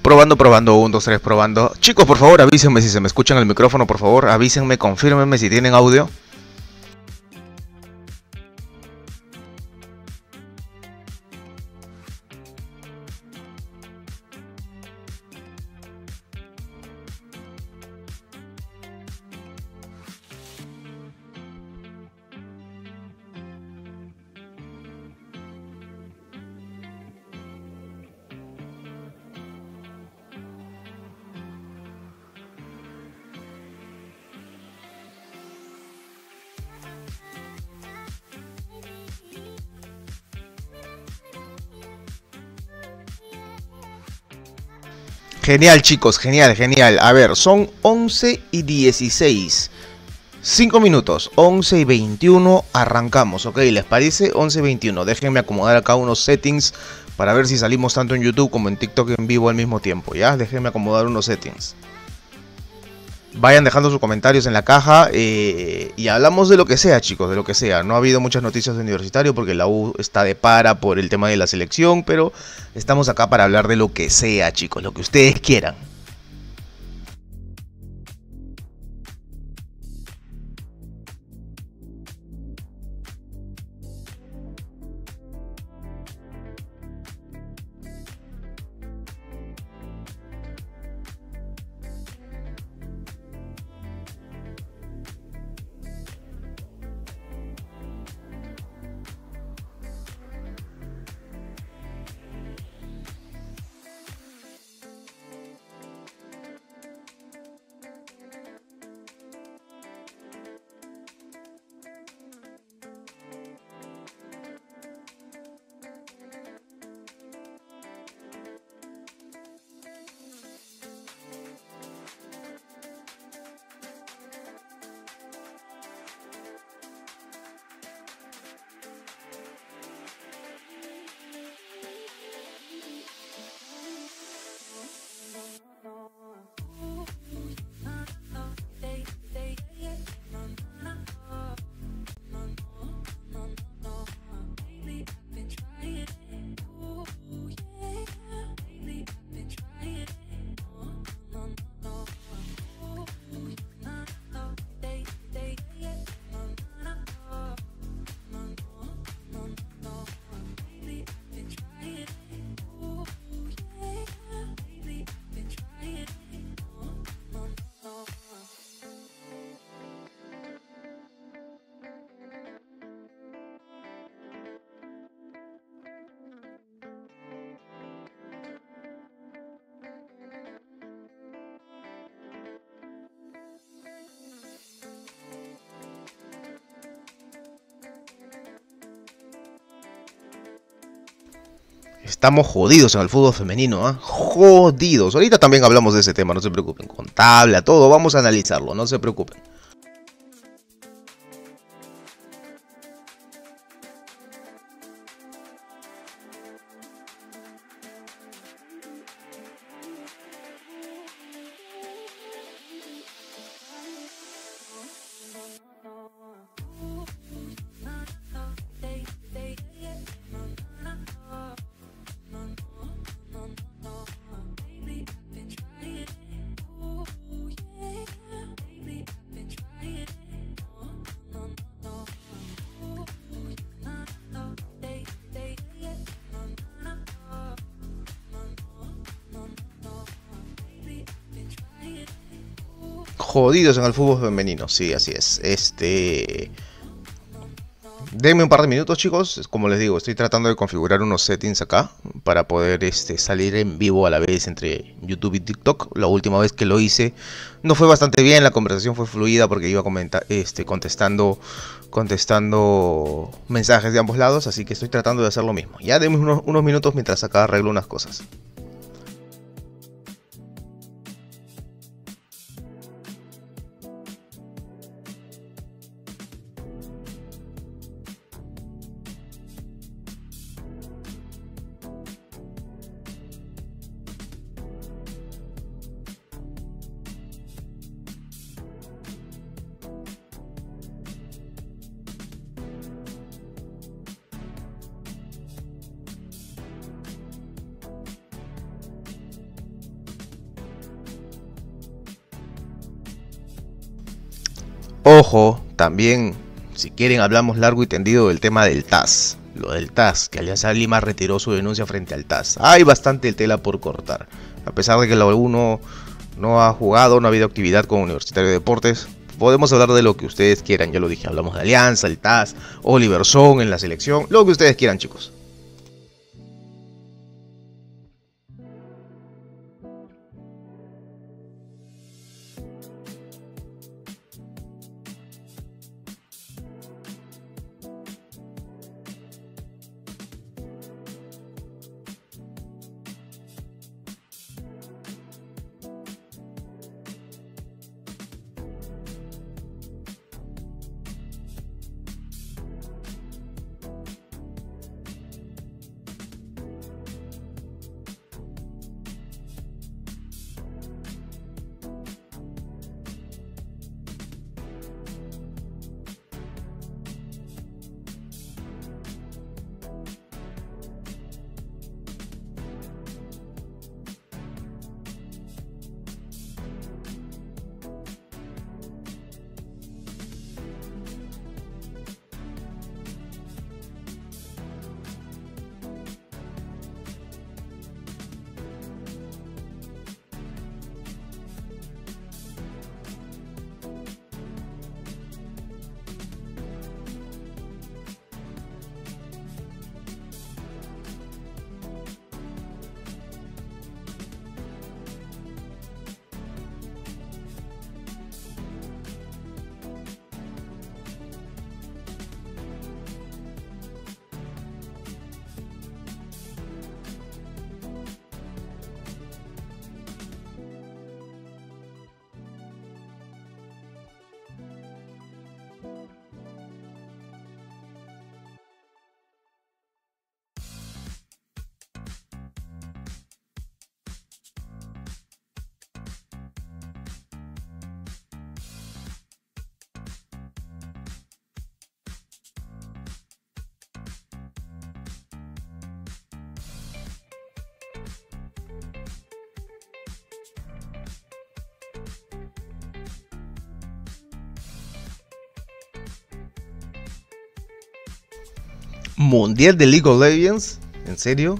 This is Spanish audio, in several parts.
Probando, probando, 1, 2, 3, probando. Chicos, por favor, avísenme si se me escuchan el micrófono, por favor. Avísenme, confírmenme si tienen audio. Genial, chicos, genial, genial. A ver, son 11:16. 5 minutos, 11:21, arrancamos, ¿ok? ¿Les parece? 11:21. Déjenme acomodar acá unos settings para ver si salimos tanto en YouTube como en TikTok en vivo al mismo tiempo, ¿ya? Déjenme acomodar unos settings. Vayan dejando sus comentarios en la caja y hablamos de lo que sea, chicos, de lo que sea. No ha habido muchas noticias de universitario porque la U está de para por el tema de la selección, pero estamos acá para hablar de lo que sea, chicos, lo que ustedes quieran. Estamos jodidos en el fútbol femenino, ¿eh? Jodidos. Ahorita también hablamos de ese tema, no se preocupen. Con tabla, todo, vamos a analizarlo, no se preocupen. Jodidos en el fútbol femenino, sí, así es. Denme un par de minutos, chicos. Como les digo, estoy tratando de configurar unos settings acá para poder salir en vivo a la vez entre YouTube y TikTok. La última vez que lo hice no fue bastante bien, la conversación fue fluida porque iba contestando mensajes de ambos lados, así que estoy tratando de hacer lo mismo. Ya denme unos minutos mientras acá arreglo unas cosas. Ojo, también, si quieren hablamos largo y tendido del tema del TAS. Lo del TAS, que Alianza Lima retiró su denuncia frente al TAS. Hay bastante tela por cortar. A pesar de que la U no ha jugado, no ha habido actividad con Universitario de Deportes, podemos hablar de lo que ustedes quieran. Ya lo dije, hablamos de Alianza, el TAS, Oliver Son en la selección, lo que ustedes quieran, chicos. Mundial de League of Legends, ¿en serio?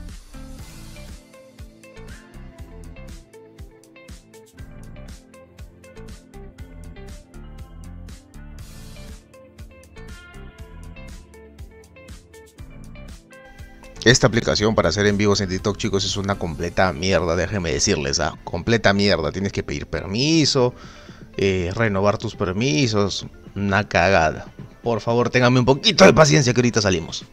Esta aplicación para hacer en vivos en TikTok, chicos, es una completa mierda, déjenme decirles, completa mierda. Tienes que pedir permiso, renovar tus permisos, una cagada. Por favor, ténganme un poquito de paciencia que ahorita salimos.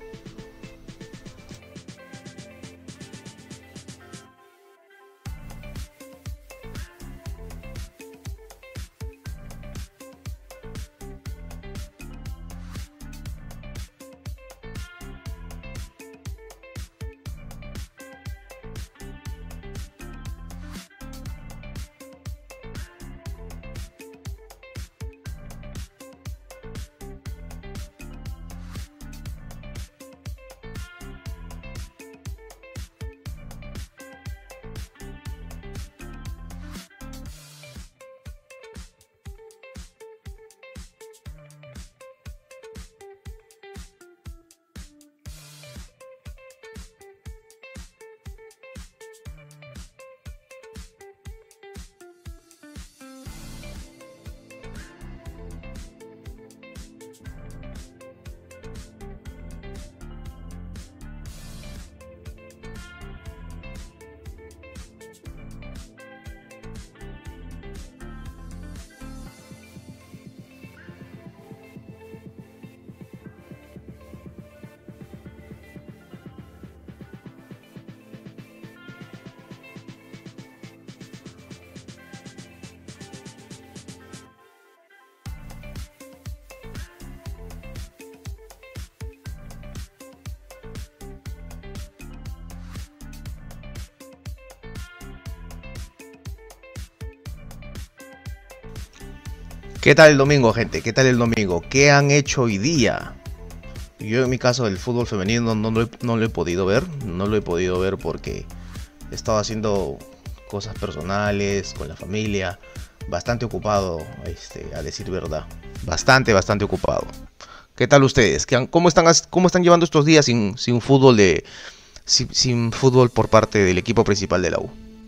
¿Qué tal el domingo, gente? ¿Qué tal el domingo? ¿Qué han hecho hoy día? Yo en mi caso del fútbol femenino no lo he podido ver. No lo he podido ver porque he estado haciendo cosas personales con la familia. bastante ocupado, a decir verdad. Bastante ocupado. ¿Qué tal ustedes? ¿Cómo están llevando estos días sin fútbol sin fútbol por parte del equipo principal de la U?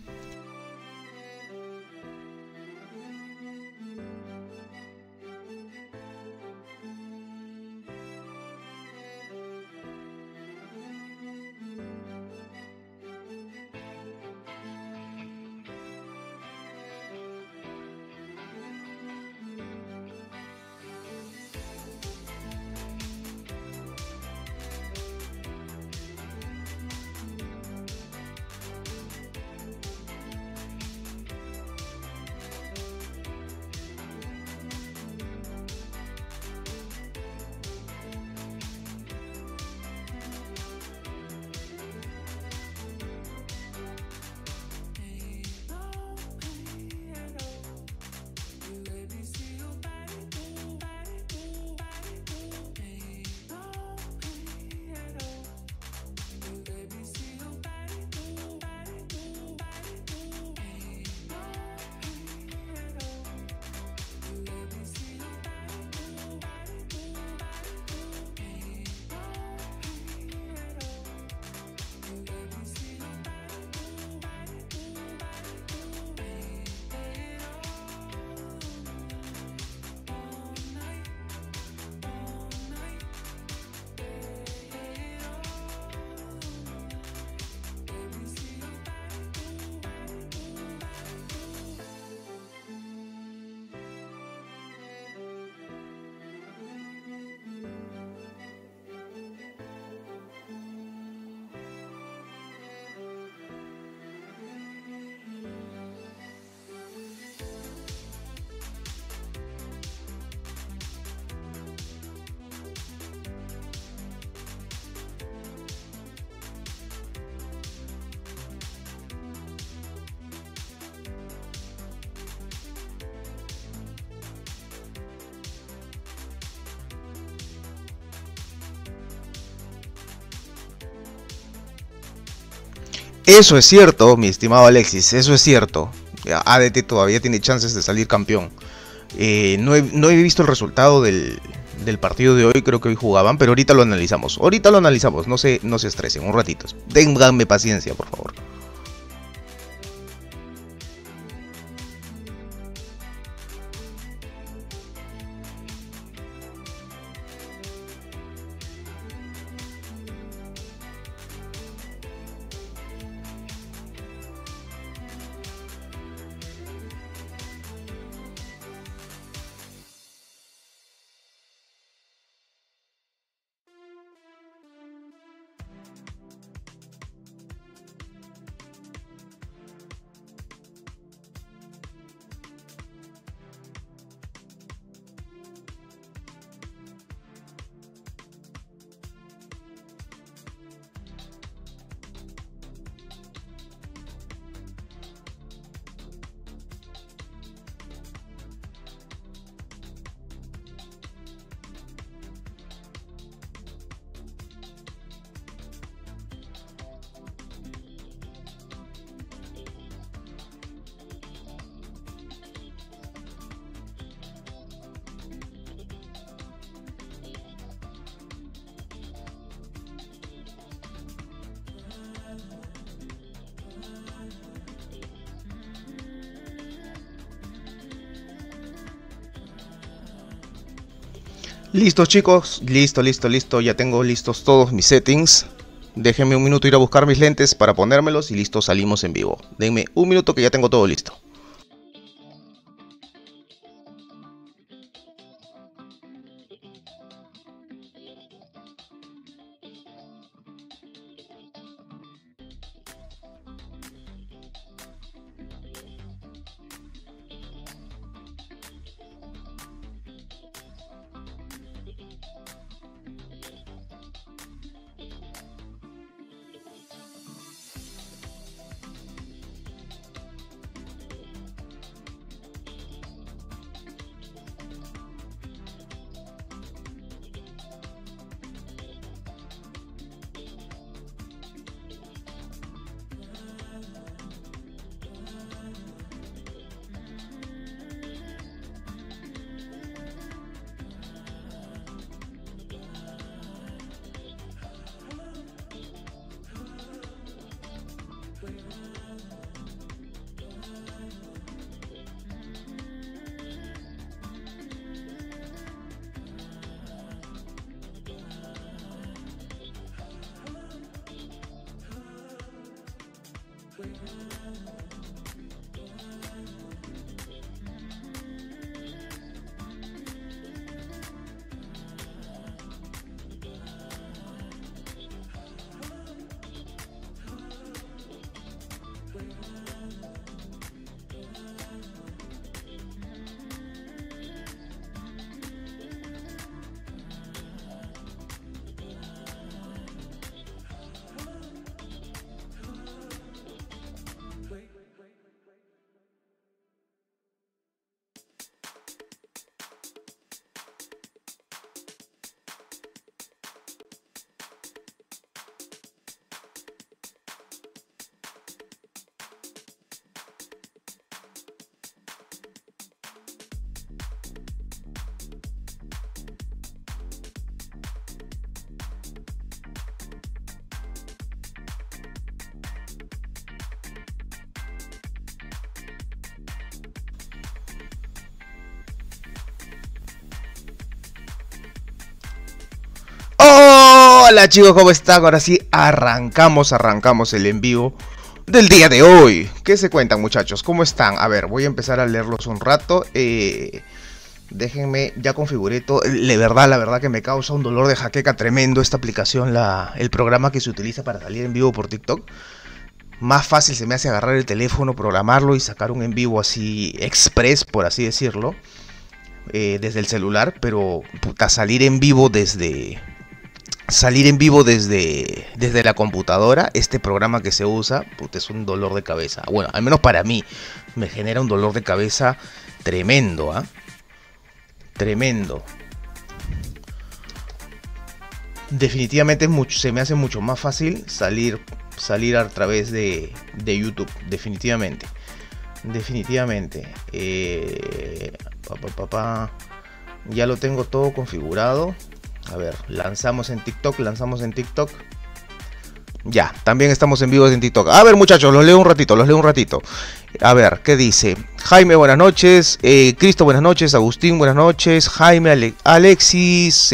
Eso es cierto, mi estimado Alexis, eso es cierto. ADT todavía tiene chances de salir campeón. No he visto el resultado del partido de hoy, creo que hoy jugaban, pero ahorita lo analizamos. No se estresen, un ratito. Ténganme paciencia, por favor. Listo chicos, listo, ya tengo listos todos mis settings. Déjenme un minuto ir a buscar mis lentes para ponérmelos y listo, salimos en vivo. Denme un minuto que ya tengo todo listo. Hola chicos, ¿cómo están? Ahora sí, arrancamos el en vivo del día de hoy. ¿Qué se cuentan, muchachos? ¿Cómo están? A ver, voy a empezar a leerlos un rato. Déjenme, ya configuré todo. La verdad que me causa un dolor de jaqueca tremendo esta aplicación, el programa que se utiliza para salir en vivo por TikTok. Más fácil se me hace agarrar el teléfono, programarlo y sacar un en vivo así express, por así decirlo, desde el celular. Pero puta, salir en vivo desde la computadora, este programa que se usa, puta, es un dolor de cabeza. Bueno, al menos para mí me genera un dolor de cabeza tremendo, ¿ah? Tremendo. Definitivamente se me hace mucho más fácil salir a través de YouTube, definitivamente. Ya lo tengo todo configurado. A ver, lanzamos en TikTok. Ya, también estamos en vivo en TikTok. A ver, muchachos, los leo un ratito. A ver, ¿qué dice? Jaime, buenas noches. Cristo, buenas noches. Agustín, buenas noches. Jaime, Alexis.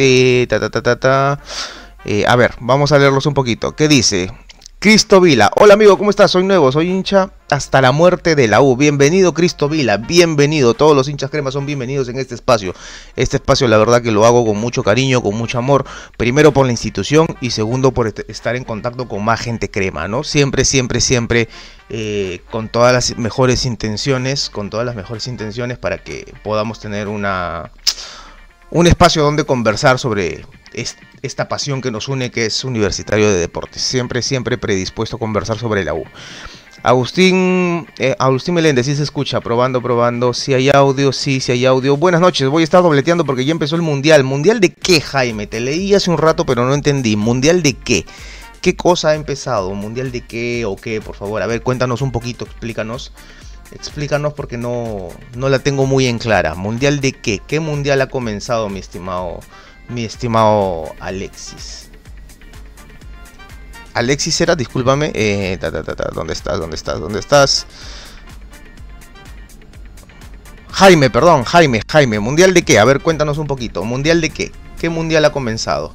A ver, vamos a leerlos un poquito. ¿Qué dice? Cristo Vila, hola amigo, ¿cómo estás? Soy nuevo, soy hincha hasta la muerte de la U. Bienvenido Cristo Vila, bienvenido. Todos los hinchas cremas son bienvenidos en este espacio. Este espacio la verdad que lo hago con mucho cariño, con mucho amor. Primero por la institución y segundo por estar en contacto con más gente crema, ¿no? Siempre, con todas las mejores intenciones, para que podamos tener un espacio donde conversar sobre esta pasión que nos une, que es Universitario de Deportes. Siempre predispuesto a conversar sobre la U. Agustín Meléndez, sí se escucha, probando, si hay audio, sí hay audio. Buenas noches, voy a estar dobleteando porque ya empezó el Mundial. ¿Mundial de qué, Jaime? Te leí hace un rato pero no entendí. ¿Mundial de qué? ¿Qué cosa ha empezado? ¿Mundial de qué o qué? Por favor, a ver, cuéntanos un poquito, explícanos porque no la tengo muy en clara. ¿Mundial de qué? ¿Qué mundial ha comenzado, mi estimado Alexis? Alexis era, discúlpame. ¿Dónde estás? Jaime, perdón, Jaime. ¿Mundial de qué? A ver, cuéntanos un poquito. ¿Mundial de qué? ¿Qué mundial ha comenzado?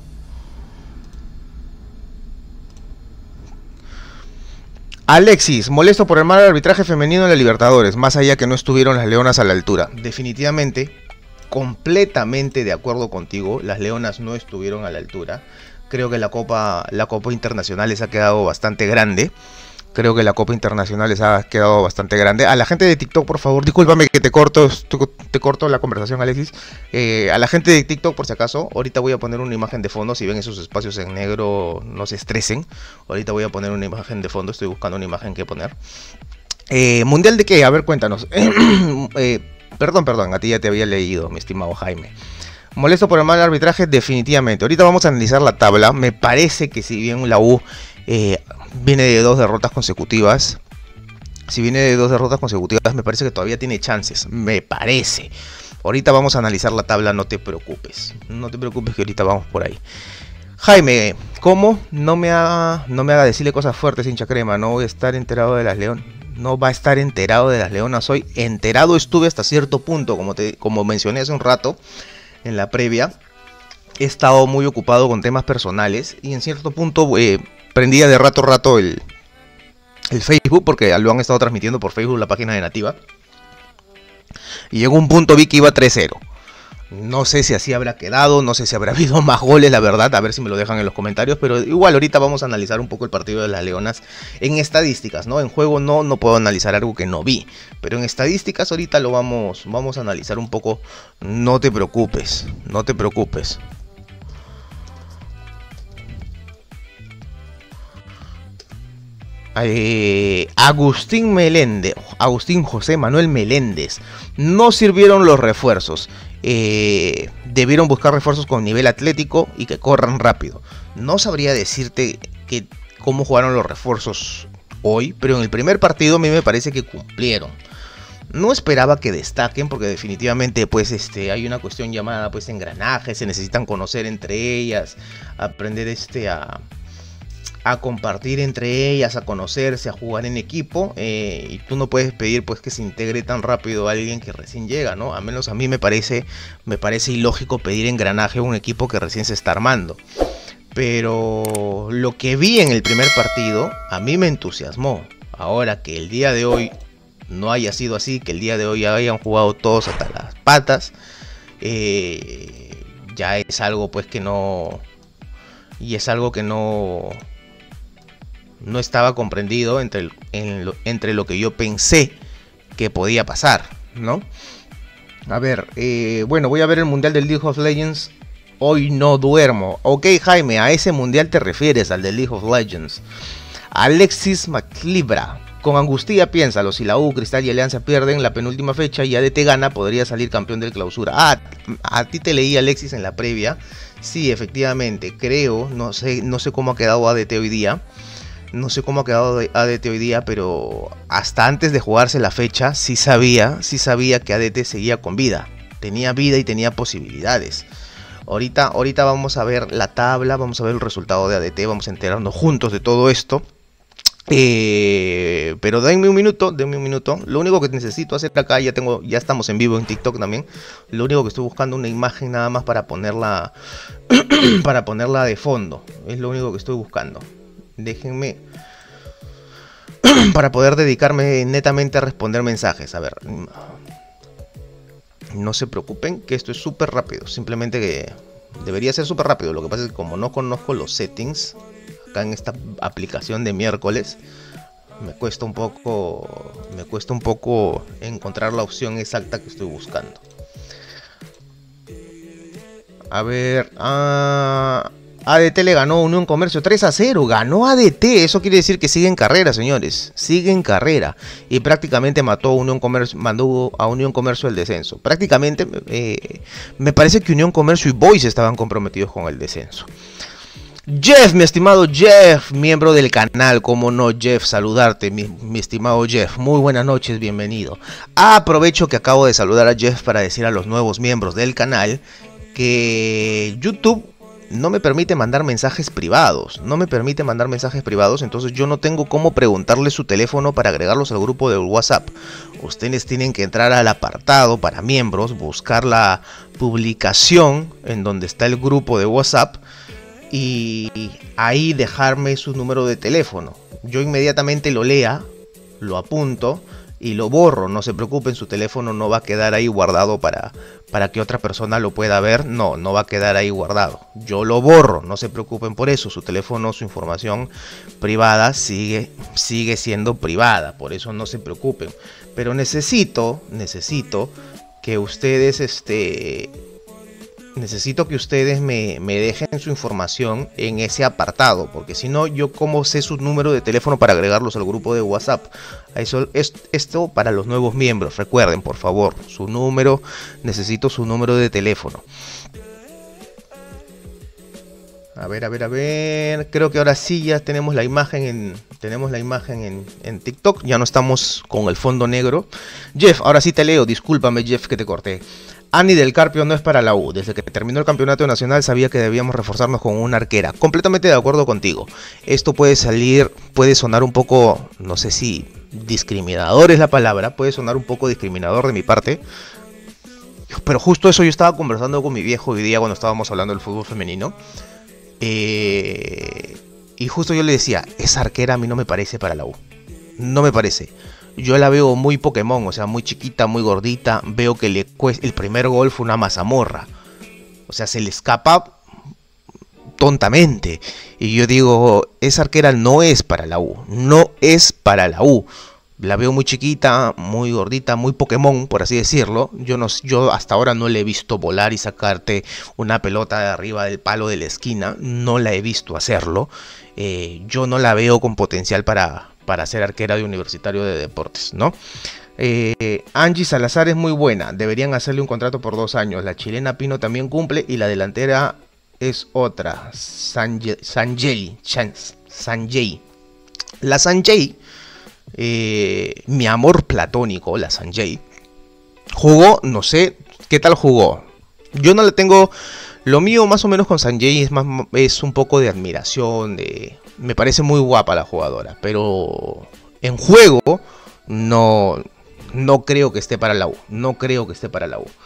Alexis, molesto por el mal arbitraje femenino en la Libertadores, más allá que no estuvieron las Leonas a la altura. Definitivamente, completamente de acuerdo contigo, las Leonas no estuvieron a la altura. Creo que la Copa Internacional les ha quedado bastante grande. A la gente de TikTok, por favor, discúlpame que te corto la conversación, Alexis. A la gente de TikTok, por si acaso, ahorita voy a poner una imagen de fondo. Si ven esos espacios en negro, no se estresen. Ahorita voy a poner una imagen de fondo. Estoy buscando una imagen que poner. ¿Mundial de qué? A ver, cuéntanos. Perdón, a ti ya te había leído, mi estimado Jaime. Molesto por el mal arbitraje, definitivamente. Ahorita vamos a analizar la tabla. Me parece que si bien la U viene de 2 derrotas consecutivas, me parece que todavía tiene chances, me parece. Ahorita vamos a analizar la tabla, no te preocupes que ahorita vamos por ahí. Jaime, ¿cómo? No me haga decirle cosas fuertes, hincha crema. No voy a estar enterado de las Leonas. No va a estar enterado de las Leonas hoy. Enterado estuve hasta cierto punto, como mencioné hace un rato en la previa. He estado muy ocupado con temas personales y en cierto punto prendía de rato a rato el Facebook, porque lo han estado transmitiendo por Facebook, la página de Nativa. Y llegó un punto, vi que iba 3-0. No sé si así habrá quedado, no sé si habrá habido más goles, la verdad, a ver si me lo dejan en los comentarios, pero igual ahorita vamos a analizar un poco el partido de las Leonas en estadísticas, ¿no? En juego no puedo analizar algo que no vi, pero en estadísticas ahorita lo vamos a analizar un poco, no te preocupes. Agustín José Manuel Meléndez, no sirvieron los refuerzos. Debieron buscar refuerzos con nivel atlético y que corran rápido. No sabría decirte cómo jugaron los refuerzos hoy, pero en el primer partido a mí me parece que cumplieron. No esperaba que destaquen porque definitivamente hay una cuestión llamada engranaje, se necesitan conocer entre ellas, aprender a compartir entre ellas, a conocerse, a jugar en equipo, y tú no puedes pedir que se integre tan rápido a alguien que recién llega, ¿no? A menos a mí me parece ilógico pedir engranaje a un equipo que recién se está armando. Pero lo que vi en el primer partido a mí me entusiasmó. Ahora que el día de hoy no haya sido así, que el día de hoy hayan jugado todos hasta las patas, ya es algo pues que no... Y es algo que no estaba comprendido entre lo que yo pensé que podía pasar, ¿no? A ver, bueno, voy a ver el Mundial del League of Legends. Hoy no duermo. Ok, Jaime, a ese Mundial te refieres, al del League of Legends. Alexis McLibra. Con angustia piénsalo, si la U, Cristal y Alianza pierden la penúltima fecha y ADT gana, podría salir campeón del Clausura. Ah, a ti te leí, Alexis, en la previa. Sí, efectivamente, creo, no sé cómo ha quedado ADT hoy día. No sé cómo ha quedado ADT hoy día, pero hasta antes de jugarse la fecha, sí sabía que ADT seguía con vida. Tenía vida y tenía posibilidades. Ahorita vamos a ver la tabla, vamos a ver el resultado de ADT, vamos a enterarnos juntos de todo esto. Pero denme un minuto. Lo único que necesito hacer acá, ya estamos en vivo en TikTok también. Lo único que estoy buscando una imagen nada más para ponerla para ponerla de fondo. Es lo único que estoy buscando. Déjenme para poder dedicarme netamente a responder mensajes. A ver, no se preocupen que esto es súper rápido. Simplemente que debería ser súper rápido. Lo que pasa es que como no conozco los settings acá en esta aplicación de miércoles, me cuesta un poco encontrar la opción exacta que estoy buscando. A ver, ADT le ganó a Unión Comercio 3-0, ganó ADT, eso quiere decir que sigue en carrera, señores, sigue en carrera, y prácticamente mandó a Unión Comercio al descenso. Prácticamente me parece que Unión Comercio y Boys estaban comprometidos con el descenso. Jeff, mi estimado Jeff, miembro del canal, como no, Jeff, saludarte, mi estimado Jeff, muy buenas noches, bienvenido. Aprovecho que acabo de saludar a Jeff para decir a los nuevos miembros del canal que YouTube no me permite mandar mensajes privados, entonces yo no tengo cómo preguntarle su teléfono para agregarlos al grupo de WhatsApp. Ustedes tienen que entrar al apartado para miembros, buscar la publicación en donde está el grupo de WhatsApp y ahí dejarme su número de teléfono. Yo inmediatamente lo lea, lo apunto y lo borro. No se preocupen, su teléfono no va a quedar ahí guardado para que otra persona lo pueda ver. No va a quedar ahí guardado. Yo lo borro, no se preocupen por eso. Su teléfono, su información privada sigue siendo privada, por eso no se preocupen. Pero necesito que ustedes me dejen su información en ese apartado, porque si no, yo cómo sé su número de teléfono para agregarlos al grupo de WhatsApp. Esto para los nuevos miembros, recuerden por favor, necesito su número de teléfono. A ver, creo que ahora sí ya tenemos la imagen en TikTok, ya no estamos con el fondo negro. Jeff, ahora sí te leo, discúlpame Jeff que te corté. Ani del Carpio no es para la U. Desde que terminó el campeonato nacional sabía que debíamos reforzarnos con una arquera. Completamente de acuerdo contigo. Esto puede sonar un poco, no sé si discriminador es la palabra, puede sonar un poco discriminador de mi parte. Pero justo eso yo estaba conversando con mi viejo hoy día cuando estábamos hablando del fútbol femenino. Y justo yo le decía, esa arquera a mí no me parece para la U. No me parece. Yo la veo muy Pokémon, o sea, muy chiquita, muy gordita. Veo que el primer gol fue una mazamorra. O sea, se le escapa tontamente. Y yo digo, esa arquera no es para la U. No es para la U. La veo muy chiquita, muy gordita, muy Pokémon, por así decirlo. Yo hasta ahora no le he visto volar y sacarte una pelota de arriba del palo de la esquina. No la he visto hacerlo. Yo no la veo con potencial para ser arquera de Universitario de Deportes, ¿no? Angie Salazar es muy buena, deberían hacerle un contrato por 2 años. La chilena Pino también cumple y la delantera es otra, Sanjay. La Sanjay, mi amor platónico, la Sanjay, jugó, no sé qué tal jugó. Yo no le tengo, lo mío más o menos con Sanjay es un poco de admiración, me parece muy guapa la jugadora, pero en juego no creo que esté para la U.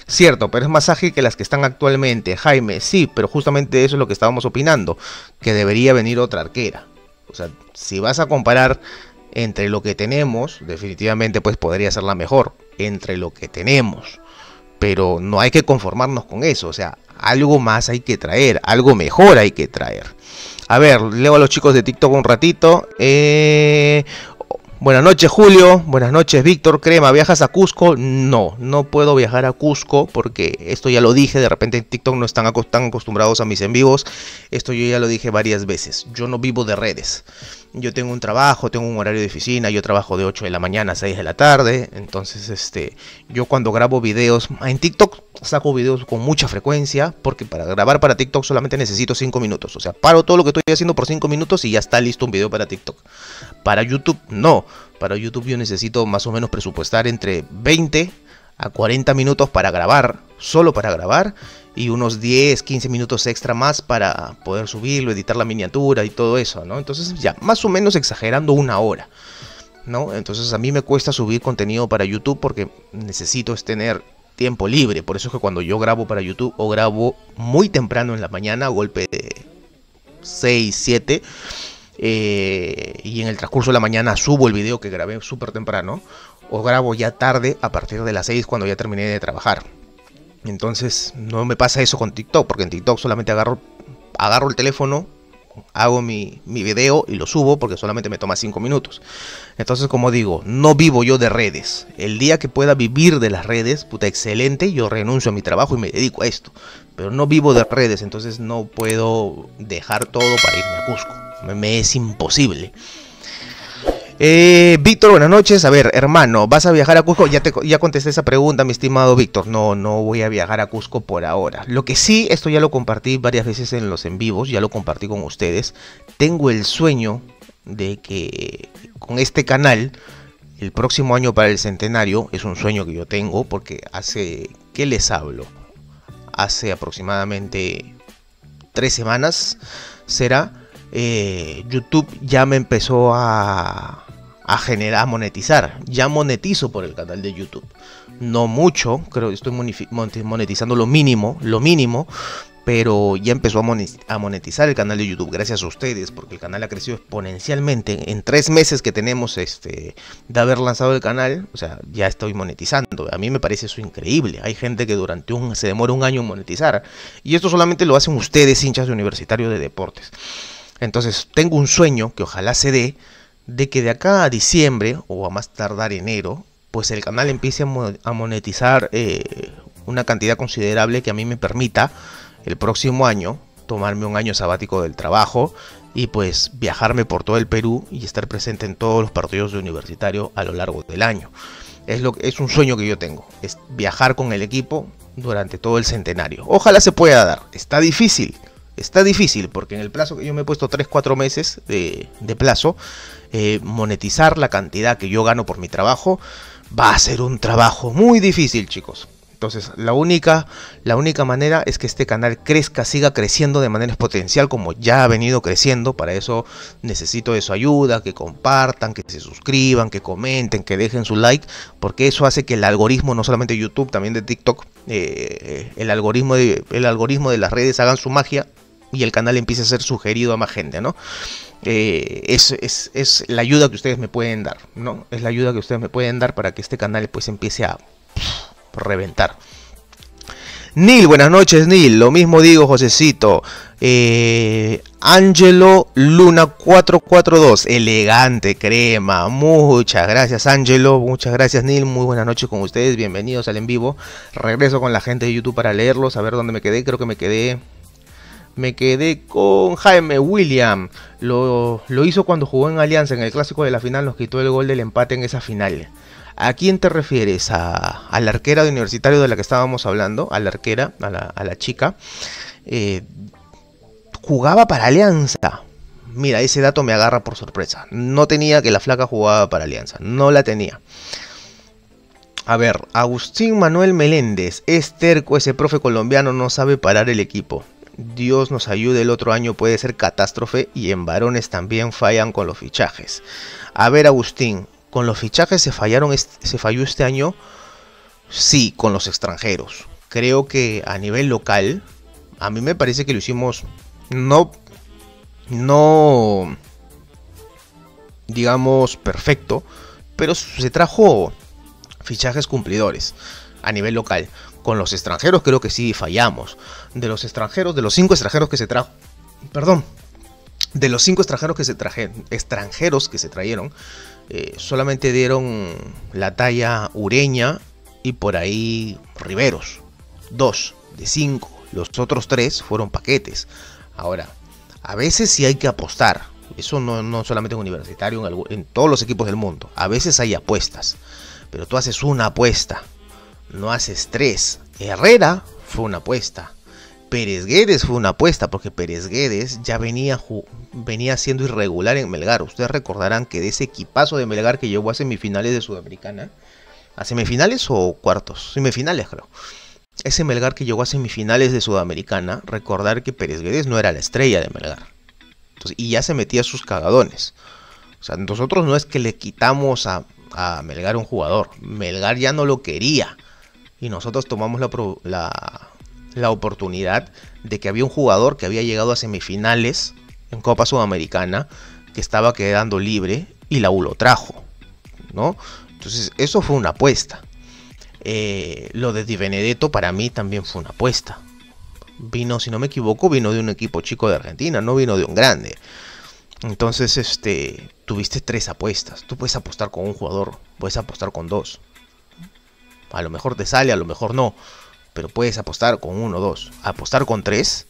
Cierto, pero es más ágil que las que están actualmente. Jaime, sí, pero justamente eso es lo que estábamos opinando, que debería venir otra arquera. O sea, si vas a comparar entre lo que tenemos, definitivamente pues podría ser la mejor, entre lo que tenemos. Pero no hay que conformarnos con eso, o sea, algo más hay que traer, algo mejor hay que traer. A ver, leo a los chicos de TikTok un ratito. Buenas noches, Julio. Buenas noches, Víctor Crema. ¿Viajas a Cusco? No, no puedo viajar a Cusco porque esto ya lo dije. De repente en TikTok no están tan acostumbrados a mis en vivos. Esto yo ya lo dije varias veces. Yo no vivo de redes. Yo tengo un trabajo, tengo un horario de oficina. Yo trabajo de 8 de la mañana a 6 de la tarde. Entonces, yo cuando grabo videos en TikTok saco videos con mucha frecuencia porque para grabar para TikTok solamente necesito 5 minutos. O sea, paro todo lo que estoy haciendo por 5 minutos y ya está listo un video para TikTok. Para YouTube no. Para YouTube yo necesito más o menos presupuestar entre 20 a 40 minutos para grabar, solo para grabar, y unos 10, 15 minutos extra más para poder subirlo, editar la miniatura y todo eso, ¿no? Entonces ya, más o menos exagerando una hora, ¿no? Entonces a mí me cuesta subir contenido para YouTube porque necesito tener tiempo libre. Por eso es que cuando yo grabo para YouTube o grabo muy temprano en la mañana, a golpe de 6, 7, y en el transcurso de la mañana subo el video que grabé súper temprano, o grabo ya tarde a partir de las 6 cuando ya terminé de trabajar. Entonces no me pasa eso con TikTok, porque en TikTok solamente agarro el teléfono, hago mi video y lo subo porque solamente me toma 5 minutos. Entonces, como digo, no vivo yo de redes. El día que pueda vivir de las redes, puta, excelente, yo renuncio a mi trabajo y me dedico a esto. Pero no vivo de redes, entonces no puedo dejar todo para irme a Cusco. Me es imposible. Víctor, buenas noches. A ver, hermano, ¿vas a viajar a Cusco? Ya contesté esa pregunta, mi estimado Víctor. No voy a viajar a Cusco por ahora. Lo que sí, esto ya lo compartí varias veces en los en vivos, ya lo compartí con ustedes. Tengo el sueño de que con este canal, el próximo año para el centenario, es un sueño que yo tengo, porque ¿qué les hablo? Hace aproximadamente 3 semanas, será, YouTube ya me empezó a monetizar. Ya monetizo por el canal de YouTube. No mucho, creo que estoy monetizando lo mínimo, pero ya empezó a monetizar el canal de YouTube gracias a ustedes, porque el canal ha crecido exponencialmente. En 3 meses que tenemos de haber lanzado el canal, o sea, ya estoy monetizando. A mí me parece eso increíble. Hay gente que se demora un año en monetizar, y esto solamente lo hacen ustedes, hinchas de Universitario de Deportes. Entonces tengo un sueño que ojalá se dé, de que de acá a diciembre o a más tardar enero, pues el canal empiece a monetizar una cantidad considerable que a mí me permita el próximo año tomarme un año sabático del trabajo y pues viajarme por todo el Perú y estar presente en todos los partidos de Universitario a lo largo del año. Es un sueño que yo tengo, es viajar con el equipo durante todo el centenario. Ojalá se pueda dar. Está difícil porque en el plazo que yo me he puesto 3-4 meses de plazo, monetizar la cantidad que yo gano por mi trabajo va a ser un trabajo muy difícil, chicos. Entonces la única manera es que este canal crezca, siga creciendo de manera exponencial como ya ha venido creciendo. Para eso necesito de su ayuda, que compartan, que se suscriban, que comenten, que dejen su like, porque eso hace que el algoritmo, no solamente de YouTube, también de TikTok, el algoritmo de las redes hagan su magia y el canal empiece a ser sugerido a más gente, ¿no? Es la ayuda que ustedes me pueden dar, ¿no? Es la ayuda que ustedes me pueden dar para que este canal pues empiece a reventar. Neil, buenas noches, Neil. Lo mismo digo, Josecito. Angelo Luna 442, elegante crema. Muchas gracias, Angelo. Muchas gracias, Neil. Muy buenas noches con ustedes. Bienvenidos al en vivo. Regreso con la gente de YouTube para leerlos. A ver dónde me quedé. Creo que me quedé con Jaime William. Lo hizo cuando jugó en Alianza. En el clásico de la final nos quitó el gol del empate en esa final. ¿A quién te refieres? ¿A la arquera de Universitario de la que estábamos hablando? A la arquera, a la chica. Jugaba para Alianza. Mira, ese dato me agarra por sorpresa. No tenía que la flaca jugaba para Alianza. No la tenía. A ver, Agustín Manuel Meléndez. Es terco ese profe colombiano, no sabe parar el equipo. Dios nos ayude, el otro año puede ser catástrofe y en varones también fallan con los fichajes. A ver, Agustín, ¿con los fichajes se falló este año? Sí, con los extranjeros. creo que a nivel local, a mí me parece que lo hicimos no digamos perfecto, pero se trajo fichajes cumplidores a nivel local. Con los extranjeros creo que sí fallamos. De los 5 extranjeros que se trajo, perdón, de los 5 extranjeros que se trajeron, solamente dieron la talla Ureña y por ahí Riveros. 2 de 5. Los otros 3 fueron paquetes. Ahora, a veces sí hay que apostar. Eso no solamente en Universitario, en todos los equipos del mundo. A veces hay apuestas. Pero tú haces una apuesta, no haces 3. Herrera fue una apuesta. Pérez Guedes fue una apuesta, porque Pérez Guedes ya venía siendo irregular en Melgar. Ustedes recordarán que de ese equipazo de Melgar que llegó a semifinales de Sudamericana, ¿a semifinales o cuartos? Semifinales, creo. Ese Melgar que llegó a semifinales de Sudamericana, recordar que Pérez Guedes no era la estrella de Melgar. Entonces, y ya se metía sus cagadones. O sea, nosotros no es que le quitamos a Melgar un jugador. Melgar ya no lo quería. Y nosotros tomamos la oportunidad de que había un jugador que había llegado a semifinales en Copa Sudamericana, que estaba quedando libre, y la U lo trajo, ¿no? Entonces eso fue una apuesta. Lo de Di Benedetto para mí también fue una apuesta. Vino, si no me equivoco, vino de un equipo chico de Argentina, no vino de un grande. Entonces tuviste 3 apuestas. Tú puedes apostar con un jugador, puedes apostar con 2. A lo mejor te sale, a lo mejor no, pero puedes apostar con 1 o 2. Apostar con 3,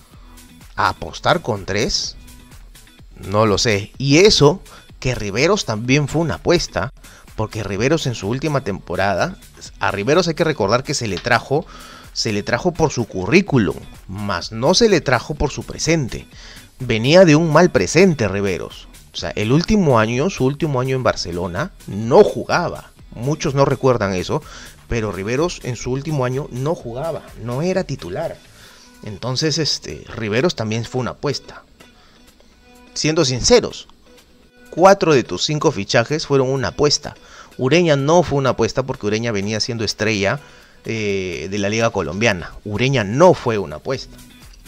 no lo sé. Y eso, que Riveros también fue una apuesta, porque Riveros en su última temporada, a Riveros hay que recordar que se le trajo por su currículum, más no se le trajo por su presente. Venía de un mal presente Riveros. O sea, su último año en Barcelona, no jugaba. Muchos no recuerdan eso, pero Riveros en su último año no jugaba, no era titular. Entonces, Riveros también fue una apuesta. Siendo sinceros, 4 de tus 5 fichajes fueron una apuesta. Ureña no fue una apuesta porque Ureña venía siendo estrella de la Liga Colombiana. Ureña no fue una apuesta.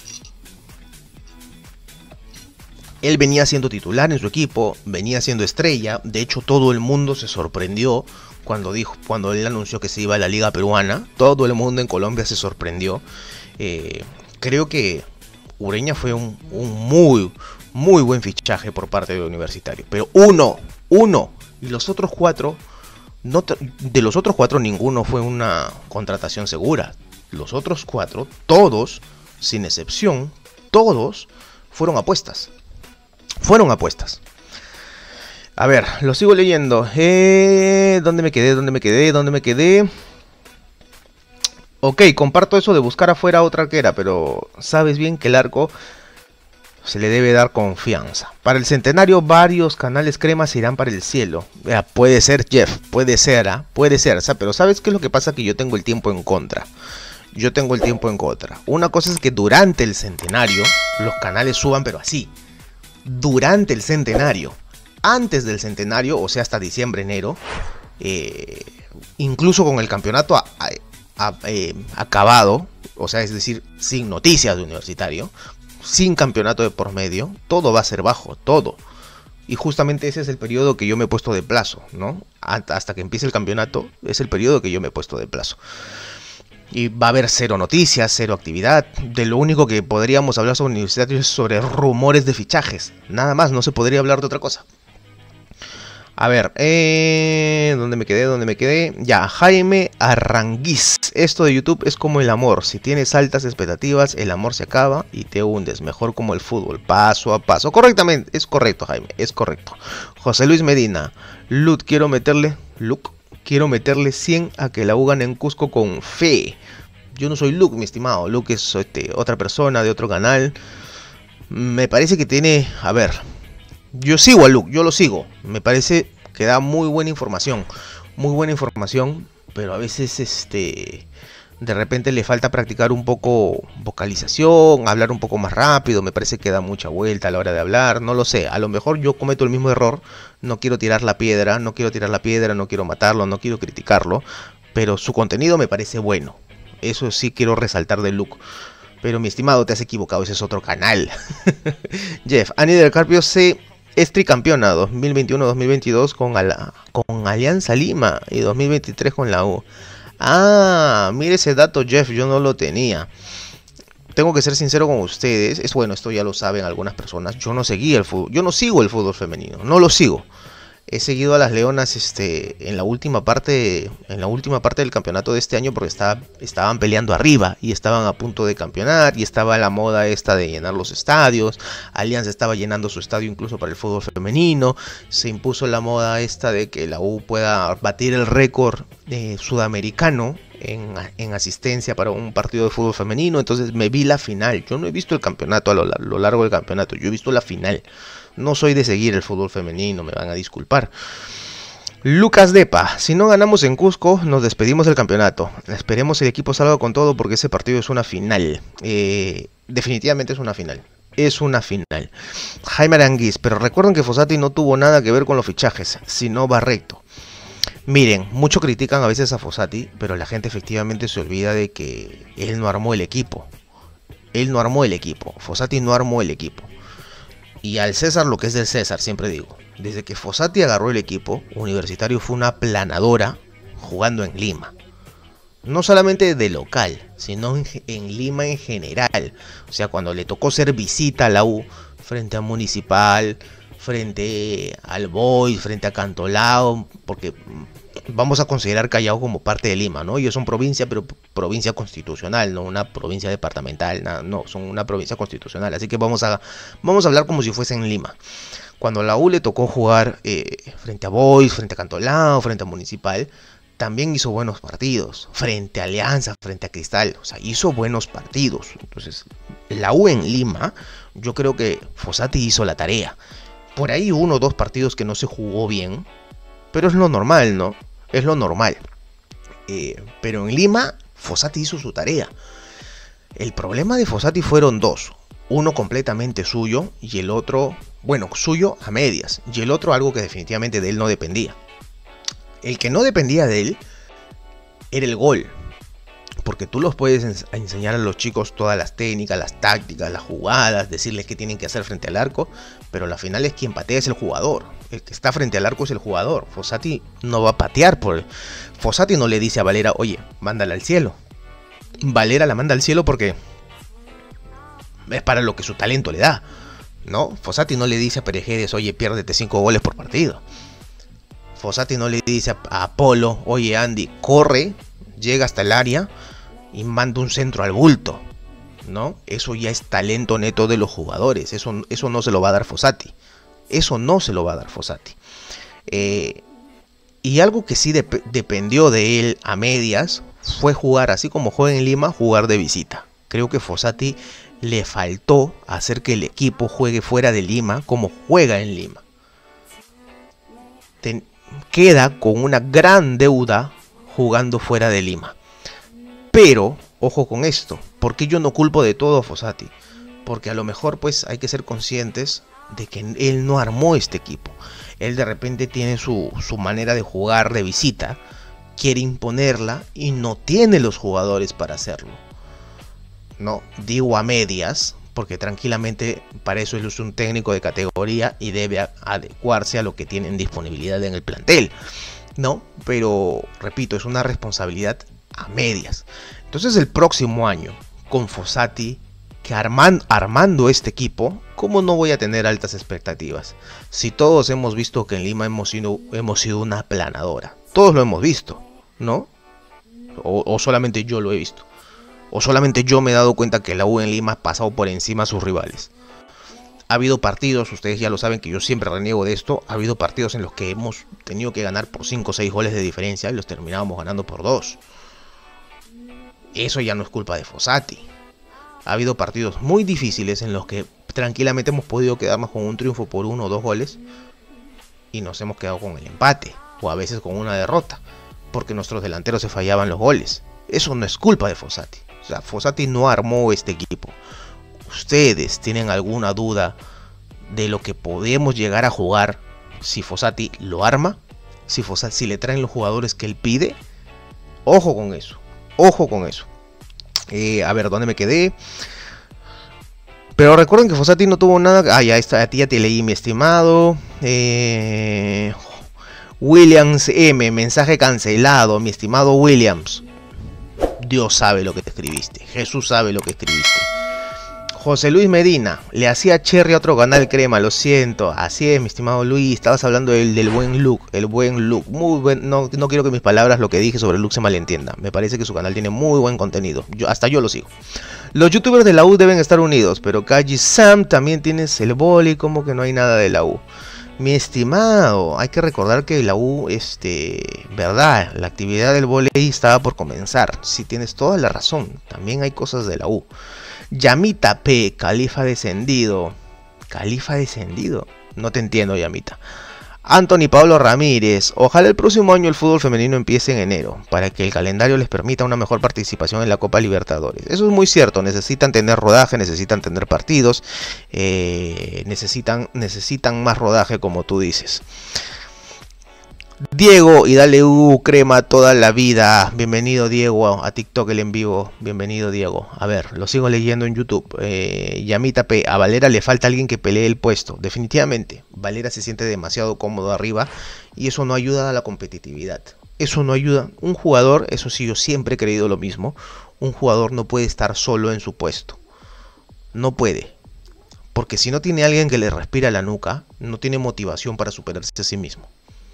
Él venía siendo titular en su equipo, venía siendo estrella. De hecho, todo el mundo se sorprendió cuando él anunció que se iba a la Liga Peruana. Todo el mundo en Colombia se sorprendió. Creo que Ureña fue un muy buen fichaje por parte de Universitario. Pero uno. Y los otros 4, de los otros 4 ninguno fue una contratación segura. Los otros 4, todos, sin excepción, todos fueron apuestas. A ver, lo sigo leyendo. ¿Dónde me quedé? Ok, comparto eso de buscar afuera otra arquera, pero sabes bien que el arco se le debe dar confianza. Para el centenario, varios canales cremas irán para el cielo. Puede ser, Jeff, puede ser, pero ¿sabes qué es lo que pasa? Que yo tengo el tiempo en contra. Una cosa es que durante el centenario los canales suban, pero así. Durante el centenario. Antes del centenario, o sea, hasta diciembre, enero, incluso con el campeonato acabado, o sea, es decir, sin noticias de Universitario, sin campeonato de por medio, todo va a ser bajo, todo. Y justamente ese es el periodo que yo me he puesto de plazo, ¿no? Hasta que empiece el campeonato, es el periodo que yo me he puesto de plazo. Y va a haber 0 noticias, 0 actividad. De lo único que podríamos hablar sobre Universitario es sobre rumores de fichajes. Nada más, no se podría hablar de otra cosa. A ver, ¿dónde me quedé? Ya, Jaime Arranguiz. Esto de YouTube es como el amor. Si tienes altas expectativas, el amor se acaba y te hundes. Mejor como el fútbol, paso a paso. Correctamente, es correcto, Jaime, es correcto. José Luis Medina. Quiero meterle 100 a que la U gane en Cusco con fe. Yo no soy Luke, mi estimado. Luke es otra persona de otro canal. Me parece que tiene... A ver, yo sigo a Luke, yo lo sigo. Me parece que da muy buena información. Pero a veces de repente le falta practicar un poco vocalización, hablar un poco más rápido. Me parece que da mucha vuelta a la hora de hablar. No lo sé, a lo mejor yo cometo el mismo error. No quiero tirar la piedra, no quiero matarlo, no quiero criticarlo. Pero su contenido me parece bueno. Eso sí quiero resaltar de Luke. Pero mi estimado, te has equivocado, ese es otro canal. Jeff, Annie del Carpio es tricampeona 2021-2022 con Alianza Lima y 2023 con la U. Ah, mire ese dato, Jeff, yo no lo tenía. Tengo que ser sincero con ustedes. Es bueno, esto ya lo saben algunas personas. Yo no seguía el fútbol, yo no sigo el fútbol femenino, no lo sigo. He seguido a las Leonas en la última parte del campeonato de este año porque estaban peleando arriba y estaban a punto de campeonar y estaba la moda esta de llenar los estadios. Alianza estaba llenando su estadio incluso para el fútbol femenino. Se impuso la moda esta de que la U pueda batir el récord sudamericano en asistencia para un partido de fútbol femenino. Entonces me vi la final. Yo no he visto el campeonato a lo largo del campeonato, yo he visto la final. No soy de seguir el fútbol femenino, me van a disculpar. Lucas Depa, si no ganamos en Cusco, nos despedimos del campeonato. Esperemos el equipo salga con todo porque ese partido es una final. Definitivamente es una final. Es una final. Jaime Aranguiz, pero recuerden que Fossati no tuvo nada que ver con los fichajes, sino Barreto. Miren, mucho critican a veces a Fossati, pero la gente efectivamente se olvida de que él no armó el equipo. Él no armó el equipo. Fossati no armó el equipo. Y al César lo que es del César, siempre digo. Desde que Fossati agarró el equipo, Universitario fue una planadora jugando en Lima. No solamente de local, sino en Lima en general. O sea, cuando le tocó ser visita a la U, frente a Municipal, frente al Boys, frente a Cantolao, porque vamos a considerar Callao como parte de Lima, ¿no? Ellos son provincia, pero provincia constitucional, no una provincia departamental, no, son una provincia constitucional. Así que vamos a hablar como si fuese en Lima. Cuando a la U le tocó jugar frente a Boys, frente a Cantolao, frente a Municipal, también hizo buenos partidos. Frente a Alianza, frente a Cristal, o sea, hizo buenos partidos. Entonces, la U en Lima, yo creo que Fossati hizo la tarea. Por ahí 1 o 2 partidos que no se jugó bien, pero es lo normal, ¿no? Es lo normal. Pero en Lima, Fossati hizo su tarea. El problema de Fossati fueron 2. Uno completamente suyo y el otro, bueno, suyo a medias. Y el otro algo que definitivamente de él no dependía. El que no dependía de él era el gol. Porque tú los puedes enseñar a los chicos todas las técnicas, las tácticas, las jugadas, decirles qué tienen que hacer frente al arco, pero la final es quien patea es el jugador. El que está frente al arco es el jugador. Fossati no va a patear Fossati no le dice a Valera, oye, mándala al cielo. Valera la manda al cielo porque es para lo que su talento le da, ¿no? Fossati no le dice a Perejedes, oye, piérdete 5 goles por partido. Fossati no le dice a Apolo, oye, Andy, corre, llega hasta el área y manda un centro al bulto, ¿no? Eso ya es talento neto de los jugadores. Eso no se lo va a dar Fossati. Eso no se lo va a dar Fossati. Y algo que sí dependió de él a medias fue jugar, así como juega en Lima, jugar de visita. Creo que Fossati le faltó hacer que el equipo juegue fuera de Lima como juega en Lima. Queda con una gran deuda jugando fuera de Lima. Pero, ojo con esto, porque yo no culpo de todo a Fossati. Porque a lo mejor pues hay que ser conscientes de que él no armó este equipo. Él de repente tiene su manera de jugar de visita, quiere imponerla y no tiene los jugadores para hacerlo. No, digo a medias, porque tranquilamente para eso él es un técnico de categoría y debe adecuarse a lo que tienen disponibilidad en el plantel, ¿no? Pero, repito, es una responsabilidad a medias. Entonces el próximo año, con Fossati, que armando este equipo, ¿cómo no voy a tener altas expectativas? Si todos hemos visto que en Lima hemos sido una aplanadora. Todos lo hemos visto, ¿no? O solamente yo lo he visto. O solamente yo me he dado cuenta que la U en Lima ha pasado por encima a sus rivales. Ha habido partidos, ustedes ya lo saben que yo siempre reniego de esto, ha habido partidos en los que hemos tenido que ganar por 5 o 6 goles de diferencia y los terminábamos ganando por 2. Eso ya no es culpa de Fossati. Ha habido partidos muy difíciles en los que tranquilamente hemos podido quedarnos con un triunfo por 1 o 2 goles y nos hemos quedado con el empate o a veces con una derrota porque nuestros delanteros se fallaban los goles. Eso no es culpa de Fossati. O sea, Fossati no armó este equipo. ¿Ustedes tienen alguna duda de lo que podemos llegar a jugar si Fossati lo arma? Si le traen los jugadores que él pide. Ojo con eso. Ojo con eso. A ver, ¿dónde me quedé? Pero recuerden que Fossati no tuvo nada. Ah, ya está, a ti ya te leí, mi estimado. Williams M, mensaje cancelado, mi estimado Williams. Dios sabe lo que te escribiste. Jesús sabe lo que escribiste. José Luis Medina, le hacía cherry a otro canal, crema, lo siento. Así es, mi estimado Luis, estabas hablando del buen look, el buen look. Muy buen, no quiero que mis palabras, lo que dije sobre el look se malentienda. Me parece que su canal tiene muy buen contenido. Hasta yo lo sigo. Los youtubers de la U deben estar unidos, pero Kaji Sam también tienes el boli, como que no hay nada de la U. Mi estimado, hay que recordar que la U, verdad, la actividad del vóley estaba por comenzar. Si tienes toda la razón, también hay cosas de la U. Yamita P, Califa descendido. Califa descendido. No te entiendo, Yamita. Anthony Pablo Ramírez. Ojalá el próximo año el fútbol femenino empiece en enero, para que el calendario les permita una mejor participación en la Copa Libertadores. Eso es muy cierto. Necesitan tener rodaje, necesitan tener partidos, necesitan más rodaje, como tú dices. Diego y dale crema toda la vida. Bienvenido, Diego, a TikTok el en vivo. Bienvenido, Diego. A ver, lo sigo leyendo en YouTube. Yamita P, a Valera le falta alguien que pelee el puesto. Definitivamente, Valera se siente demasiado cómodo arriba y eso no ayuda a la competitividad. Eso no ayuda. Un jugador, eso sí, yo siempre he creído lo mismo. Un jugador no puede estar solo en su puesto. No puede. Porque si no tiene alguien que le respira la nuca, no tiene motivación para superarse a sí mismo.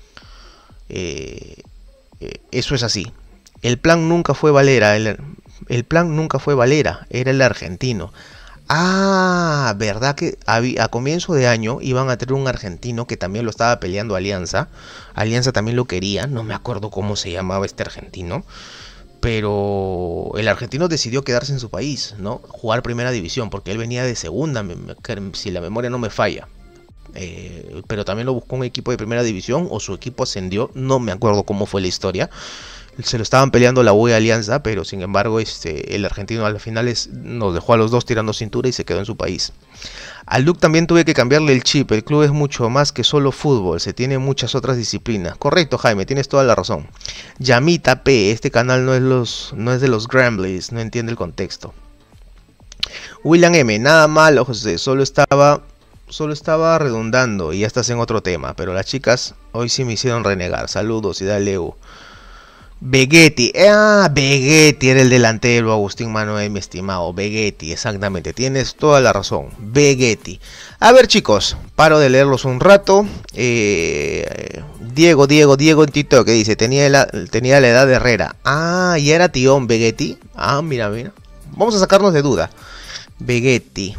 Eso es así. El plan nunca fue Valera. El plan nunca fue Valera. Era el argentino. Ah, verdad que a comienzo de año iban a tener un argentino que también lo estaba peleando Alianza. Alianza también lo quería. No me acuerdo cómo se llamaba este argentino. Pero el argentino decidió quedarse en su país, ¿no? Jugar primera división, porque él venía de segunda, si la memoria no me falla. Pero también lo buscó un equipo de primera división, o su equipo ascendió, no me acuerdo cómo fue la historia. Se lo estaban peleando la U y Alianza, pero sin embargo el argentino al final nos dejó a los dos tirando cintura y se quedó en su país. Al Duke también tuve que cambiarle el chip. El club es mucho más que solo fútbol, se tiene muchas otras disciplinas. Correcto, Jaime, tienes toda la razón. Yamita P, este canal no es de los Gremlins, no entiende el contexto. William M, nada malo, José, solo estaba redundando y ya estás en otro tema, pero las chicas hoy sí me hicieron renegar. Saludos y dale U. Vegetti, Vegetti era el delantero, Agustín Manuel, mi estimado. Vegetti, exactamente, tienes toda la razón. Vegetti. A ver, chicos, paro de leerlos un rato. Diego en TikTok, que dice, tenía la edad de Herrera. Ah, y era Tión Vegetti. Ah, mira. Vamos a sacarnos de duda. Vegetti.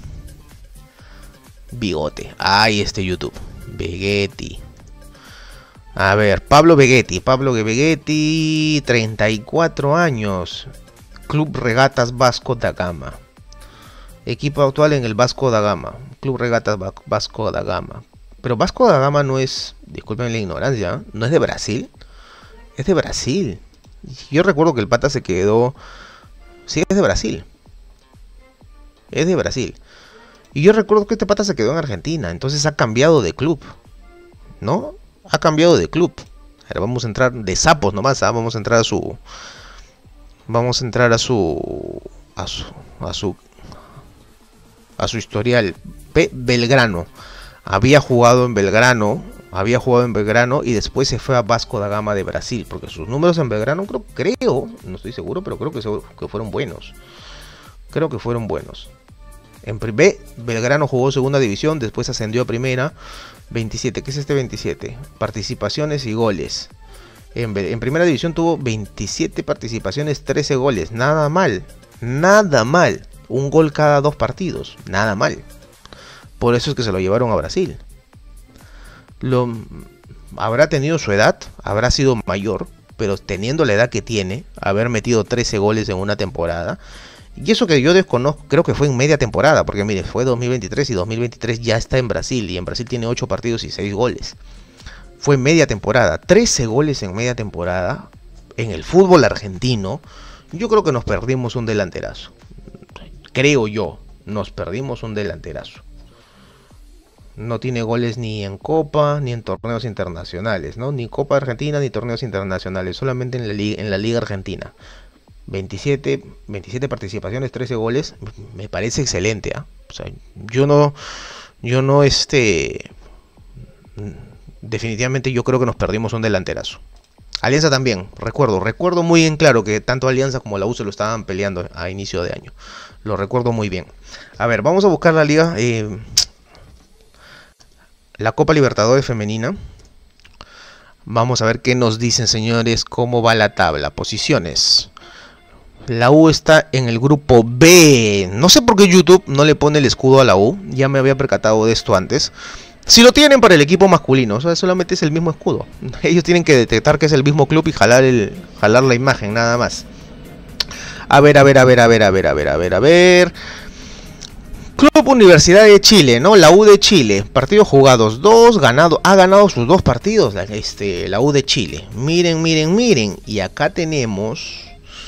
Bigote. Ahí está YouTube. Vegetti. A ver, Pablo Vegetti, 34 años, Club Regatas Vasco da Gama, equipo actual en el Vasco da Gama, Club Regatas Vasco da Gama. Pero Vasco da Gama no es, disculpen la ignorancia, no es de Brasil, es de Brasil. Yo recuerdo que el pata se quedó, sí, es de Brasil, y yo recuerdo que este pata se quedó en Argentina, entonces ha cambiado de club, ¿no? Ha cambiado de club. Ahora vamos a entrar de sapos nomás, ¿eh? Vamos a entrar a su historial. Belgrano. Había jugado en Belgrano y después se fue a Vasco da Gama de Brasil, porque sus números en Belgrano creo, no estoy seguro, pero creo que fueron buenos. En Belgrano jugó segunda división, después ascendió a primera. 27, ¿qué es este 27? Participaciones y goles. En primera división tuvo 27 participaciones, 13 goles. Nada mal. Un gol cada 2 partidos. Nada mal. Por eso es que se lo llevaron a Brasil. Habrá tenido su edad, habrá sido mayor, pero teniendo la edad que tiene, haber metido 13 goles en una temporada. Y eso que yo desconozco, creo que fue en media temporada, porque mire, fue 2023 y 2023 ya está en Brasil, y en Brasil tiene 8 partidos y 6 goles. Fue media temporada, 13 goles en media temporada, en el fútbol argentino. Yo creo que nos perdimos un delanterazo. Nos perdimos un delanterazo. No tiene goles ni en Copa, ni en torneos internacionales, ¿no? Ni Copa Argentina, ni torneos internacionales, solamente en la Liga Argentina. 27 participaciones, 13 goles, me parece excelente, ¿eh? O sea, yo no, definitivamente yo creo que nos perdimos un delanterazo. Alianza también, recuerdo muy bien claro que tanto Alianza como la U se lo estaban peleando a inicio de año. Lo recuerdo muy bien. A ver, vamos a buscar la liga, la Copa Libertadores femenina. Vamos a ver qué nos dicen, señores, cómo va la tabla, posiciones. La U está en el grupo B. No sé por qué YouTube no le pone el escudo a la U. Ya me había percatado de esto antes. Si lo tienen para el equipo masculino, o sea, solamente es el mismo escudo. Ellos tienen que detectar que es el mismo club y jalar la imagen, nada más. A ver. Club Universidad de Chile, ¿no? La U de Chile. Partidos jugados, 2 ganados. Ha ganado sus 2 partidos, la U de Chile. Miren. Y acá tenemos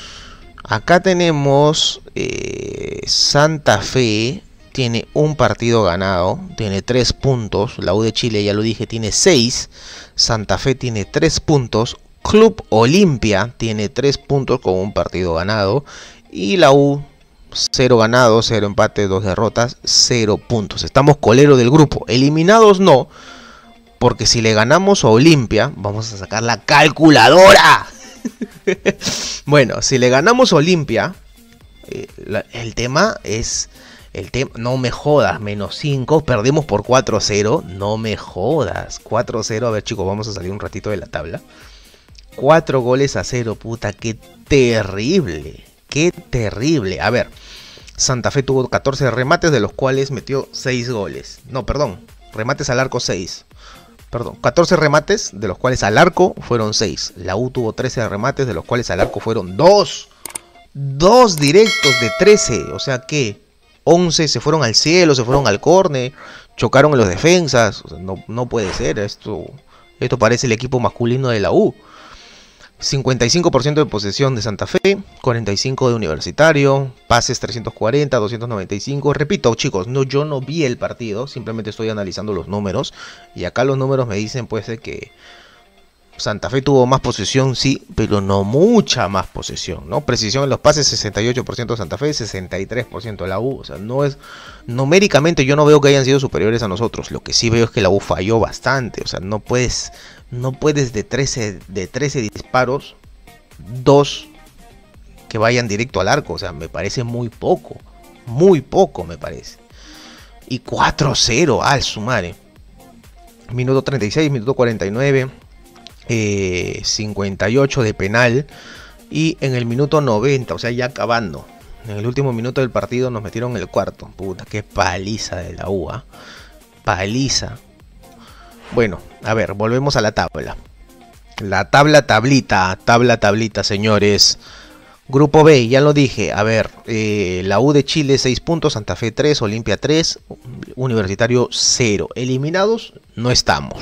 Santa Fe. Tiene un partido ganado, tiene 3 puntos. La U de Chile, ya lo dije, tiene 6. Santa Fe tiene 3 puntos. Club Olimpia tiene 3 puntos con un partido ganado. Y la U, 0 ganados, 0 empates, 2 derrotas, 0 puntos. Estamos colero del grupo. Eliminados no, porque si le ganamos a Olimpia, vamos a sacar la calculadora. Bueno, si le ganamos a Olimpia, el tema es... no me jodas, -5, perdemos por 4-0, no me jodas, 4-0, a ver chicos, vamos a salir un ratito de la tabla, 4-0, puta, qué terrible, a ver, Santa Fe tuvo 14 remates, de los cuales metió 6 goles, no, perdón, remates al arco 6, 14 remates, de los cuales al arco fueron 6, la U tuvo 13 remates, de los cuales al arco fueron 2 directos de 13, o sea que 11 se fueron al cielo, se fueron al córner, chocaron en los defensas. O sea, no puede ser, esto parece el equipo masculino de la U. 55% de posesión de Santa Fe, 45% de Universitario, pases 340, 295. Repito, chicos, yo no vi el partido, simplemente estoy analizando los números. Y acá los números me dicen pues de que Santa Fe tuvo más posesión, sí, pero no mucha más posesión, ¿no? Precisión en los pases, 68% de Santa Fe, 63% de la U. O sea, no es... numéricamente yo no veo que hayan sido superiores a nosotros. Lo que sí veo es que la U falló bastante. O sea, no puedes de 13 disparos, 2 que vayan directo al arco. O sea, me parece muy poco me parece. Y 4-0 al sumare. Minuto 36, minuto 49... 58 de penal, y en el minuto 90, o sea ya acabando, en el último minuto del partido nos metieron el cuarto. Puta, qué paliza de la U, ¿eh? Paliza. Bueno, a ver, volvemos a la tabla. La tablita, señores. Grupo B, ya lo dije. A ver, la U de Chile 6 puntos, Santa Fe 3, Olimpia 3, Universitario 0. Eliminados no estamos.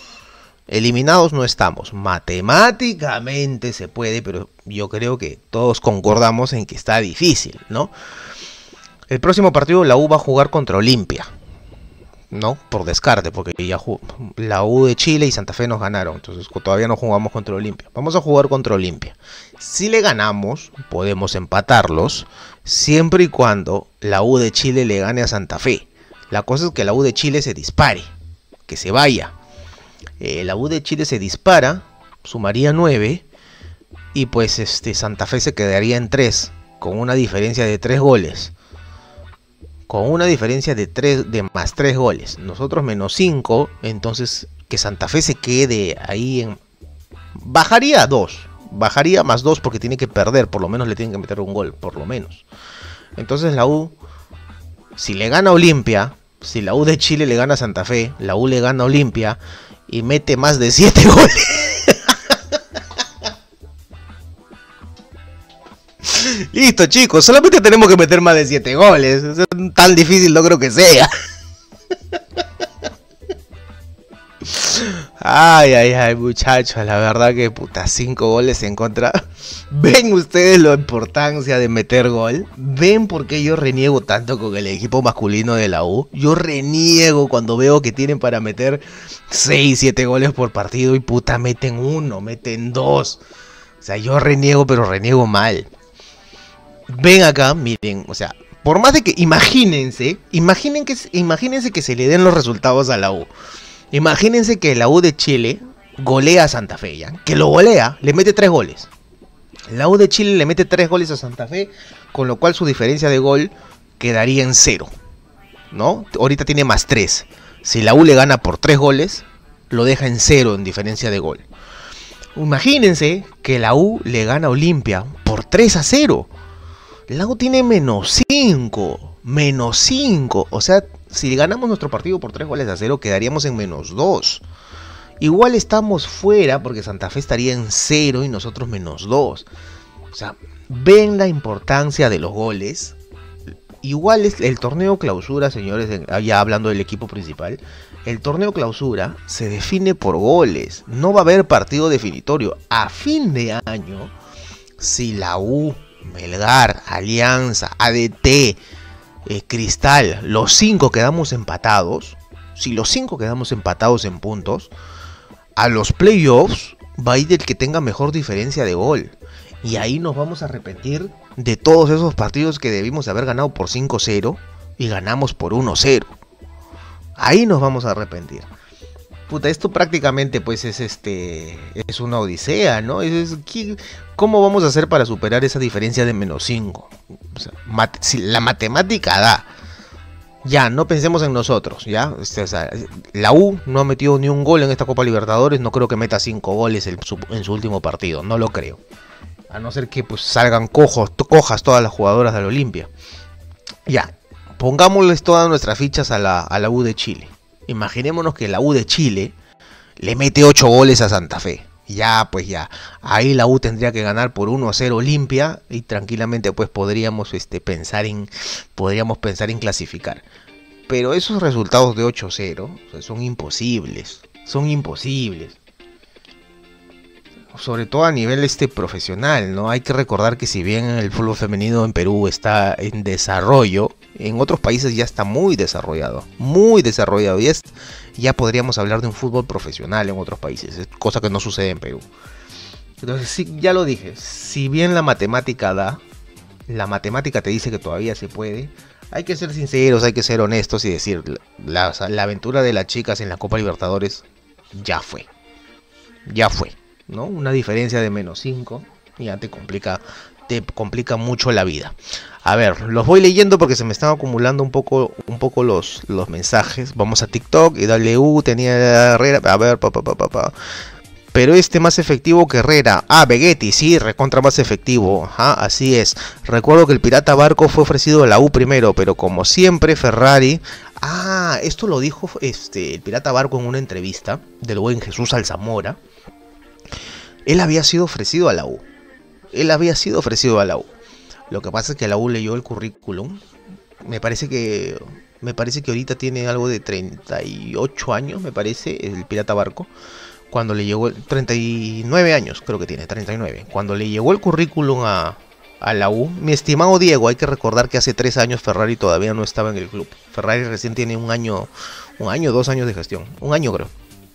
Matemáticamente se puede, pero yo creo que todos concordamos en que está difícil, ¿no? El próximo partido la U va a jugar contra Olimpia, ¿no? Por descarte, porque ya la U de Chile y Santa Fe nos ganaron, entonces todavía no jugamos contra Olimpia. Vamos a jugar contra Olimpia. Si le ganamos, podemos empatarlos, siempre y cuando la U de Chile le gane a Santa Fe. La cosa es que la U de Chile se dispare, que se vaya. La U de Chile se dispara, sumaría 9, y pues Santa Fe se quedaría en 3, con una diferencia de 3 goles. Con una diferencia de más 3 goles. Nosotros menos 5, entonces que Santa Fe se quede ahí en... bajaría más 2 porque tiene que perder, por lo menos le tienen que meter un gol, por lo menos. Entonces la U, si le gana a Olimpia, si la U de Chile le gana a Santa Fe, la U le gana a Olimpia y mete más de 7 goles. Listo, chicos, solamente tenemos que meter más de 7 goles. Tan difícil no creo que sea. Ay, muchachos, la verdad que puta, 5 goles en contra. ¿Ven ustedes la importancia de meter gol? ¿Ven por qué yo reniego tanto con el equipo masculino de la U? Yo reniego cuando veo que tienen para meter 6, 7 goles por partido y puta, meten 1, meten 2. O sea, yo reniego, pero reniego mal. ven acá, miren, o sea, por más de que imagínense que se le den los resultados a la U. Imagínense que la U de Chile golea a Santa Fe, ¿ya? Que lo golea, le mete 3 goles. La U de Chile le mete 3 goles a Santa Fe, con lo cual su diferencia de gol quedaría en 0, ¿no? Ahorita tiene más 3. Si la U le gana por 3 goles, lo deja en 0 en diferencia de gol. Imagínense que la U le gana a Olimpia por 3-0. La U tiene menos 5. Menos 5. O sea, si ganamos nuestro partido por 3-0, quedaríamos en menos 2. Igual estamos fuera porque Santa Fe estaría en 0 y nosotros menos 2. O sea, ven la importancia de los goles. Igual es el torneo clausura, señores, ya hablando del equipo principal. El torneo clausura se define por goles. No va a haber partido definitorio. A fin de año, si la U, Melgar, Alianza, ADT, Cristal, los 5 quedamos empatados. Si los 5 quedamos empatados en puntos, a los playoffs va a ir el que tenga mejor diferencia de gol. Y ahí nos vamos a arrepentir de todos esos partidos que debimos haber ganado por 5-0 y ganamos por 1-0. Ahí nos vamos a arrepentir. Puta, esto prácticamente pues es una odisea, ¿no? ¿Cómo vamos a hacer para superar esa diferencia de menos 5? O sea, si la matemática da. Ya, no pensemos en nosotros, ¿ya? O sea, la U no ha metido ni un gol en esta Copa Libertadores. No creo que meta 5 goles en su último partido. No lo creo. A no ser que pues salgan cojas todas las jugadoras de la Olimpia. Ya, pongámosles todas nuestras fichas a la U de Chile. Imaginémonos que la U de Chile le mete 8 goles a Santa Fe. Ya, pues ya. Ahí la U tendría que ganar por 1-0 Olimpia y tranquilamente pues podríamos pensar en clasificar. Pero esos resultados de 8-0, o sea, son imposibles. Son imposibles. Sobre todo a nivel profesional, ¿no? Hay que recordar que si bien el fútbol femenino en Perú está en desarrollo, en otros países ya está muy desarrollado, y ya podríamos hablar de un fútbol profesional en otros países, cosa que no sucede en Perú. Entonces, sí, ya lo dije, si bien la matemática te dice que todavía se puede, hay que ser sinceros, hay que ser honestos y decir, la aventura de las chicas en la Copa Libertadores ya fue, ¿no? Una diferencia de menos 5 ya te complica mucho la vida. A ver, los voy leyendo porque se me están acumulando un poco los mensajes. Vamos a TikTok y dale tenía Herrera, a ver, pero más efectivo que Herrera. Ah, Vegetti, sí, recontra más efectivo. Ajá, así es. Recuerdo que el Pirata Barco fue ofrecido a la U primero, pero como siempre Ferrari. Ah, esto lo dijo el Pirata Barco en una entrevista del buen Jesús Alzamora. Él había sido ofrecido a la U. Lo que pasa es que la U leyó el currículum. Me parece que ahorita tiene algo de 38 años, me parece, el Pirata Barco. Cuando le llegó 39 años, creo que tiene 39. Cuando le llegó el currículum a la U, mi estimado Diego, hay que recordar que hace 3 años Ferrari todavía no estaba en el club. Ferrari recién tiene un año, 2 años de gestión. Un año creo.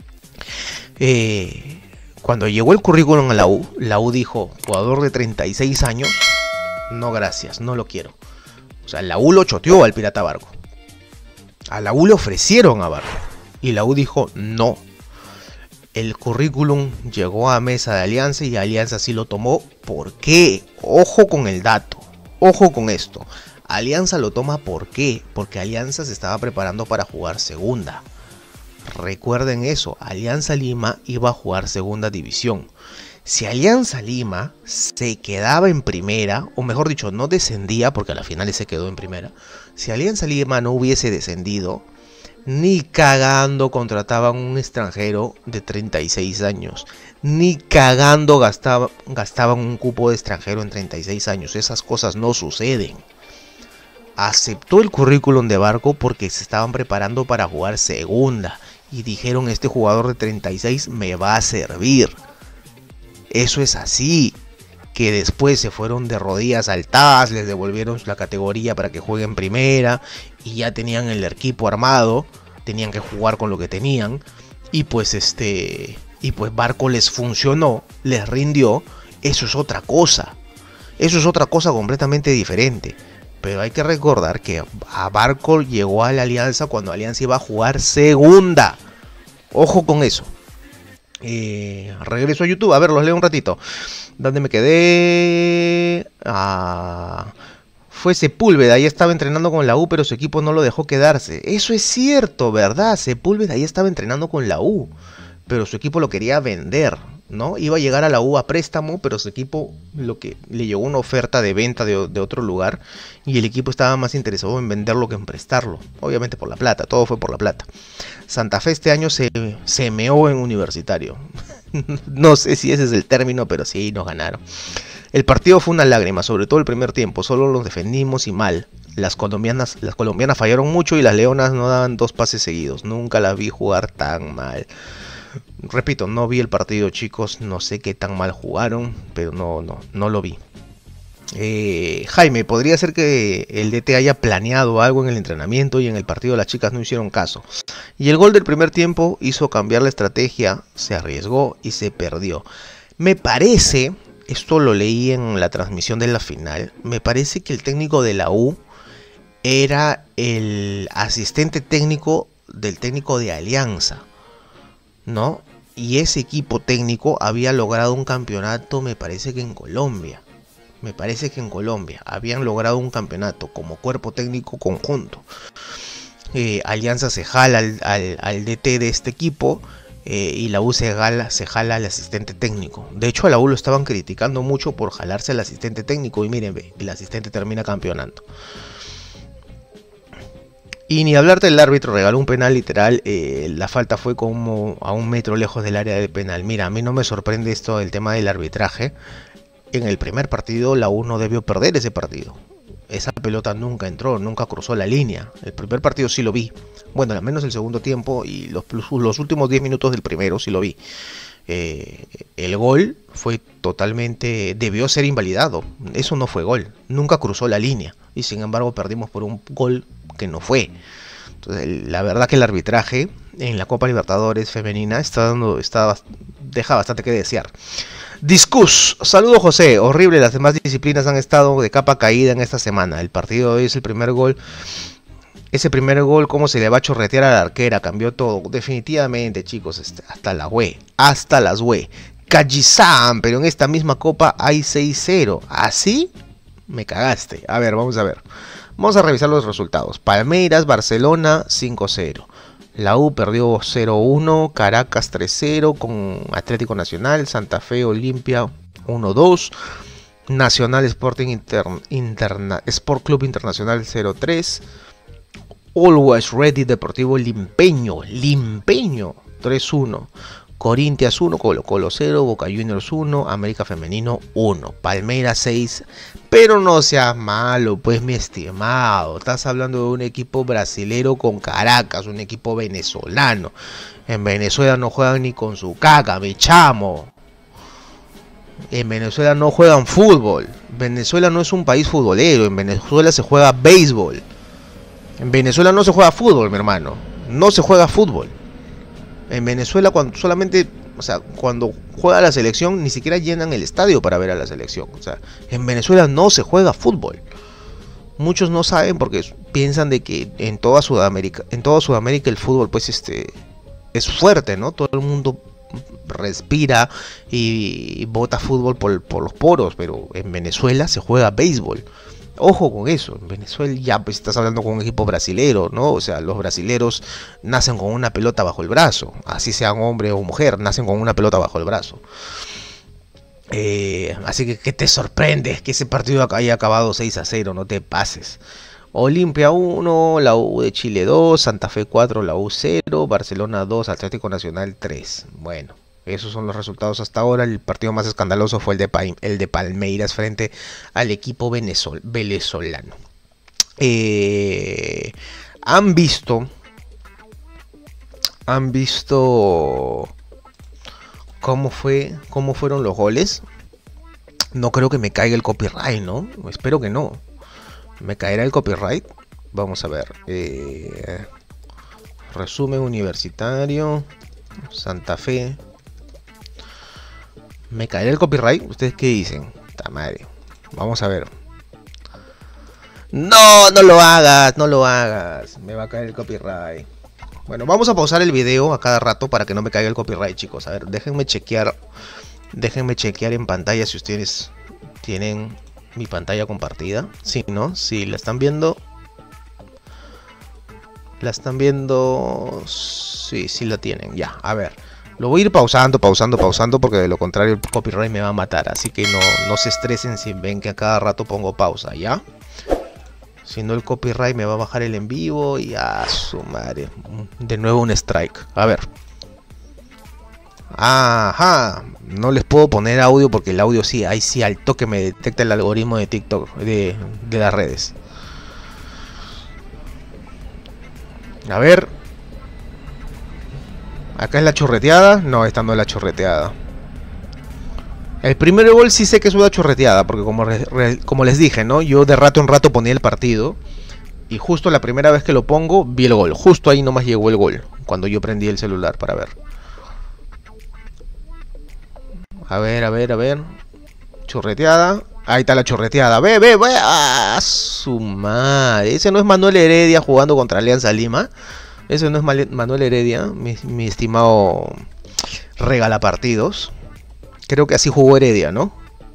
Cuando llegó el currículum a la U dijo, jugador de 36 años, no gracias, no lo quiero. O sea, la U lo choteó al Pirata Barco. A la U le ofrecieron a Barco. Y la U dijo, no. El currículum llegó a mesa de Alianza y Alianza sí lo tomó. ¿Por qué? Ojo con el dato. Ojo con esto. Alianza lo toma ¿por qué? Porque Alianza se estaba preparando para jugar segunda. Recuerden eso, Alianza Lima iba a jugar segunda división. Si Alianza Lima se quedaba en primera, o mejor dicho, no descendía, porque a la final se quedó en primera. Si Alianza Lima no hubiese descendido, ni cagando contrataban un extranjero de 36 años. Ni cagando gastaban un cupo de extranjero en 36 años. Esas cosas no suceden. Aceptó el currículum de Barco porque se estaban preparando para jugar segunda. Y dijeron, este jugador de 36 me va a servir. Eso es así. Que después se fueron de rodillas al TAS, les devolvieron la categoría para que jueguen primera. Y ya tenían el equipo armado. Tenían que jugar con lo que tenían. Y pues Barco les funcionó, les rindió. Eso es otra cosa. Eso es otra cosa completamente diferente. Pero hay que recordar que a Barco llegó a la Alianza cuando Alianza iba a jugar segunda. Ojo con eso. Regreso a YouTube. A ver, los leo un ratito. ¿Dónde me quedé? Fue Sepúlveda, ya estaba entrenando con la U, pero su equipo no lo dejó quedarse. Eso es cierto, ¿verdad? Sepúlveda ya estaba entrenando con la U, pero su equipo lo quería vender, ¿no? Iba a llegar a la U a préstamo, pero su equipo le llegó una oferta de venta de otro lugar y el equipo estaba más interesado en venderlo que en prestarlo. Obviamente por la plata, todo fue por la plata. Santa Fe este año se meó en Universitario. No sé si ese es el término, pero sí nos ganaron. El partido fue una lágrima, sobre todo el primer tiempo, solo los defendimos y mal. Las colombianas fallaron mucho y las leonas no daban 2 pases seguidos. Nunca las vi jugar tan mal. Repito, no vi el partido, chicos, no sé qué tan mal jugaron, pero no lo vi. Jaime, podría ser que el DT haya planeado algo en el entrenamiento y en el partido las chicas no hicieron caso. Y el gol del primer tiempo hizo cambiar la estrategia, se arriesgó y se perdió. Me parece, esto lo leí en la transmisión de la final, me parece que el técnico de la U era el asistente técnico del técnico de Alianza, ¿no? Y ese equipo técnico había logrado un campeonato, me parece que en Colombia. Habían logrado un campeonato como cuerpo técnico conjunto. Alianza se jala al DT de este equipo y la U se jala al asistente técnico. De hecho a la U lo estaban criticando mucho por jalarse al asistente técnico y miren, el asistente termina campeonando. Y ni hablarte del árbitro, regaló un penal literal, la falta fue como a 1 metro lejos del área de penal. Mira, a mí no me sorprende esto del tema del arbitraje. En el primer partido la U no debió perder ese partido. Esa pelota nunca entró, nunca cruzó la línea. El primer partido sí lo vi. Bueno, al menos el segundo tiempo y los últimos 10 minutos del primero sí lo vi. El gol fue totalmente... debió ser invalidado. Eso no fue gol. Nunca cruzó la línea. Y sin embargo perdimos por un gol que no fue. Entonces, la verdad que el arbitraje en la Copa Libertadores femenina deja bastante que desear. Discus, saludo José, horrible, las demás disciplinas han estado de capa caída en esta semana. El partido de hoy es el primer gol. Ese primer gol, cómo se le va a chorretear a la arquera, cambió todo. Definitivamente, chicos, hasta las güey. Kajizan, pero en esta misma copa hay 6-0. ¿Así? Me cagaste. A ver, vamos a ver. Vamos a revisar los resultados. Palmeiras, Barcelona, 5-0. La U perdió 0-1, Caracas 3-0 con Atlético Nacional, Santa Fe, Olimpia 1-2, Nacional Sporting Sport Club Internacional 0-3, Always Ready Deportivo Limpeño 3-1, Corinthians 1, Colo-Colo 0, Boca Juniors 1, América Femenino 1, Palmeiras 6, pero no seas malo, pues mi estimado, estás hablando de un equipo brasilero con Caracas, un equipo venezolano. En Venezuela no juegan ni con su caca, mi chamo. En Venezuela no juegan fútbol. Venezuela no es un país futbolero, en Venezuela se juega béisbol. En Venezuela no se juega fútbol, mi hermano, no se juega fútbol. En Venezuela cuando juega la selección ni siquiera llenan el estadio para ver a la selección. O sea, en Venezuela no se juega fútbol. Muchos no saben porque piensan de que en toda Sudamérica el fútbol pues es fuerte, ¿no? Todo el mundo respira y bota fútbol por los poros, pero en Venezuela se juega béisbol. Ojo con eso, en Venezuela ya pues estás hablando con un equipo brasilero, ¿no? O sea, los brasileros nacen con una pelota bajo el brazo, así sean hombre o mujer, nacen con una pelota bajo el brazo. Así que, ¿qué te sorprende? Que ese partido haya acabado 6-0, no te pases. Olimpia 1, la U de Chile 2, Santa Fe 4, la U 0, Barcelona 2, Atlético Nacional 3. Bueno. Esos son los resultados hasta ahora. El partido más escandaloso fue el de Palmeiras frente al equipo venezolano. ¿Han visto cómo fueron los goles? No creo que me caiga el copyright, ¿no? Espero que no. ¿Me caerá el copyright? Vamos a ver. Resumen universitario. Santa Fe. ¿Me caerá el copyright? ¿Ustedes qué dicen? ¡Ta madre! Vamos a ver. No, no lo hagas, no lo hagas. Me va a caer el copyright. Bueno, vamos a pausar el video a cada rato para que no me caiga el copyright, chicos. A ver, déjenme chequear en pantalla si ustedes tienen mi pantalla compartida. Sí, ¿no? Sí, la están viendo. ¿La están viendo? Sí, sí la tienen. Ya, a ver. Lo voy a ir pausando porque de lo contrario el copyright me va a matar. Así que no se estresen si ven que a cada rato pongo pausa, ¿ya? Si no el copyright me va a bajar el en vivo y a su madre. De nuevo un strike. A ver. Ajá. No les puedo poner audio porque el audio sí, ahí sí al toque me detecta el algoritmo de TikTok, de las redes. A ver. Acá es la chorreteada. No, esta no es la chorreteada. El primer gol sí sé que es una chorreteada, porque como les dije, ¿no? Yo de rato en rato ponía el partido. Y justo la primera vez que lo pongo, vi el gol. Justo ahí nomás llegó el gol. Cuando yo prendí el celular para ver. A ver. Chorreteada. Ahí está la chorreteada. Ve. ¡Ah, su madre! Ese no es Manuel Heredia jugando contra Alianza Lima. Ese no es Manuel Heredia, mi estimado regalapartidos. Creo que así jugó Heredia, ¿no?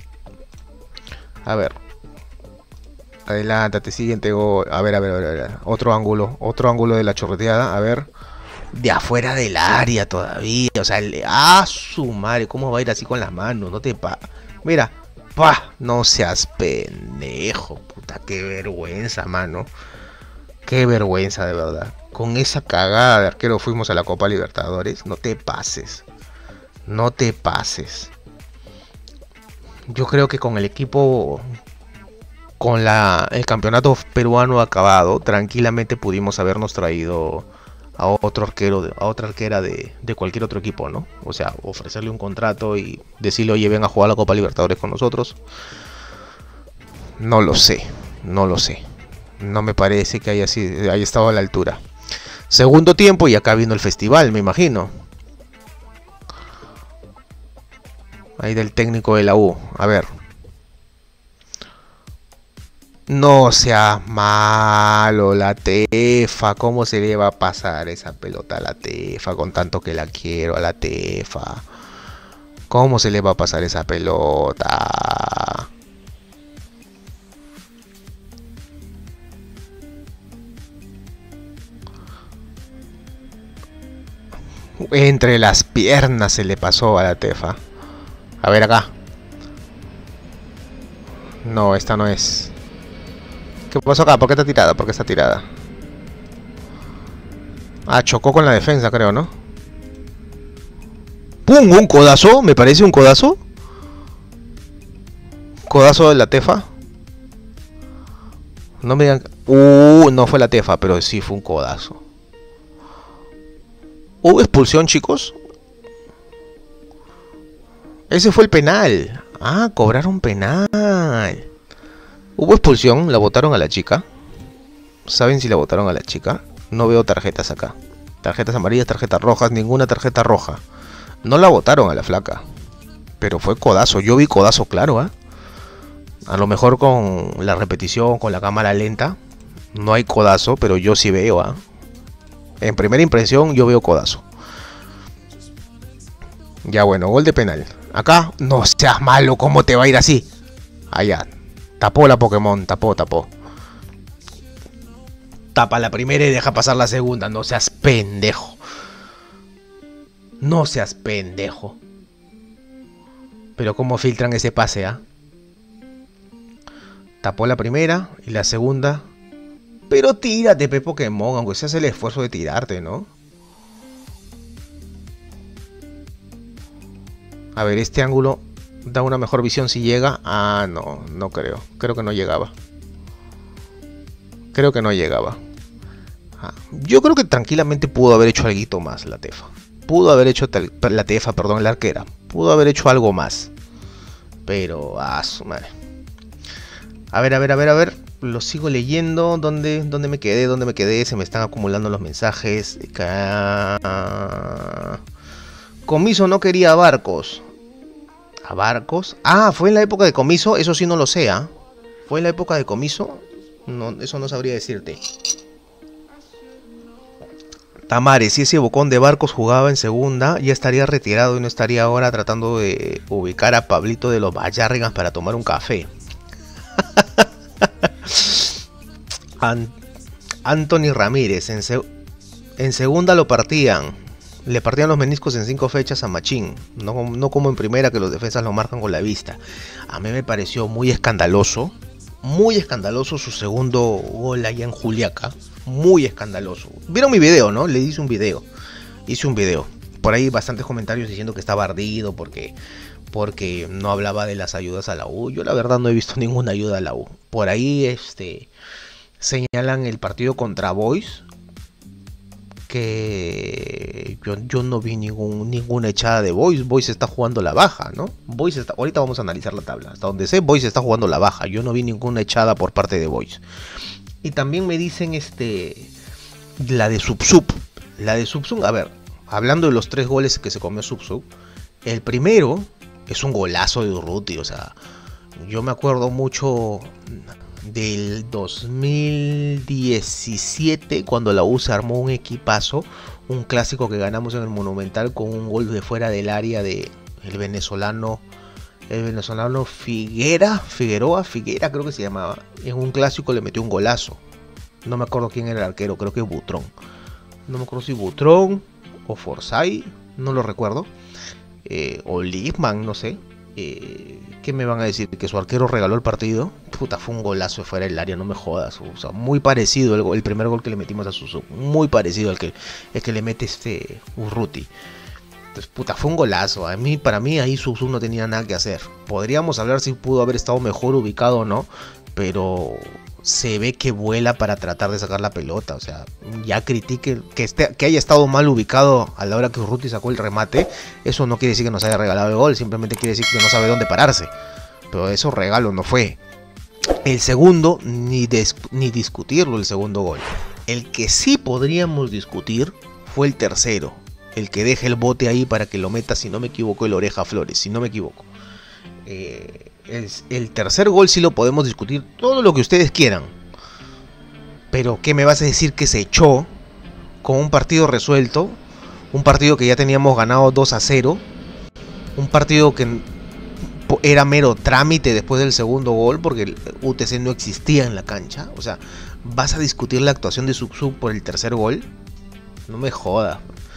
A ver. Adelántate, siguiente gol. A ver. Otro ángulo de la chorreteada. A ver. De afuera del área todavía. O sea, su madre. ¿Cómo va a ir así con las manos? No te Mira. No seas pendejo. Puta, qué vergüenza, mano. Qué vergüenza, de verdad. Con esa cagada de arquero fuimos a la Copa Libertadores. No te pases. No te pases. Yo creo que con el equipo, con el campeonato peruano acabado, tranquilamente pudimos habernos traído a otro arquero, a otra arquera de cualquier otro equipo, ¿no? O sea, ofrecerle un contrato y decirle, oye, ven a jugar la Copa Libertadores con nosotros. No lo sé. No me parece que haya estado a la altura. Segundo tiempo y acá vino el festival, me imagino. Ahí del técnico de la U. A ver. No seas malo, la Tefa. ¿Cómo se le va a pasar esa pelota a la Tefa? Con tanto que la quiero a la Tefa. ¿Cómo se le va a pasar esa pelota? Entre las piernas se le pasó a la Tefa. A ver acá. No, esta no es. ¿Qué pasó acá? ¿Por qué está tirada? ¿Por qué está tirada? Ah, chocó con la defensa, creo, ¿no? ¡Pum! ¿Un codazo? ¿Me parece un codazo? ¿Codazo de la Tefa? No me digan... no fue la Tefa, pero sí fue un codazo. ¿Hubo expulsión, chicos? Ese fue el penal. Ah, cobraron penal. ¿Hubo expulsión? ¿La votaron a la chica? ¿Saben si la votaron a la chica? No veo tarjetas acá. Tarjetas amarillas, tarjetas rojas, ninguna tarjeta roja. No la votaron a la flaca. Pero fue codazo. Yo vi codazo claro, ¿eh? A lo mejor con la repetición, con la cámara lenta, no hay codazo, pero yo sí veo, ¿eh? En primera impresión yo veo codazo. Ya bueno, gol de penal. Acá, no seas malo, ¿cómo te va a ir así? Allá. Tapó la Pokémon, tapó. Tapa la primera y deja pasar la segunda. No seas pendejo. No seas pendejo. Pero cómo filtran ese pase, ¿ah? Tapó la primera y la segunda. Pero tírate, Pokémon, aunque se hace el esfuerzo de tirarte, ¿no? A ver, este ángulo da una mejor visión si llega. Ah, no creo. Creo que no llegaba. Yo creo que tranquilamente pudo haber hecho algo más la Tefa. La arquera. Pudo haber hecho algo más. Pero, su madre. A ver. Lo sigo leyendo. ¿Dónde me quedé? Se me están acumulando los mensajes. Comiso no quería Barcos. A Barcos. Ah, fue en la época de Comiso, eso sí no lo sé, ¿ah? ¿Fue en la época de Comiso? No, eso no sabría decirte. Tamares, si ese bocón de Barcos jugaba en segunda, ya estaría retirado y no estaría ahora tratando de ubicar a Pablito de los Bayarrigas para tomar un café. Anthony Ramírez, en segunda lo partían. Le partían los meniscos en 5 fechas a Machín. No como en primera, que los defensas lo marcan con la vista. A mí me pareció muy escandaloso su segundo gol allá en Juliaca. Muy escandaloso. Vieron mi video, ¿no? Le hice un video. Por ahí bastantes comentarios diciendo que estaba ardido porque no hablaba de las ayudas a la U. Yo la verdad no he visto ninguna ayuda a la U. Por ahí señalan el partido contra Boys, que yo no vi ninguna echada de Boys. Boys está jugando la baja, ¿no? Ahorita vamos a analizar la tabla. Hasta donde sé, Boys está jugando la baja. Yo no vi ninguna echada por parte de Boys. Y también me dicen la de Subsub. La de Subsub, a ver, hablando de los 3 goles que se comió Subsub, el primero es un golazo de Urruti. O sea, yo me acuerdo mucho del 2017, cuando la U se armó un equipazo, un clásico que ganamos en el Monumental con un gol de fuera del área de el venezolano Figueroa creo que se llamaba. En un clásico le metió un golazo. No me acuerdo quién era el arquero, creo que Butrón. No me acuerdo si Butrón o Forsyth, no lo recuerdo. O Liebman, no sé. ¿Qué me van a decir? ¿Que su arquero regaló el partido? Puta, fue un golazo de fuera del área, no me jodas. O sea, muy parecido el primer gol que le metimos a Susu. Muy parecido al que le mete Urruti. Entonces, puta, fue un golazo. Para mí ahí Susu no tenía nada que hacer. Podríamos hablar si pudo haber estado mejor ubicado o no, pero se ve que vuela para tratar de sacar la pelota. O sea, ya critique que haya estado mal ubicado a la hora que Urruti sacó el remate. Eso no quiere decir que nos haya regalado el gol, simplemente quiere decir que no sabe dónde pararse. Pero eso regalo no fue. El segundo, ni discutirlo, el segundo gol. El que sí podríamos discutir fue el tercero. El que deja el bote ahí para que lo meta, si no me equivoco, el Oreja Flores, si no me equivoco. El tercer gol sí lo podemos discutir todo lo que ustedes quieran. Pero ¿qué me vas a decir que se echó con un partido resuelto? Un partido que ya teníamos ganado 2-0. Un partido que era mero trámite después del segundo gol, porque el UTC no existía en la cancha. O sea, ¿vas a discutir la actuación de Subsub por el tercer gol? No me jodas.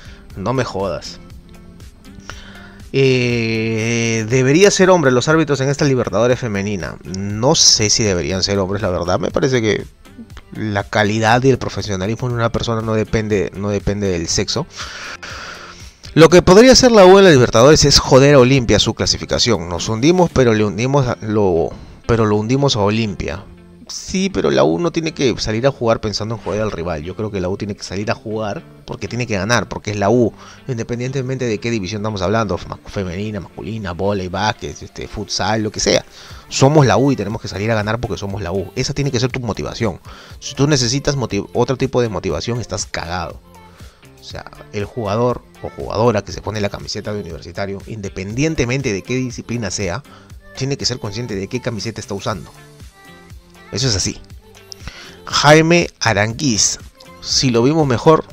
Debería ser hombre los árbitros en esta Libertadores femenina. No sé si deberían ser hombres, la verdad. Me parece que la calidad y el profesionalismo de una persona no depende del sexo. Lo que podría hacer la U en la Libertadores es joder a Olimpia su clasificación. Nos hundimos, pero lo hundimos a Olimpia. Sí, pero la U no tiene que salir a jugar pensando en joder al rival. Yo creo que la U tiene que salir a jugar porque tiene que ganar, porque es la U, independientemente de qué división estamos hablando, femenina, masculina, vóley, básquet, futsal, lo que sea. Somos la U y tenemos que salir a ganar porque somos la U. Esa tiene que ser tu motivación. Si tú necesitas otro tipo de motivación, estás cagado. O sea, el jugador o jugadora que se pone la camiseta de Universitario, independientemente de qué disciplina sea, tiene que ser consciente de qué camiseta está usando. Eso es así. Jaime Aranguiz. Si lo vimos mejor,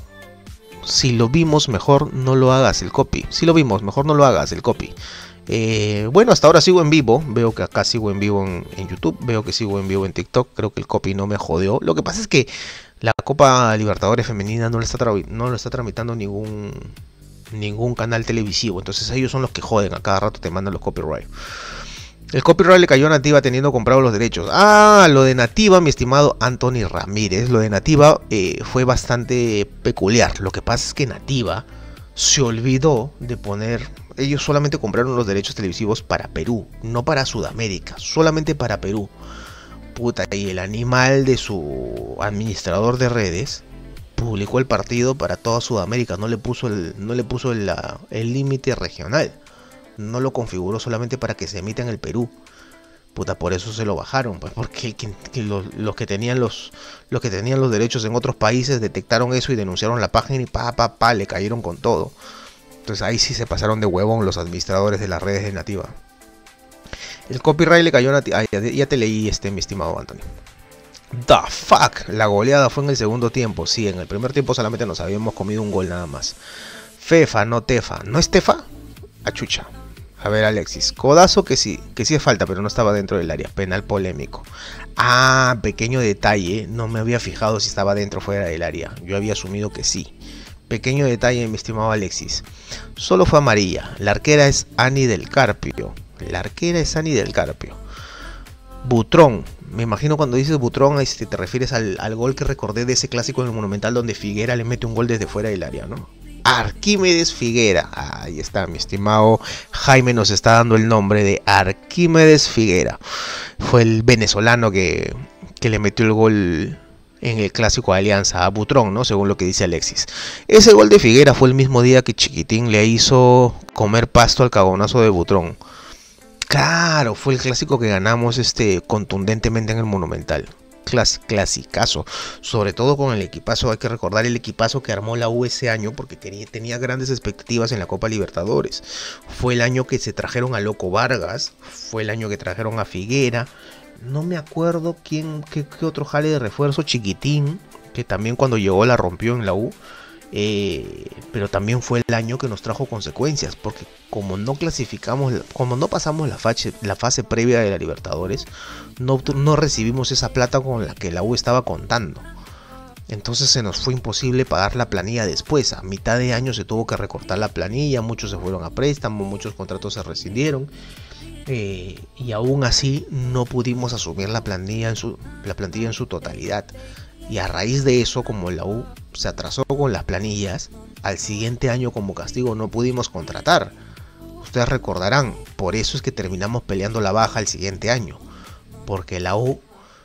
no lo hagas el copy. Si lo vimos mejor, no lo hagas el copy. Bueno, hasta ahora sigo en vivo. Veo que acá sigo en vivo en YouTube. Veo que sigo en vivo en TikTok. Creo que el copy no me jodeó. Lo que pasa es que la Copa Libertadores Femenina no lo está tramitando ningún canal televisivo. Entonces ellos son los que joden. A cada rato te mandan los copyright. El copyright le cayó a Nativa teniendo comprado los derechos. Ah, lo de Nativa, mi estimado Anthony Ramírez. Lo de Nativa fue bastante peculiar. Lo que pasa es que Nativa se olvidó de poner... Ellos solamente compraron los derechos televisivos para Perú, no para Sudamérica, solamente para Perú. Puta, y el animal de su administrador de redes publicó el partido para toda Sudamérica. No le puso el límite regional. No lo configuró solamente para que se emita en el Perú. Puta, por eso se lo bajaron, pues, porque los que tenían los derechos en otros países detectaron eso y denunciaron la página y le cayeron con todo. Entonces ahí sí se pasaron de huevón los administradores de las redes de Nativa. El copyright le cayó a ti. Ya te leí, mi estimado Anthony. The fuck, la goleada fue en el segundo tiempo. Sí, en el primer tiempo solamente nos habíamos comido un gol nada más. Fefa, no Tefa. ¿No es Tefa? Achucha. A ver, Alexis. Codazo que sí es falta, pero no estaba dentro del área. Penal polémico. Ah, pequeño detalle. No me había fijado si estaba dentro o fuera del área. Yo había asumido que sí. Pequeño detalle, mi estimado Alexis. Solo fue amarilla. La arquera es Ani del Carpio. Butrón. Me imagino cuando dices Butrón, te refieres al gol que recordé de ese clásico en el Monumental donde Figuera le mete un gol desde fuera del área, ¿no? Arquímedes Figuera. Ahí está, mi estimado Jaime nos está dando el nombre de Arquímedes Figuera. Fue el venezolano que le metió el gol en el clásico de Alianza a Butrón, ¿no? Según lo que dice Alexis. Ese gol de Figuera fue el mismo día que Chiquitín le hizo comer pasto al cagonazo de Butrón. Claro, fue el clásico que ganamos contundentemente en el Monumental. Clasicazo, sobre todo con el equipazo. Hay que recordar el equipazo que armó la U ese año, porque tenía grandes expectativas en la Copa Libertadores. Fue el año que se trajeron a Loco Vargas, fue el año que trajeron a Figuera. No me acuerdo qué otro jale de refuerzo, Chiquitín, que también cuando llegó la rompió en la U. Pero también fue el año que nos trajo consecuencias, porque como no clasificamos, como no pasamos la fase previa de la Libertadores, no recibimos esa plata con la que la U estaba contando. Entonces se nos fue imposible pagar la planilla después. A mitad de año se tuvo que recortar la planilla, muchos se fueron a préstamo, muchos contratos se rescindieron. Y aún así no pudimos asumir la plantilla en su totalidad. Y a raíz de eso, como la U se atrasó con las planillas, al siguiente año como castigo no pudimos contratar. Ustedes recordarán, por eso es que terminamos peleando la baja el siguiente año. Porque la U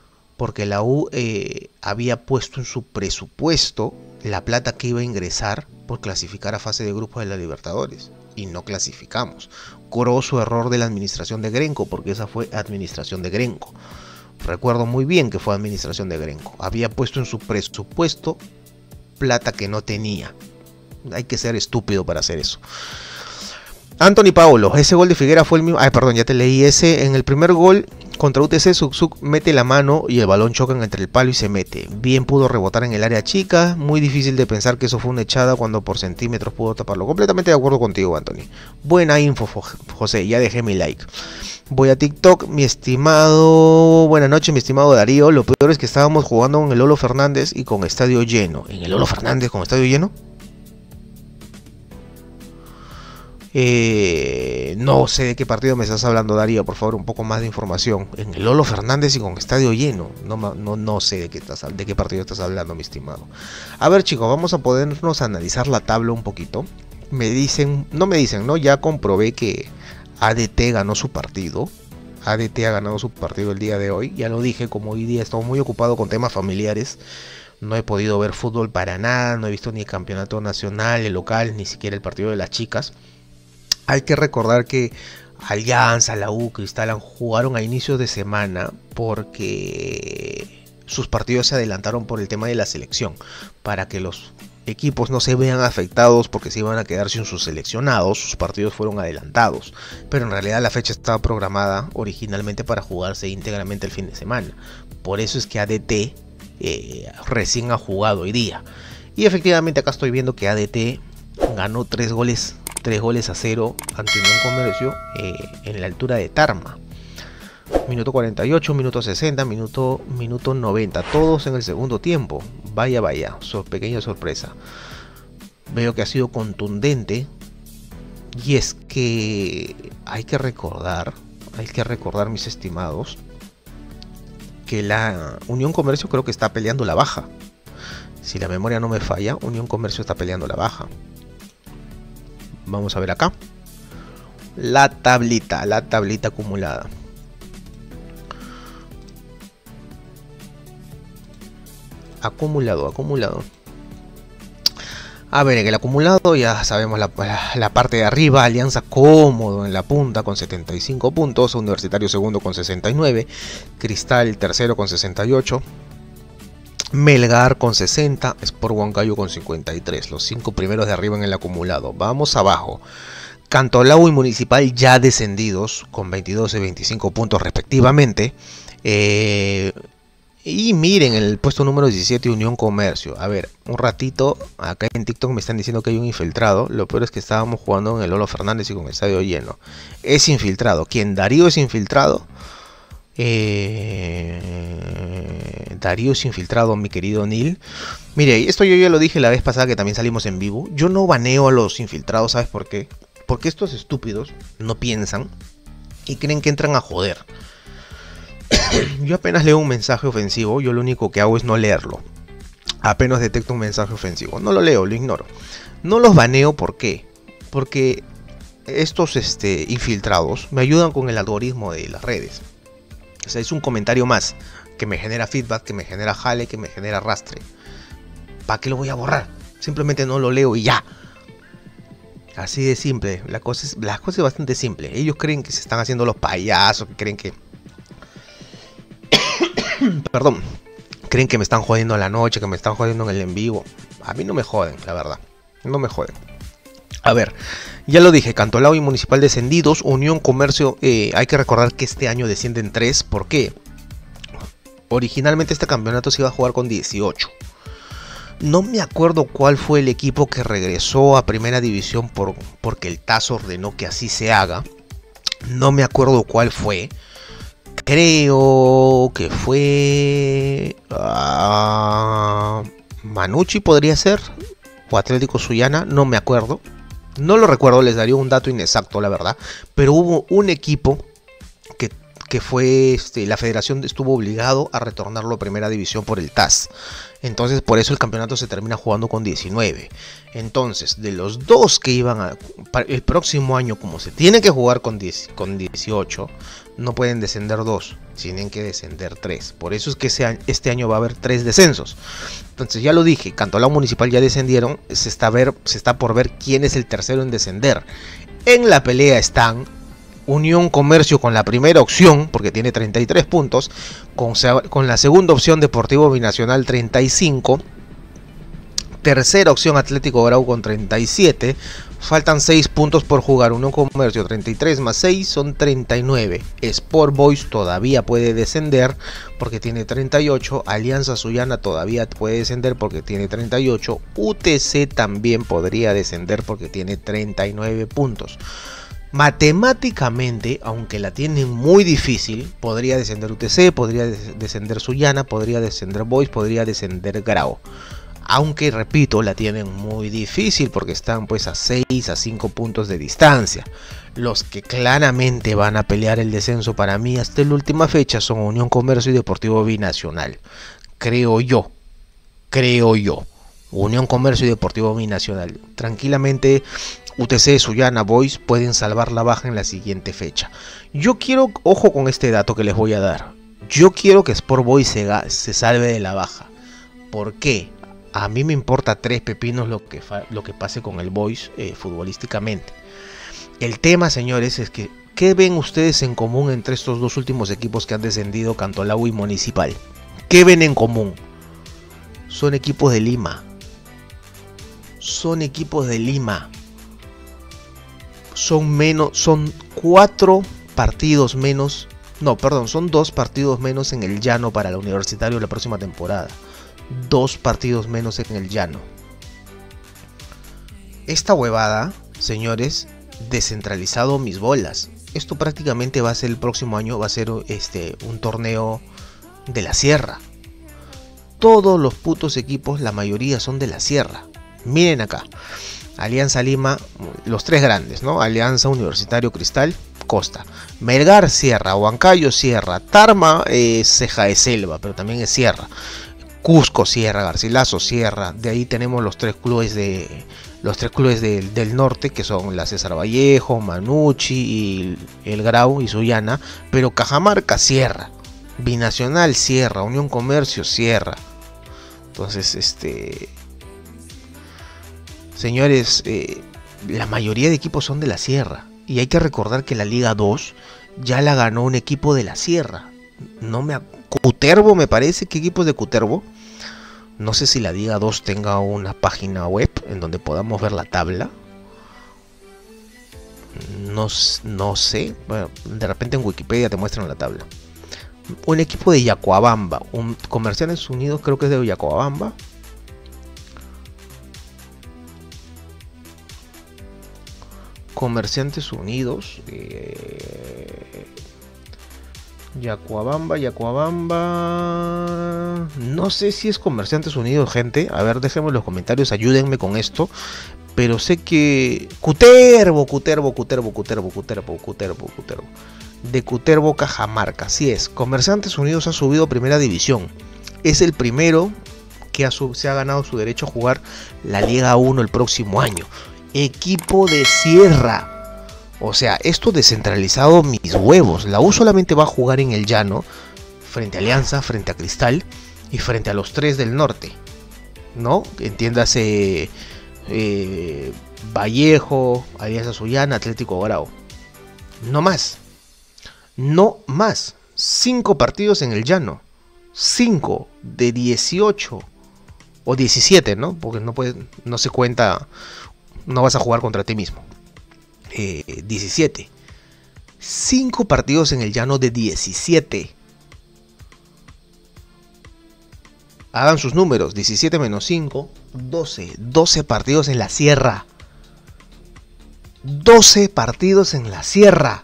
había puesto en su presupuesto la plata que iba a ingresar por clasificar a fase de grupos de la Libertadores. Y no clasificamos. Grosso error de la administración de Grenco, porque esa fue administración de Grenco. Recuerdo muy bien que fue administración de Grenco. Había puesto en su presupuesto plata que no tenía. Hay que ser estúpido para hacer eso. Anthony Paolo, ese gol de Figuera fue el mismo. Ay, perdón, ya te leí ese. En el primer gol contra UTC, Suk mete la mano y el balón chocan entre el palo y se mete. Bien pudo rebotar en el área chica. Muy difícil de pensar que eso fue una echada cuando por centímetros pudo taparlo. Completamente de acuerdo contigo, Anthony. Buena info, José. Ya dejé mi like. Voy a TikTok, mi estimado. Buenas noches, mi estimado Darío. Lo peor es que estábamos jugando con el Lolo Fernández y con estadio lleno. ¿En el Lolo Fernández con estadio lleno? No sé de qué partido me estás hablando, Darío. Por favor, un poco más de información. En el Lolo Fernández y con estadio lleno. No sé de qué partido estás hablando, mi estimado. A ver, chicos, vamos a podernos analizar la tabla un poquito. No, ya comprobé que ADT ganó su partido. ADT ha ganado su partido el día de hoy. Ya lo dije, como hoy día he estado muy ocupado con temas familiares. No he podido ver fútbol para nada. No he visto ni el campeonato nacional, el local, ni siquiera el partido de las chicas. Hay que recordar que Alianza, la U, Cristal jugaron a inicios de semana porque sus partidos se adelantaron por el tema de la selección, para que los equipos no se vean afectados porque se iban a quedar sin sus seleccionados. Sus partidos fueron adelantados, pero en realidad la fecha estaba programada originalmente para jugarse íntegramente el fin de semana. Por eso es que ADT recién ha jugado hoy día. Y efectivamente acá estoy viendo que ADT ganó 3 goles a 0 ante Unión Comercio en la altura de Tarma. Minuto 48, minuto 60, minuto 90, todos en el segundo tiempo. Vaya, pequeña sorpresa. Veo que ha sido contundente. Y es que hay que recordar, mis estimados, que la Unión Comercio creo que está peleando la baja. Si la memoria no me falla, Unión Comercio está peleando la baja. Vamos a ver acá la tablita acumulada. Acumulado. A ver, en el acumulado ya sabemos la parte de arriba. Alianza cómodo en la punta con 75 puntos. Universitario segundo con 69. Cristal tercero con 68. Melgar con 60, Sport Huancayo con 53, los 5 primeros de arriba en el acumulado. Vamos abajo. Cantolao y Municipal ya descendidos con 22 y 25 puntos respectivamente. Y miren, el puesto número 17, Unión Comercio. A ver, un ratito, acá en TikTok me están diciendo que hay un infiltrado. Lo peor es que estábamos jugando en el Lolo Fernández y con el estadio lleno. Es infiltrado. ¿Quién? Darío es infiltrado. Darío es infiltrado, mi querido Neil. Mire, esto yo ya lo dije la vez pasada que también salimos en vivo. Yo no baneo a los infiltrados, ¿sabes por qué? Porque estos estúpidos no piensan y creen que entran a joder. Yo apenas leo un mensaje ofensivo, yo lo único que hago es no leerlo. Apenas detecto un mensaje ofensivo, no lo leo, lo ignoro. No los baneo, ¿por qué? Porque estos infiltrados me ayudan con el algoritmo de las redes. O sea, es un comentario más que me genera feedback, que me genera jale, que me genera arrastre. ¿Para qué lo voy a borrar? Simplemente no lo leo y ya. Así de simple, la cosa es bastante simple. Ellos creen que se están haciendo los payasos, que creen que... Perdón, creen que me están jodiendo a la noche, que me están jodiendo en el en vivo. A mí no me joden, la verdad. No me joden. A ver, ya lo dije, Cantolao y Municipal descendidos, Unión Comercio, hay que recordar que este año descienden 3. ¿Por qué? Originalmente este campeonato se iba a jugar con 18. No me acuerdo cuál fue el equipo que regresó a primera división porque el TAS ordenó que así se haga. No me acuerdo cuál fue. Creo que fue Manucci, podría ser, o Atlético Sullana, no me acuerdo. No lo recuerdo, les daría un dato inexacto, la verdad. Pero hubo un equipo que fue, la federación estuvo obligado a retornarlo a primera división por el TAS. Entonces por eso el campeonato se termina jugando con 19. Entonces de los dos que iban el próximo año, como se tiene que jugar con 18, no pueden descender 2, tienen que descender 3. Por eso es que este año va a haber 3 descensos. Entonces ya lo dije, Cantolao Municipal ya descendieron, se está por ver quién es el tercero en descender. En la pelea están Unión Comercio con la primera opción, porque tiene 33 puntos, con la segunda opción Deportivo Binacional 35, tercera opción Atlético Grau con 37, faltan 6 puntos por jugar, Unión Comercio 33 más 6 son 39, Sport Boys todavía puede descender porque tiene 38, Alianza Sullana todavía puede descender porque tiene 38, UTC también podría descender porque tiene 39 puntos. Matemáticamente, aunque la tienen muy difícil, podría descender UTC, podría descender Sullana, podría descender Boys, podría descender Grau. Aunque, repito, la tienen muy difícil porque están pues a 6 a 5 puntos de distancia. Los que claramente van a pelear el descenso para mí hasta la última fecha son Unión Comercio y Deportivo Binacional. Creo yo. Unión Comercio y Deportivo Binacional. Tranquilamente UTC, Sullana, Boys pueden salvar la baja en la siguiente fecha. Yo quiero, ojo con este dato que les voy a dar. Yo quiero que Sport Boys se salve de la baja. ¿Por qué? A mí me importa 3 pepinos lo que pase con el Boys futbolísticamente. El tema, señores, es que ¿qué ven ustedes en común entre estos dos últimos equipos que han descendido, Cantolao y Municipal? ¿Qué ven en común? Son equipos de Lima. Son 4 partidos menos. No, perdón, son 2 partidos menos en el llano para el Universitario la próxima temporada. 2 partidos menos en el llano. Esta huevada, señores, descentralizado mis bolas. Esto prácticamente va a ser el próximo año, va a ser un torneo de la sierra. Todos los putos equipos, la mayoría son de la sierra. Miren acá. Alianza Lima, los 3 grandes, ¿no? Alianza, Universitario, Cristal, Costa. Melgar, Sierra. Huancayo, Sierra. Tarma, Ceja de Selva, pero también es Sierra. Cusco, Sierra. Garcilaso, Sierra. De ahí tenemos los 3 clubes del norte, que son la César Vallejo, Manucci y el Grau y Sullana. Pero Cajamarca, Sierra. Binacional, Sierra. Unión Comercio, Sierra. Entonces, señores, la mayoría de equipos son de la sierra. Y hay que recordar que la Liga 2 ya la ganó un equipo de la sierra. Cutervo, me parece. ¿Qué equipo es de Cutervo? No sé si la Liga 2 tenga una página web en donde podamos ver la tabla. no sé. Bueno, de repente en Wikipedia te muestran la tabla. Un equipo de Yacuabamba. Comerciantes Unidos creo que es de Yacuabamba. Comerciantes Unidos. Yacuabamba. No sé si es Comerciantes Unidos, gente. A ver, déjenme en los comentarios, ayúdenme con esto. Pero sé que... Cutervo. De Cutervo, Cajamarca. Así es. Comerciantes Unidos ha subido a primera división. Es el primero que se ha ganado su derecho a jugar la Liga 1 el próximo año. Equipo de Sierra. O sea, esto descentralizado, mis huevos. La U solamente va a jugar en el llano, frente a Alianza, frente a Cristal y frente a los 3 del norte, ¿no? Entiéndase, Vallejo, Alianza Sullana, Atlético Grau. No más. 5 partidos en el llano. 5 de 18 o 17, ¿no? Porque no se cuenta, no vas a jugar contra ti mismo. 17. 5 partidos en el llano de 17. Hagan sus números. 17 menos 5, 12. 12 partidos en la sierra. 12 partidos en la sierra.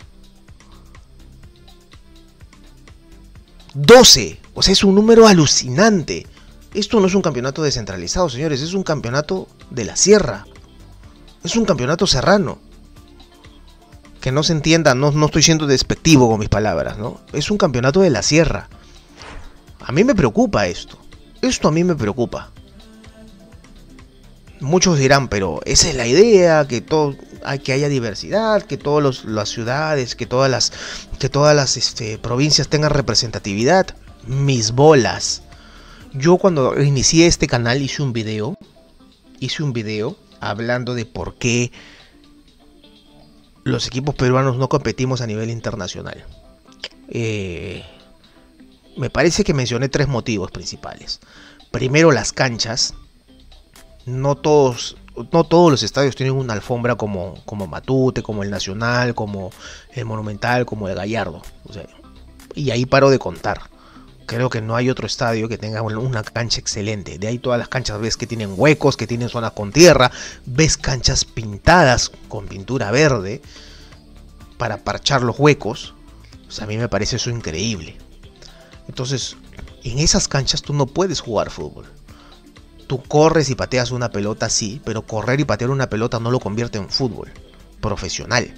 12. O sea, es un número alucinante. Esto no es un campeonato descentralizado, señores. Es un campeonato de la sierra. Es un campeonato serrano. Que no se entienda, no estoy siendo despectivo con mis palabras, ¿no? Es un campeonato de la sierra. A mí me preocupa esto. Esto a mí me preocupa. Muchos dirán, pero esa es la idea, que haya diversidad, que todas las ciudades, que todas las provincias tengan representatividad. Mis bolas. Yo cuando inicié este canal hice un video hablando de por qué los equipos peruanos no competimos a nivel internacional. Me parece que mencioné 3 motivos principales. Primero, las canchas. No todos los estadios tienen una alfombra como Matute, como el Nacional, como el Monumental, como el Gallardo. O sea, y ahí paro de contar. Creo que no hay otro estadio que tenga una cancha excelente. De ahí todas las canchas ves que tienen huecos, que tienen zonas con tierra. Ves canchas pintadas con pintura verde para parchar los huecos. O sea, a mí me parece eso increíble. Entonces, en esas canchas tú no puedes jugar fútbol. Tú corres y pateas una pelota, sí, pero correr y patear una pelota no lo convierte en fútbol profesional.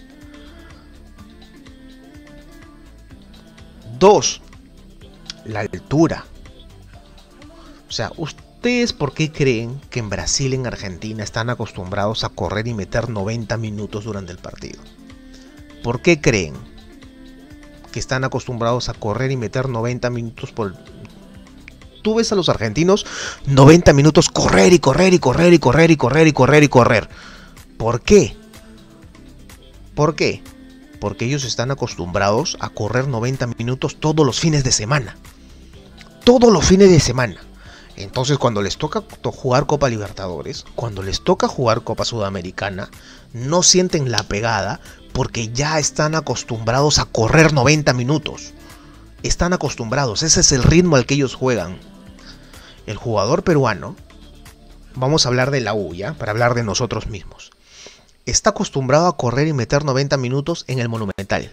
2. La altura. O sea, ¿ustedes por qué creen que en Brasil y en Argentina están acostumbrados a correr y meter 90 minutos durante el partido? ¿Por qué creen que están acostumbrados a correr y meter 90 minutos por... Tú ves a los argentinos 90 minutos correr y correr y correr y correr y correr y correr y correr. ¿Por qué? ¿Por qué? Porque ellos están acostumbrados a correr 90 minutos todos los fines de semana. Todos los fines de semana. Entonces cuando les toca jugar Copa Libertadores, cuando les toca jugar Copa Sudamericana, no sienten la pegada porque ya están acostumbrados a correr 90 minutos. Están acostumbrados, ese es el ritmo al que ellos juegan. El jugador peruano, vamos a hablar de la U ya, para hablar de nosotros mismos. Está acostumbrado a correr y meter 90 minutos en el Monumental.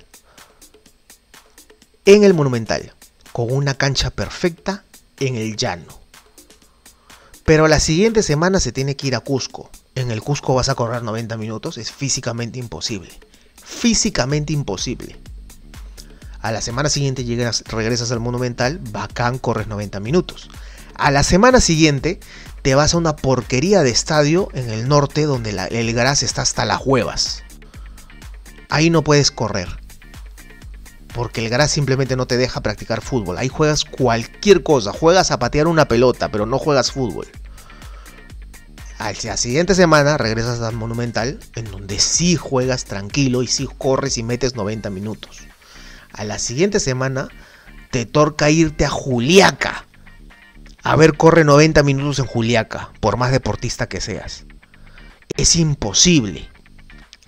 En el Monumental, con una cancha perfecta en el llano. Pero la siguiente semana se tiene que ir a Cusco. En el Cusco vas a correr 90 minutos, es físicamente imposible. Físicamente imposible. A la semana siguiente regresas al Monumental, bacán, corres 90 minutos. A la semana siguiente te vas a una porquería de estadio en el norte donde el gras está hasta las huevas. Ahí no puedes correr. Porque el gras simplemente no te deja practicar fútbol. Ahí juegas cualquier cosa. Juegas a patear una pelota, pero no juegas fútbol. A la siguiente semana regresas al Monumental, en donde sí juegas tranquilo y sí corres y metes 90 minutos. A la siguiente semana te toca irte a Juliaca. A ver, corre 90 minutos en Juliaca, por más deportista que seas. Es imposible.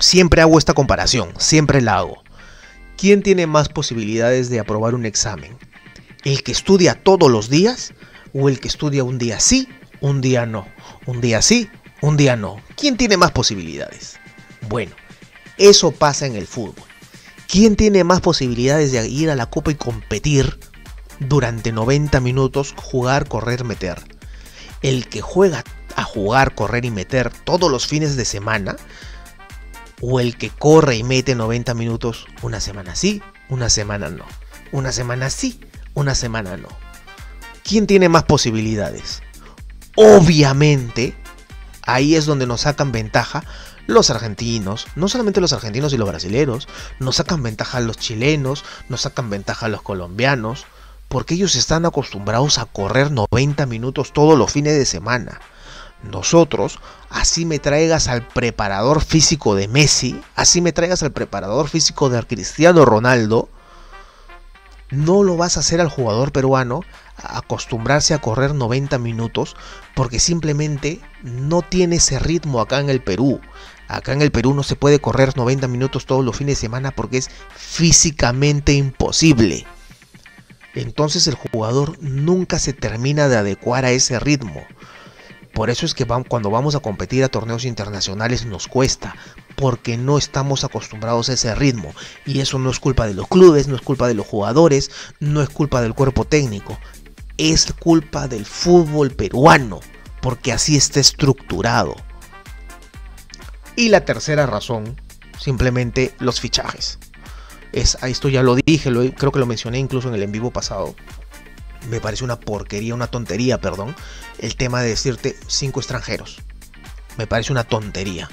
Siempre hago esta comparación, siempre la hago. ¿Quién tiene más posibilidades de aprobar un examen? ¿El que estudia todos los días o el que estudia un día sí, un día no? Un día sí, un día no. ¿Quién tiene más posibilidades? Bueno, eso pasa en el fútbol. ¿Quién tiene más posibilidades de ir a la Copa y competir durante 90 minutos, jugar, correr, meter? ¿El que juega a jugar, correr y meter todos los fines de semana? ¿O el que corre y mete 90 minutos una semana sí, una semana no? Una semana sí, una semana no. ¿Quién tiene más posibilidades? Obviamente, ahí es donde nos sacan ventaja los argentinos, no solamente los argentinos y los brasileros, nos sacan ventaja los chilenos, nos sacan ventaja los colombianos, porque ellos están acostumbrados a correr 90 minutos todos los fines de semana. Nosotros, así me traigas al preparador físico de Messi, así me traigas al preparador físico de Cristiano Ronaldo, no lo vas a hacer al jugador peruano a acostumbrarse a correr 90 minutos porque simplemente no tiene ese ritmo acá en el Perú. Acá en el Perú no se puede correr 90 minutos todos los fines de semana porque es físicamente imposible. Entonces el jugador nunca se termina de adecuar a ese ritmo. Por eso es que cuando vamos a competir a torneos internacionales nos cuesta, porque no estamos acostumbrados a ese ritmo. Y eso no es culpa de los clubes, no es culpa de los jugadores, no es culpa del cuerpo técnico. Es culpa del fútbol peruano, porque así está estructurado. Y la tercera razón, simplemente los fichajes. Esto ya lo dije, creo que lo mencioné incluso en el en vivo pasado. Me parece una porquería, una tontería, perdón, el tema de decirte 5 extranjeros. Me parece una tontería.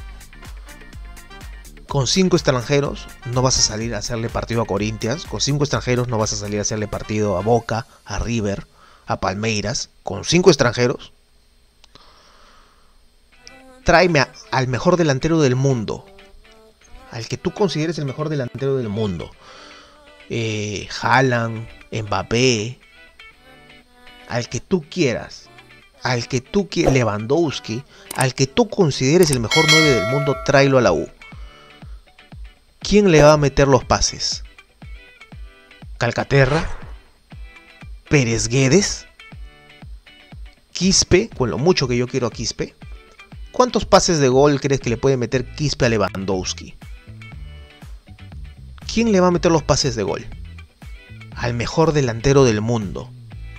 Con 5 extranjeros no vas a salir a hacerle partido a Corinthians. Con 5 extranjeros no vas a salir a hacerle partido a Boca, a River, a Palmeiras. Con 5 extranjeros, tráeme al mejor delantero del mundo. Al que tú consideres el mejor delantero del mundo. Haaland, Mbappé, al que tú quieras, Lewandowski, al que tú consideres el mejor 9 del mundo, tráelo a la U. ¿Quién le va a meter los pases? ¿Calcaterra? ¿Pérez Guedes? ¿Quispe? Con lo mucho que yo quiero a Quispe. ¿Cuántos pases de gol crees que le puede meter Quispe a Lewandowski? ¿Quién le va a meter los pases de gol? Al mejor delantero del mundo.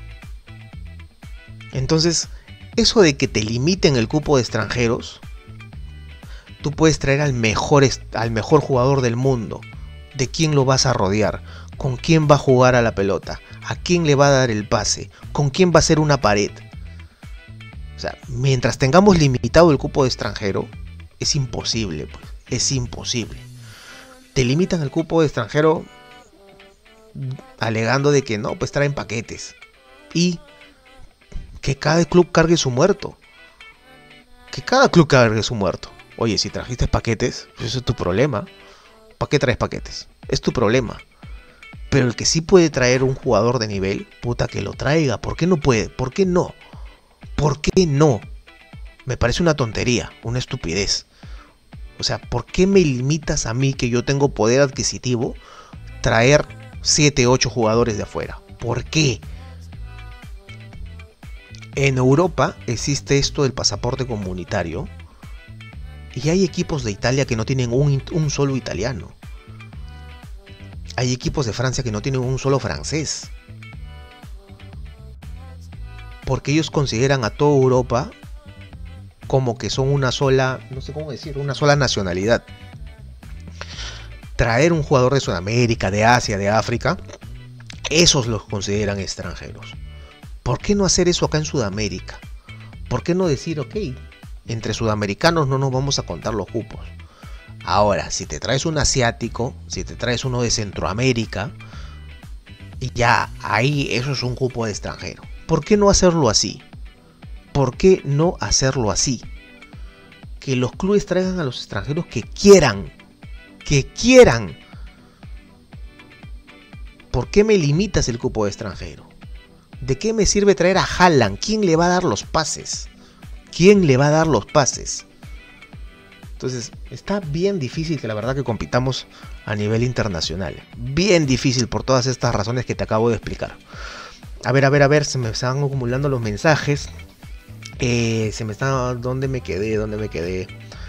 Entonces, eso de que te limiten el cupo de extranjeros, tú puedes traer al mejor jugador del mundo. ¿De quién lo vas a rodear? ¿Con quién va a jugar a la pelota? ¿A quién le va a dar el pase? ¿Con quién va a ser una pared? O sea, mientras tengamos limitado el cupo de extranjero, es imposible, pues, es imposible. Te limitan el cupo de extranjero alegando de que no, pues traen paquetes. Y que cada club cargue su muerto. Que cada club cargue su muerto. Oye, si trajiste paquetes, pues eso es tu problema. ¿Para qué traes paquetes? Es tu problema. Pero el que sí puede traer un jugador de nivel, puta que lo traiga. ¿Por qué no puede? ¿Por qué no? ¿Por qué no? Me parece una tontería, una estupidez. O sea, ¿por qué me limitas a mí, que yo tengo poder adquisitivo, traer 7, 8 jugadores de afuera? ¿Por qué? En Europa existe esto del pasaporte comunitario y hay equipos de Italia que no tienen un solo italiano. Hay equipos de Francia que no tienen un solo francés. Porque ellos consideran a toda Europa como que son una sola, no sé cómo decir, una sola nacionalidad. Traer un jugador de Sudamérica, de Asia, de África, esos los consideran extranjeros. ¿Por qué no hacer eso acá en Sudamérica? ¿Por qué no decir, ok, entre sudamericanos no nos vamos a contar los cupos? Ahora, si te traes un asiático, si te traes uno de Centroamérica, y ya ahí eso es un cupo de extranjero. ¿Por qué no hacerlo así? ¿Por qué no hacerlo así? Que los clubes traigan a los extranjeros que quieran. Que quieran. ¿Por qué me limitas el cupo de extranjero? ¿De qué me sirve traer a Haaland? ¿Quién le va a dar los pases? ¿Quién le va a dar los pases? Entonces, está bien difícil que la verdad que compitamos a nivel internacional. Bien difícil por todas estas razones que te acabo de explicar. A ver, se me están acumulando los mensajes. ¿Dónde me quedé?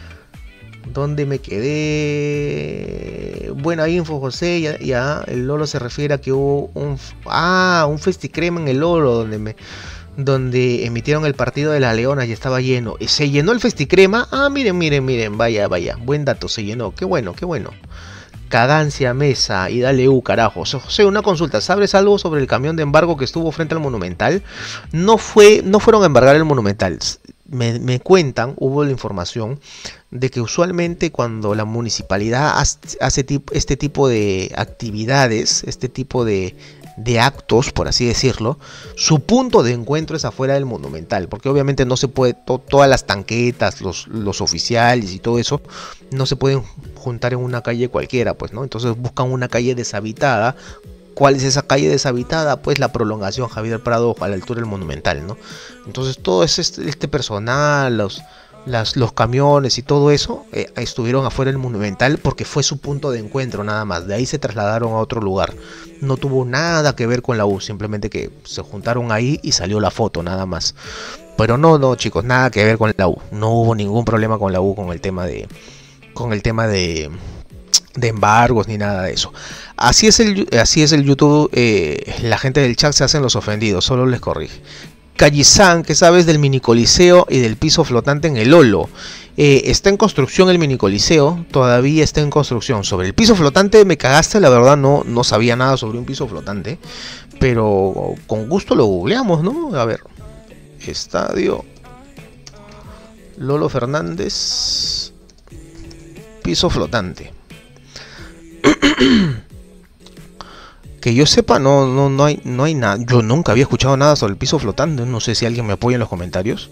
Buena info, José. Ya, el Lolo se refiere a que hubo un festicrema en el Lolo donde emitieron el partido de la Leona y estaba lleno. ¿Se llenó el festicrema? Miren, vaya, buen dato, se llenó, qué bueno. Cagancia Mesa y dale carajo. José, una consulta, ¿sabes algo sobre el camión de embargo que estuvo frente al Monumental? No fueron a embargar el Monumental. Me cuentan, hubo la información de que usualmente cuando la municipalidad hace este tipo de actividades, este tipo de actos, por así decirlo, su punto de encuentro es afuera del Monumental, porque obviamente no se puede, todas las tanquetas, los oficiales y todo eso, no se pueden juntar en una calle cualquiera, pues, ¿no? Entonces buscan una calle deshabitada. ¿Cuál es esa calle deshabitada? Pues la prolongación Javier Prado a la altura del Monumental, ¿no? Entonces todo este personal, los camiones y todo eso estuvieron afuera del Monumental porque fue su punto de encuentro nada más. De ahí se trasladaron a otro lugar. No tuvo nada que ver con la U, simplemente que se juntaron ahí y salió la foto nada más. Pero no chicos, nada que ver con la U. No hubo ningún problema con la U con el tema de embargos ni nada de eso. Así es el YouTube. La gente del chat se hacen los ofendidos, solo les corrige. Callizán, ¿qué sabes del minicoliseo y del piso flotante en el Lolo? Está en construcción el minicoliseo, todavía está en construcción. Sobre el piso flotante me cagaste, la verdad no sabía nada sobre un piso flotante, pero con gusto lo googleamos, ¿no? A ver, estadio Lolo Fernández, piso flotante. Que yo sepa, no hay nada. Yo nunca había escuchado nada sobre el piso flotante. No sé si alguien me apoya en los comentarios.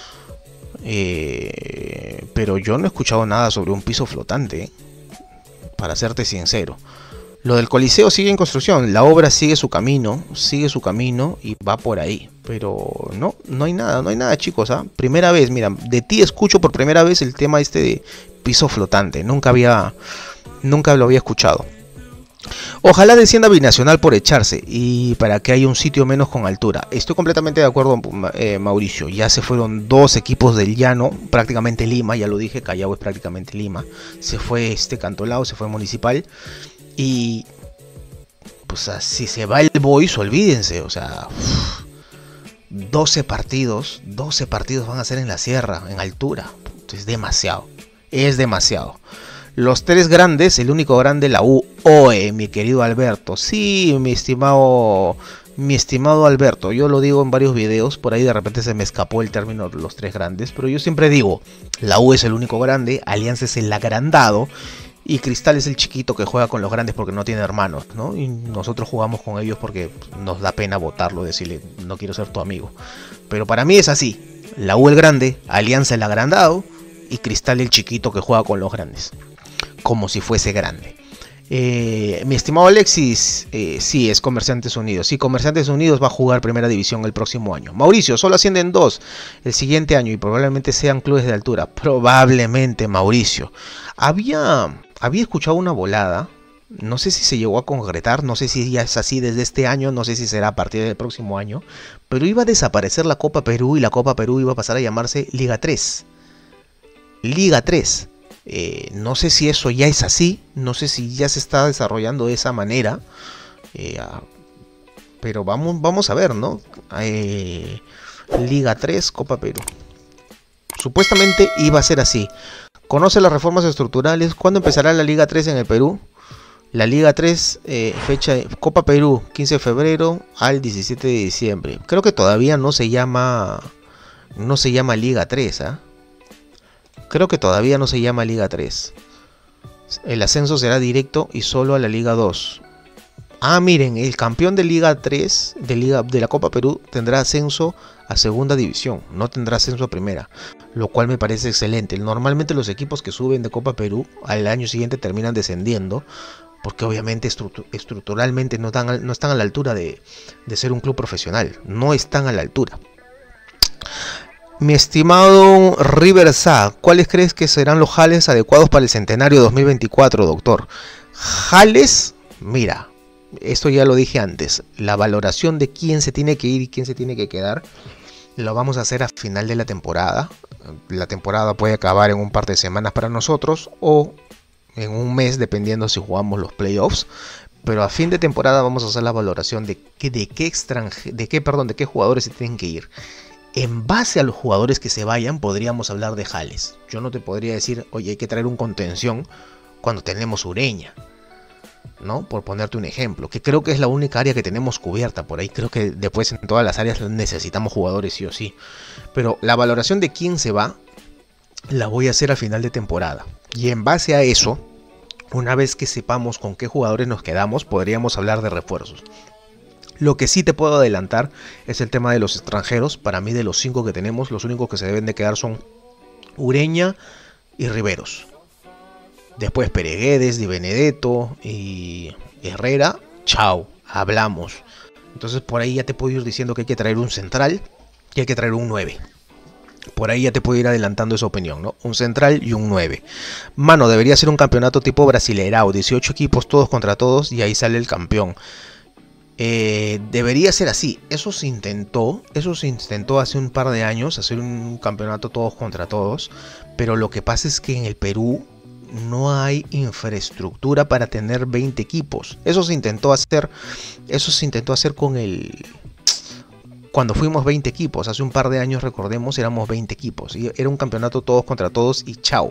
Pero yo no he escuchado nada sobre un piso flotante, para serte sincero. Lo del Coliseo sigue en construcción. La obra sigue su camino y va por ahí. Pero no hay nada, chicos. Primera vez, mira, de ti escucho por primera vez el tema este de piso flotante. Nunca lo había escuchado. Ojalá descienda Binacional por echarse y para que haya un sitio menos con altura. Estoy completamente de acuerdo, Mauricio. Ya se fueron dos equipos del llano, prácticamente Lima, ya lo dije, Callao es prácticamente Lima. Se fue Cantolao, se fue Municipal. Y pues si se va el Boys, olvídense, o sea, 12 partidos van a ser en la sierra, en altura. Es demasiado. Los tres grandes, el único grande, la U. Mi querido Alberto. Sí, mi estimado Alberto. Yo lo digo en varios videos. Por ahí de repente se me escapó el término de los tres grandes. Pero yo siempre digo, la U es el único grande, Alianza es el agrandado y Cristal es el chiquito que juega con los grandes porque no tiene hermanos, ¿no? Y nosotros jugamos con ellos porque nos da pena votarlo, decirle, no quiero ser tu amigo. Pero para mí es así. La U el grande, Alianza el agrandado y Cristal el chiquito que juega con los grandes. Como si fuese grande. Mi estimado Alexis, sí, es Comerciantes Unidos. Sí, Comerciantes Unidos va a jugar primera división el próximo año. Mauricio, solo ascienden 2 el siguiente año y probablemente sean clubes de altura. Probablemente, Mauricio. Había escuchado una volada. No sé si se llegó a concretar, no sé si ya es así desde este año, no sé si será a partir del próximo año. Pero iba a desaparecer la Copa Perú y la Copa Perú iba a pasar a llamarse Liga 3. Liga 3. No sé si eso ya es así, no sé si ya se está desarrollando de esa manera, pero vamos a ver, ¿no? Liga 3, Copa Perú. Supuestamente iba a ser así. ¿Conoce las reformas estructurales? ¿Cuándo empezará la Liga 3 en el Perú? La Liga 3, fecha Copa Perú, 15 de febrero al 17 de diciembre. Creo que todavía no se llama Liga 3, ¿ah? Creo que todavía no se llama Liga 3. El ascenso será directo y solo a la Liga 2. Miren, el campeón de Liga 3, de la Copa Perú, tendrá ascenso a segunda división. No tendrá ascenso a primera. Lo cual me parece excelente. Normalmente los equipos que suben de Copa Perú al año siguiente terminan descendiendo. Porque obviamente estructuralmente no están a la altura de ser un club profesional. No están a la altura. Mi estimado Riversa, ¿cuáles crees que serán los jales adecuados para el centenario 2024, doctor? Jales, mira, esto ya lo dije antes, la valoración de quién se tiene que ir y quién se tiene que quedar, lo vamos a hacer a final de la temporada. La temporada puede acabar en un par de semanas para nosotros o en un mes, dependiendo si jugamos los playoffs. Pero a fin de temporada vamos a hacer la valoración de qué jugadores se tienen que ir. En base a los jugadores que se vayan, podríamos hablar de jales. Yo no te podría decir, oye, hay que traer un contención cuando tenemos Ureña, ¿no? Por ponerte un ejemplo, que creo que es la única área que tenemos cubierta. Por ahí creo que después en todas las áreas necesitamos jugadores sí o sí. Pero la valoración de quién se va, la voy a hacer al final de temporada. Y en base a eso, una vez que sepamos con qué jugadores nos quedamos, podríamos hablar de refuerzos. Lo que sí te puedo adelantar es el tema de los extranjeros. Para mí, de los 5 que tenemos, los únicos que se deben de quedar son Ureña y Riveros. Después Pereguedes, Di Benedetto y Herrera. Chao, hablamos. Entonces por ahí ya te puedo ir diciendo que hay que traer un central y hay que traer un 9. Por ahí ya te puedo ir adelantando esa opinión, ¿no? Un central y un 9. Mano, debería ser un campeonato tipo Brasileirao, 18 equipos todos contra todos y ahí sale el campeón. Debería ser así. Eso se intentó hace un par de años, hacer un campeonato todos contra todos, pero lo que pasa es que en el Perú no hay infraestructura para tener 20 equipos. Eso se intentó hacer cuando fuimos 20 equipos, hace un par de años, recordemos, éramos 20 equipos y era un campeonato todos contra todos y chao,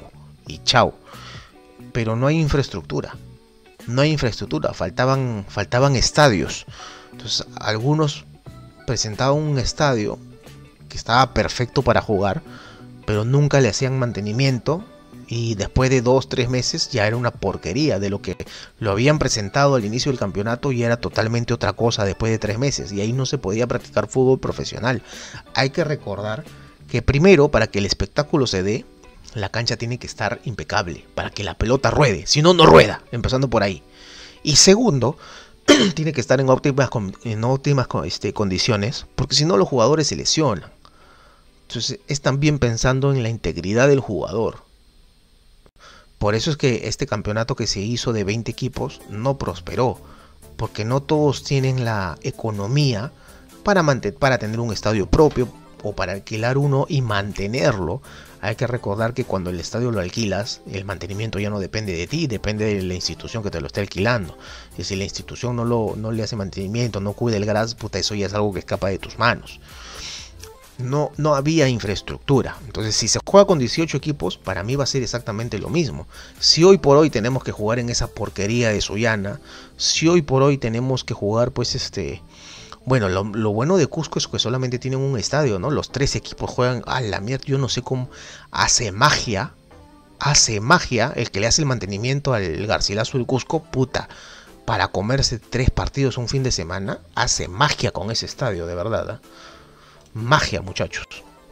pero no hay infraestructura. No hay infraestructura, faltaban estadios. Entonces algunos presentaban un estadio que estaba perfecto para jugar, pero nunca le hacían mantenimiento y después de 2-3 meses ya era una porquería. De lo que lo habían presentado al inicio del campeonato y era totalmente otra cosa después de 3 meses y ahí no se podía practicar fútbol profesional. Hay que recordar que primero, para que el espectáculo se dé, la cancha tiene que estar impecable para que la pelota ruede, si no, no rueda, empezando por ahí. Y segundo, tiene que estar en óptimas condiciones, porque si no los jugadores se lesionan. Entonces es también pensando en la integridad del jugador. Por eso es que este campeonato que se hizo de 20 equipos no prosperó, porque no todos tienen la economía para tener un estadio propio o para alquilar uno y mantenerlo. Hay que recordar que cuando el estadio lo alquilas, el mantenimiento ya no depende de ti, depende de la institución que te lo esté alquilando. Y si la institución no le hace mantenimiento, no cuida el gras, puta, eso ya es algo que escapa de tus manos. No había infraestructura. Entonces, si se juega con 18 equipos, para mí va a ser exactamente lo mismo. Si hoy por hoy tenemos que jugar en esa porquería de Sullana, si hoy por hoy tenemos que jugar, pues bueno, lo bueno de Cusco es que solamente tienen un estadio, ¿no? Los 3 equipos juegan a la mierda. Yo no sé cómo hace magia el que le hace el mantenimiento al Garcilaso del Cusco, puta, para comerse 3 partidos un fin de semana. Hace magia con ese estadio, de verdad, ¿eh? Magia, muchachos.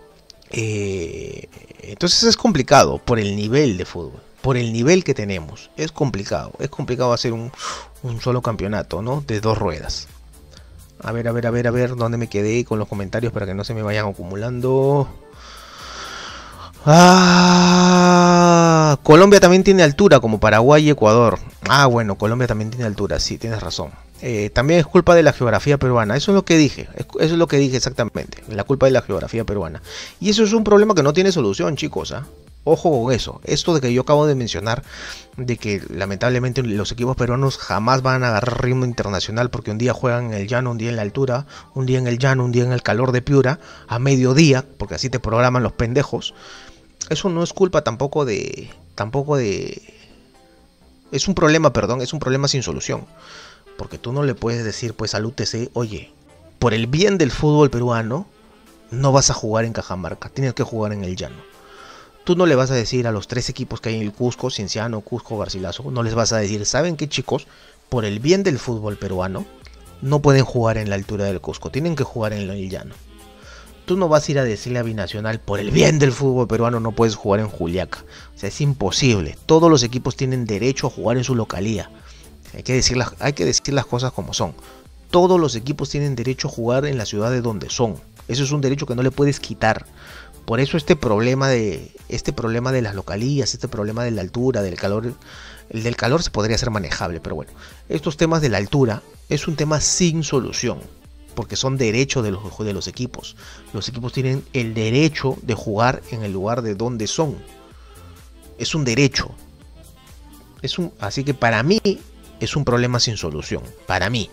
Entonces es complicado por el nivel de fútbol, por el nivel que tenemos. Es complicado hacer un solo campeonato, ¿no? De 2 ruedas. A ver, ¿dónde me quedé con los comentarios para que no se me vayan acumulando? Colombia también tiene altura, como Paraguay y Ecuador. Bueno, Colombia también tiene altura, sí, tienes razón. También es culpa de la geografía peruana, eso es lo que dije, exactamente, la culpa de la geografía peruana. Y eso es un problema que no tiene solución, chicos, ¿ah? Ojo con eso. Esto de que yo acabo de mencionar, de que lamentablemente los equipos peruanos jamás van a agarrar ritmo internacional porque un día juegan en el llano, un día en la altura, un día en el llano, un día en el calor de Piura, a mediodía, porque así te programan los pendejos. Eso no es culpa tampoco de... Es un problema sin solución. Porque tú no le puedes decir pues al UTC, oye, por el bien del fútbol peruano, no vas a jugar en Cajamarca, tienes que jugar en el llano. Tú no le vas a decir a los 3 equipos que hay en el Cusco, Cienciano, Cusco, Garcilaso, no les vas a decir, ¿saben qué, chicos? Por el bien del fútbol peruano, no pueden jugar en la altura del Cusco, tienen que jugar en el llano. Tú no vas a ir a decirle a Binacional, por el bien del fútbol peruano no puedes jugar en Juliaca. O sea, es imposible. Todos los equipos tienen derecho a jugar en su localía. Hay que decir las cosas como son. Todos los equipos tienen derecho a jugar en la ciudad de donde son. Eso es un derecho que no le puedes quitar. Por eso este problema de las localías, este problema de la altura, del calor, el del calor se podría ser manejable, pero bueno, estos temas de la altura es un tema sin solución, porque son derechos de los equipos. Los equipos tienen el derecho de jugar en el lugar de donde son. Es un derecho. Así que para mí es un problema sin solución. Para mí.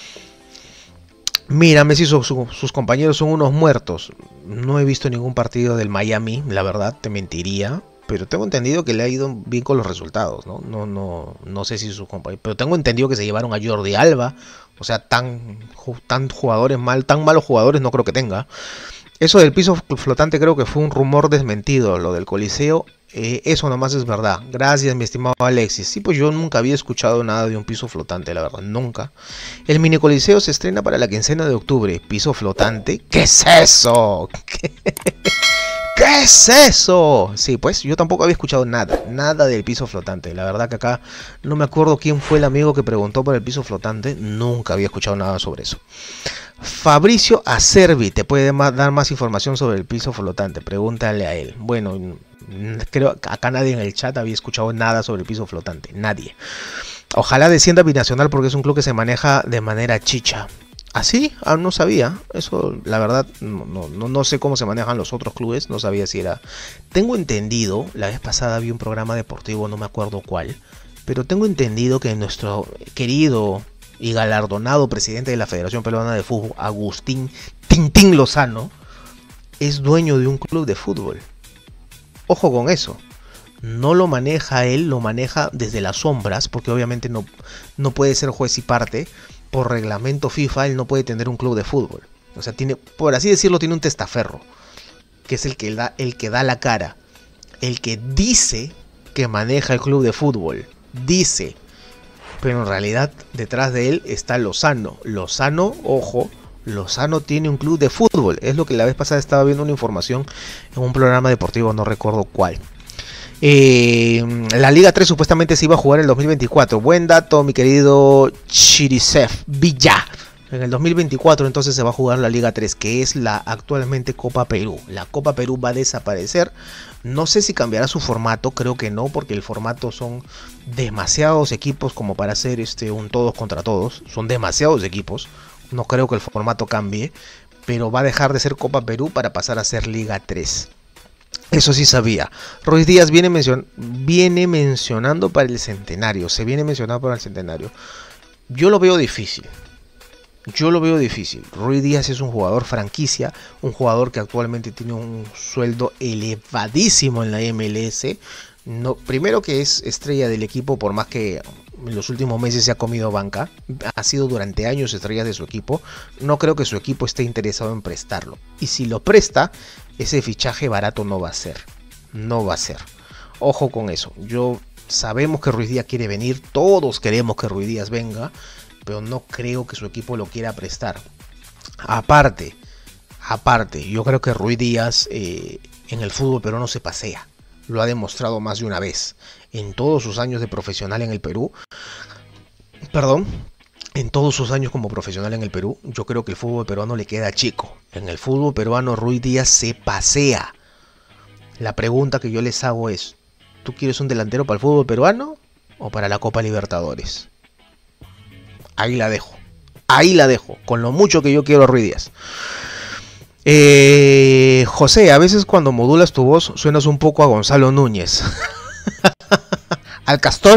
Mira, Messi, sus compañeros son unos muertos. No he visto ningún partido del Miami, la verdad, te mentiría. Pero tengo entendido que le ha ido bien con los resultados, ¿no? No sé si sus compañeros. Pero tengo entendido que se llevaron a Jordi Alba. O sea, tan malos jugadores no creo que tenga. Eso del piso flotante creo que fue un rumor desmentido. Lo del Coliseo, eso nomás es verdad. Gracias, mi estimado Alexis. Sí, pues yo nunca había escuchado nada de un piso flotante, la verdad, nunca. El mini Coliseo se estrena para la quincena de octubre. ¿Piso flotante? ¿Qué es eso? ¿Qué es eso? Sí, pues yo tampoco había escuchado nada del piso flotante. La verdad que acá no me acuerdo quién fue el amigo que preguntó por el piso flotante. Nunca había escuchado nada sobre eso. Fabricio Acerbi te puede dar más información sobre el piso flotante. Pregúntale a él. Bueno, creo que acá nadie en el chat había escuchado nada sobre el piso flotante. Nadie. Ojalá descienda Binacional porque es un club que se maneja de manera chicha. ¿Ah, sí? Ah, no sabía. Eso, la verdad, no sé cómo se manejan los otros clubes. No sabía si era... Tengo entendido, la vez pasada vi un programa deportivo, no me acuerdo cuál, pero tengo entendido que nuestro querido y galardonado presidente de la Federación Peruana de Fútbol, Agustín Tintín Lozano, es dueño de un club de fútbol. Ojo con eso. No lo maneja él, lo maneja desde las sombras, porque obviamente no puede ser juez y parte. Por reglamento FIFA, él no puede tener un club de fútbol. O sea, tiene, por así decirlo, tiene un testaferro, que es el que da la cara, el que dice que maneja el club de fútbol. Dice. Pero en realidad, detrás de él está Lozano. Lozano, ojo, Lozano tiene un club de fútbol. Es lo que la vez pasada estaba viendo una información en un programa deportivo, no recuerdo cuál. La Liga 3 supuestamente se iba a jugar en el 2024. Buen dato, mi querido Chirisev Villa. En el 2024 entonces se va a jugar la Liga 3, que es la actualmente Copa Perú. La Copa Perú va a desaparecer. No sé si cambiará su formato, creo que no, porque el formato son demasiados equipos como para hacer un todos contra todos. Son demasiados equipos. No creo que el formato cambie, pero va a dejar de ser Copa Perú para pasar a ser Liga 3. Eso sí sabía. Ruiz Díaz viene mencionando para el centenario. Se viene mencionando para el centenario. Yo lo veo difícil. Ruiz Díaz es un jugador franquicia. Un jugador que actualmente tiene un sueldo elevadísimo en la MLS. No, primero que es estrella del equipo, por más que en los últimos meses se ha comido banca. Ha sido durante años estrella de su equipo. No creo que su equipo esté interesado en prestarlo. Y si lo presta, ese fichaje barato no va a ser. No va a ser. Ojo con eso. Sabemos que Ruiz Díaz quiere venir. Todos queremos que Ruiz Díaz venga. Pero no creo que su equipo lo quiera prestar. Aparte, yo creo que Ruiz Díaz en el fútbol peruano se pasea. Lo ha demostrado más de una vez. En todos sus años de profesional en el Perú. En todos sus años como profesional en el Perú, yo creo que el fútbol peruano le queda chico. En el fútbol peruano Ruiz Díaz se pasea. La pregunta que yo les hago es, ¿tú quieres un delantero para el fútbol peruano o para la Copa Libertadores? Ahí la dejo. Con lo mucho que yo quiero a Ruiz Díaz. José, a veces cuando modulas tu voz suenas un poco a Gonzalo Núñez. Al Castor.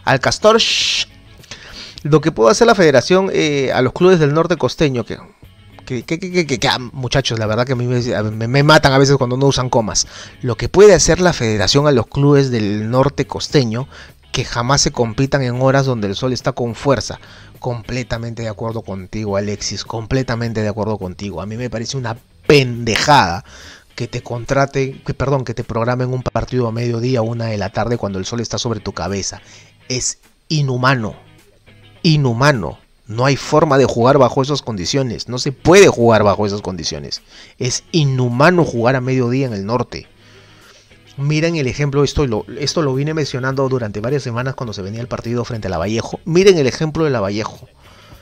Lo que puede hacer la federación a los clubes del norte costeño, que muchachos, la verdad que a mí me matan a veces cuando no usan comas. Lo que puede hacer la federación a los clubes del norte costeño, que jamás se compitan en horas donde el sol está con fuerza. Completamente de acuerdo contigo, Alexis, completamente de acuerdo contigo. A mí me parece una pendejada que te que te programen un partido a mediodía o 1 de la tarde cuando el sol está sobre tu cabeza. Es inhumano. No hay forma de jugar bajo esas condiciones. No se puede jugar bajo esas condiciones. Es inhumano jugar a mediodía en el norte. Miren el ejemplo, esto lo vine mencionando durante varias semanas cuando se venía el partido frente a Lavallejo. Miren el ejemplo de Lavallejo.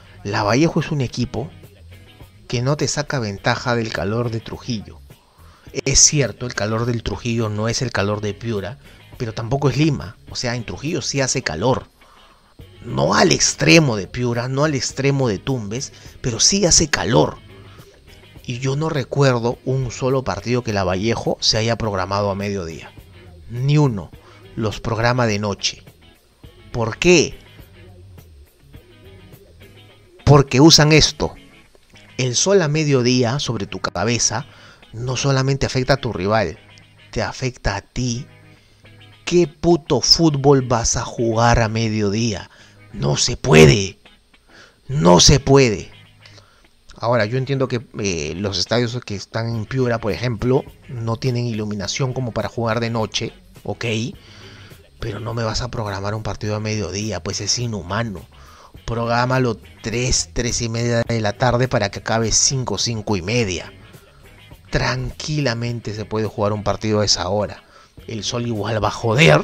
Lavallejo es un equipo que no te saca ventaja del calor de Trujillo. Es cierto, el calor del Trujillo no es el calor de Piura, pero tampoco es Lima. O sea, en Trujillo sí hace calor. No al extremo de Piura, no al extremo de Tumbes, pero sí hace calor. Y yo no recuerdo un solo partido que Lavallejo se haya programado a mediodía. Ni uno. Los programa de noche. ¿Por qué? Porque usan esto. El sol a mediodía sobre tu cabeza no solamente afecta a tu rival, te afecta a ti. ¿Qué puto fútbol vas a jugar a mediodía? No se puede. No se puede. Ahora, yo entiendo que los estadios que están en Piura, por ejemplo, no tienen iluminación como para jugar de noche, ok, pero no me vas a programar un partido a mediodía, pues es inhumano. Prográmalo 3 y media de la tarde para que acabe 5 y media. Tranquilamente se puede jugar un partido a esa hora. El sol igual va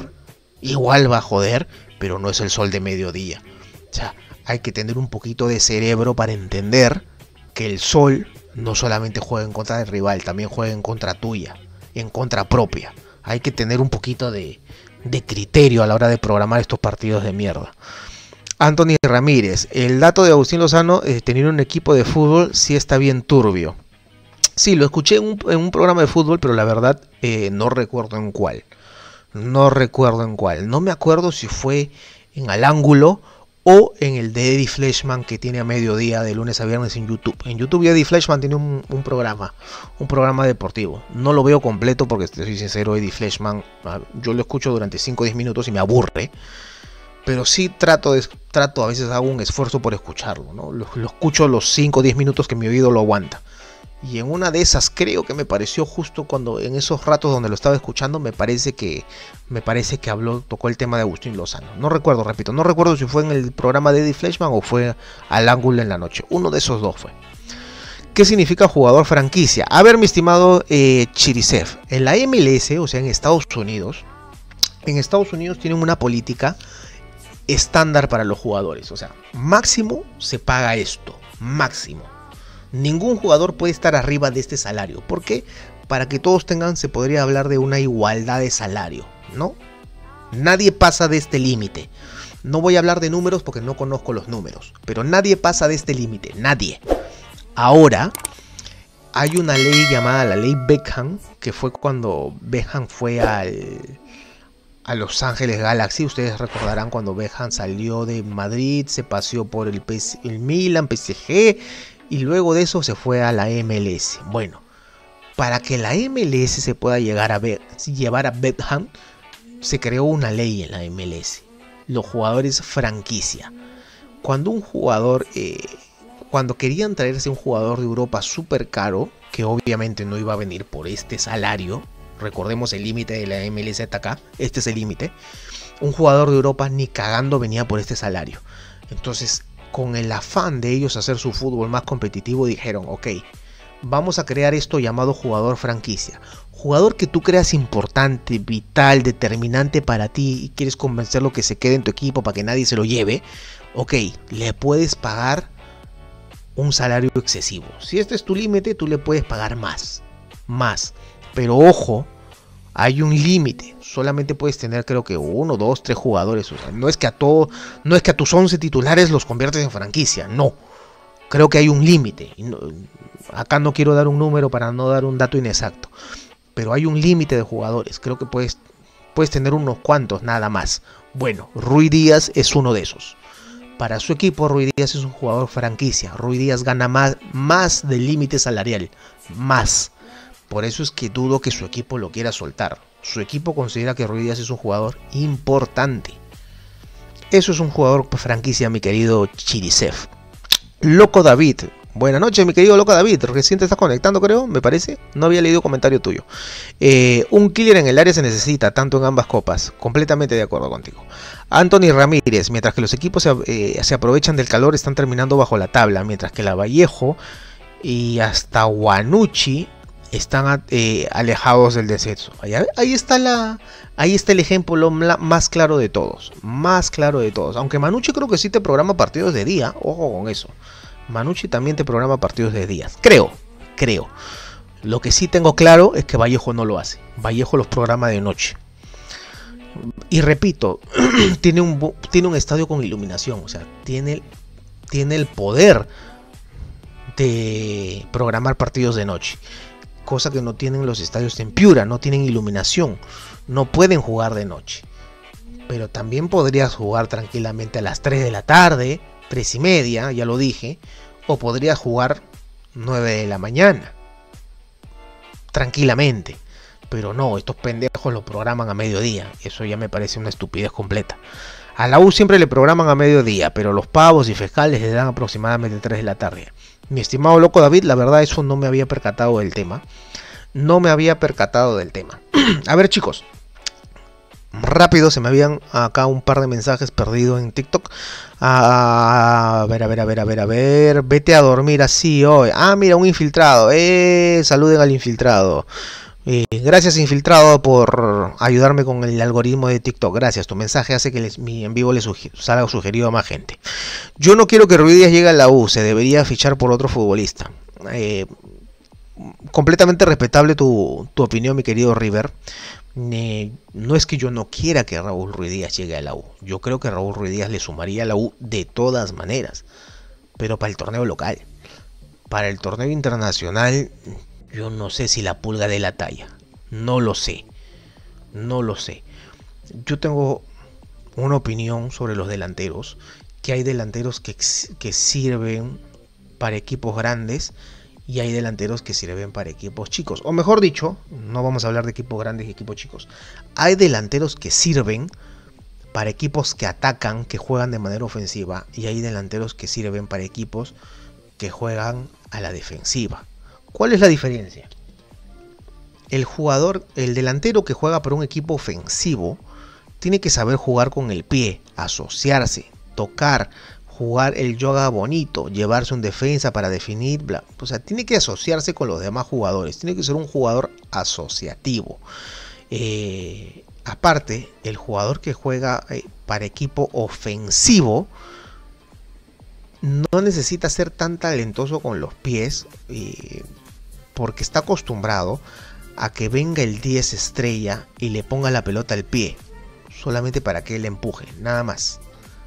a joder, pero no es el sol de mediodía. O sea, hay que tener un poquito de cerebro para entender que el sol no solamente juega en contra del rival, también juega en contra tuya, en contra propia. Hay que tener un poquito de criterio a la hora de programar estos partidos de mierda. Anthony Ramírez, el dato de Agustín Lozano, tener un equipo de fútbol sí está bien turbio. Sí, lo escuché en un programa de fútbol, pero la verdad no recuerdo en cuál. No me acuerdo si fue en Al Ángulo o en el de Eddie Fleischmann, que tiene a mediodía de lunes a viernes en YouTube. En YouTube Eddie Fleischmann tiene un programa deportivo. No lo veo completo porque, te soy sincero, Eddie Fleischmann, yo lo escucho durante 5 o 10 minutos y me aburre. Pero sí trato, a veces hago un esfuerzo por escucharlo, ¿no? Lo escucho los 5 o 10 minutos que mi oído lo aguanta. Y en una de esas creo que me pareció justo cuando en esos ratos donde lo estaba escuchando me parece que tocó el tema de Agustín Lozano. No recuerdo si fue en el programa de Eddie Fleischmann o fue Al Ángulo en la noche. Uno de esos dos fue. ¿Qué significa jugador franquicia? A ver, mi estimado Chirisev, en la MLS, o sea en Estados Unidos tienen una política estándar para los jugadores. O sea, máximo se paga esto, máximo. Ningún jugador puede estar arriba de este salario. ¿Por qué? Para que todos se podría hablar de una igualdad de salario, ¿no? Nadie pasa de este límite. No voy a hablar de números porque no conozco los números, pero nadie pasa de este límite, nadie. Ahora, hay una ley llamada la ley Beckham, que fue cuando Beckham fue a Los Ángeles Galaxy. Ustedes recordarán cuando Beckham salió de Madrid, se paseó por el Milan, PSG, y luego de eso se fue a la MLS. Bueno, para que la MLS se pueda llevar a Beckham, se creó una ley en la MLS. Los jugadores franquicia. Cuando querían traerse un jugador de Europa súper caro, que obviamente no iba a venir por este salario, recordemos el límite de la MLS hasta acá, este es el límite, un jugador de Europa ni cagando venía por este salario. Entonces, con el afán de ellos hacer su fútbol más competitivo, dijeron, ok, vamos a crear esto llamado jugador franquicia. Jugador que tú creas importante, vital, determinante para ti y quieres convencerlo que se quede en tu equipo para que nadie se lo lleve, ok, le puedes pagar un salario excesivo. Si este es tu límite, tú le puedes pagar más. Pero ojo, hay un límite. Solamente puedes tener, creo que 1, 2, 3 jugadores. O sea, no es que a tus 11 titulares los conviertes en franquicia. No. Creo que hay un límite. Acá no quiero dar un número para no dar un dato inexacto. Pero hay un límite de jugadores. Creo que puedes tener unos cuantos nada más. Bueno, Rui Díaz es uno de esos. Para su equipo, Rui Díaz es un jugador franquicia. Rui Díaz gana más del límite salarial. Más. Por eso es que dudo que su equipo lo quiera soltar. Su equipo considera que Rui Díaz es un jugador importante. Eso es un jugador franquicia, mi querido Chirisev. Loco David. Buenas noches, mi querido Loco David. Recién te estás conectando, creo, me parece. No había leído comentario tuyo. Un killer en el área se necesita, tanto en ambas copas. Completamente de acuerdo contigo. Anthony Ramírez. Mientras que los equipos se aprovechan del calor, están terminando bajo la tabla. Mientras que Lavallejo y hasta Guanucci están alejados del descenso. Ahí está el ejemplo más claro de todos. Aunque Manucci creo que sí te programa partidos de día. Ojo con eso. Manucci también te programa partidos de día. Creo. Lo que sí tengo claro es que Vallejo no lo hace. Vallejo los programa de noche. Y repito, tiene un estadio con iluminación, o sea, tiene el poder de programar partidos de noche, cosa que no tienen los estadios en Piura, no tienen iluminación, no pueden jugar de noche. Pero también podrías jugar tranquilamente a las 3 de la tarde, 3 y media, ya lo dije, o podrías jugar 9 de la mañana, tranquilamente. Pero no, estos pendejos lo programan a mediodía. Eso ya me parece una estupidez completa. A la U siempre le programan a mediodía, pero los pavos y fiscales le dan aproximadamente 3 de la tarde. Mi estimado loco David, la verdad eso no me había percatado del tema. A ver, chicos. Rápido, se me habían acá un par de mensajes perdidos en TikTok. A ver. Vete a dormir así hoy. Ah, mira, un infiltrado. Saluden al infiltrado. Gracias, infiltrado, por ayudarme con el algoritmo de TikTok. Gracias, tu mensaje hace que mi en vivo le salga sugerido a más gente. Yo no quiero que Ruiz Díaz llegue a la U. Se debería fichar por otro futbolista. Completamente respetable tu opinión, mi querido River. No es que yo no quiera que Raúl Ruiz Díaz llegue a la U. Yo creo que Raúl Ruiz Díaz le sumaría a la U de todas maneras. Pero para el torneo local. Para el torneo internacional, yo no sé si la pulga de la talla. No lo sé. Yo tengo una opinión sobre los delanteros. Que hay delanteros que sirven para equipos grandes. Y hay delanteros que sirven para equipos chicos. O mejor dicho, no vamos a hablar de equipos grandes y equipos chicos. Hay delanteros que sirven para equipos que atacan, que juegan de manera ofensiva. Y hay delanteros que sirven para equipos que juegan a la defensiva. ¿Cuál es la diferencia? El delantero que juega para un equipo ofensivo tiene que saber jugar con el pie, asociarse, tocar, jugar el yoga bonito, llevarse un defensa para definir, bla. O sea, tiene que asociarse con los demás jugadores, tiene que ser un jugador asociativo. Aparte, el jugador que juega para equipo ofensivo no necesita ser tan talentoso con los pies, porque está acostumbrado a que venga el 10 estrella y le ponga la pelota al pie, solamente para que él empuje, nada más.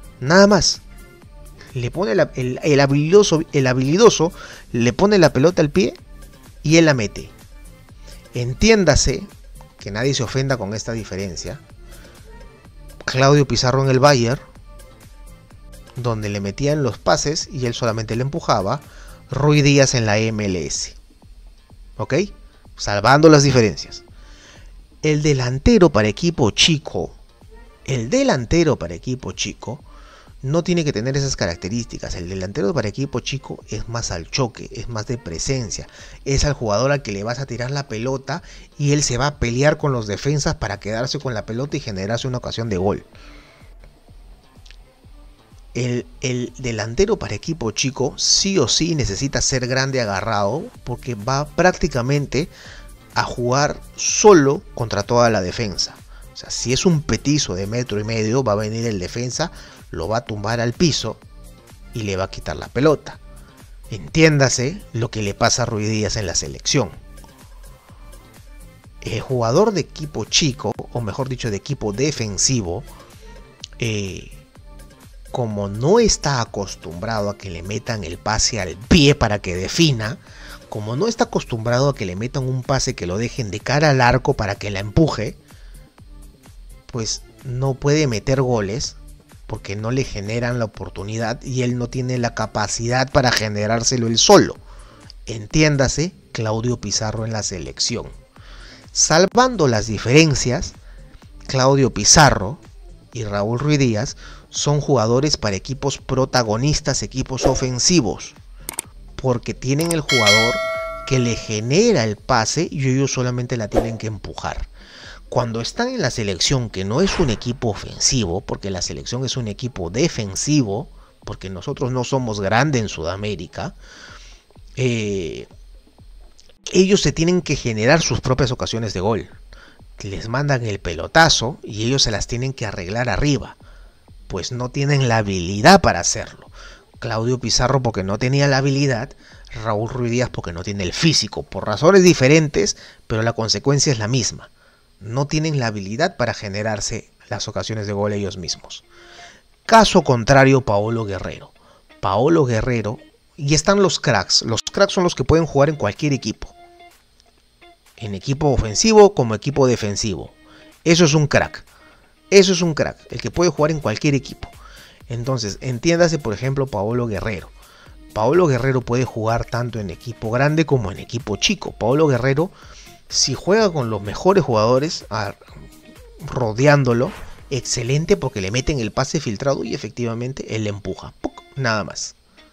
Le pone el habilidoso le pone la pelota al pie y él la mete. Entiéndase, que nadie se ofenda con esta diferencia. Claudio Pizarro en el Bayern, donde le metían los pases y él solamente le empujaba. Ruiz Díaz en la MLS. ¿Ok? Salvando las diferencias. El delantero para equipo chico no tiene que tener esas características. El delantero para equipo chico es más al choque, es más de presencia. Es al jugador al que le vas a tirar la pelota y él se va a pelear con los defensas para quedarse con la pelota y generarse una ocasión de gol. El delantero para equipo chico sí o sí necesita ser grande agarrado, porque va prácticamente a jugar solo contra toda la defensa. O sea, si es un petizo de 1,5 metros, va a venir el defensa, lo va a tumbar al piso y le va a quitar la pelota. Entiéndase lo que le pasa a Ruiz Díaz en la selección. El jugador de equipo chico, o mejor dicho de equipo defensivo, como no está acostumbrado a que le metan el pase al pie para que defina, como no está acostumbrado a que le metan un pase que lo dejen de cara al arco para que la empuje, pues no puede meter goles porque no le generan la oportunidad y él no tiene la capacidad para generárselo él solo. Entiéndase, Claudio Pizarro en la selección. Salvando las diferencias, Claudio Pizarro y Raúl Ruiz Díaz son jugadores para equipos protagonistas, equipos ofensivos, porque tienen el jugador que le genera el pase y ellos solamente la tienen que empujar. Cuando están en la selección, que no es un equipo ofensivo, porque la selección es un equipo defensivo, porque nosotros no somos grandes en Sudamérica, ellos se tienen que generar sus propias ocasiones de gol. Les mandan el pelotazo y ellos se las tienen que arreglar arriba, pues no tienen la habilidad para hacerlo. Claudio Pizarro, porque no tenía la habilidad, Raúl Ruiz Díaz porque no tiene el físico, por razones diferentes, pero la consecuencia es la misma. No tienen la habilidad para generarse las ocasiones de gol ellos mismos. Caso contrario, Paolo Guerrero. Paolo Guerrero, y están los cracks. Los cracks son los que pueden jugar en cualquier equipo. En equipo ofensivo como equipo defensivo. Eso es un crack. Eso es un crack, el que puede jugar en cualquier equipo. Entonces, entiéndase, por ejemplo, Paolo Guerrero. Paolo Guerrero puede jugar tanto en equipo grande como en equipo chico. Paolo Guerrero, si juega con los mejores jugadores, rodeándolo, excelente, porque le meten el pase filtrado y efectivamente él le empuja. ¡Puc! Nada más.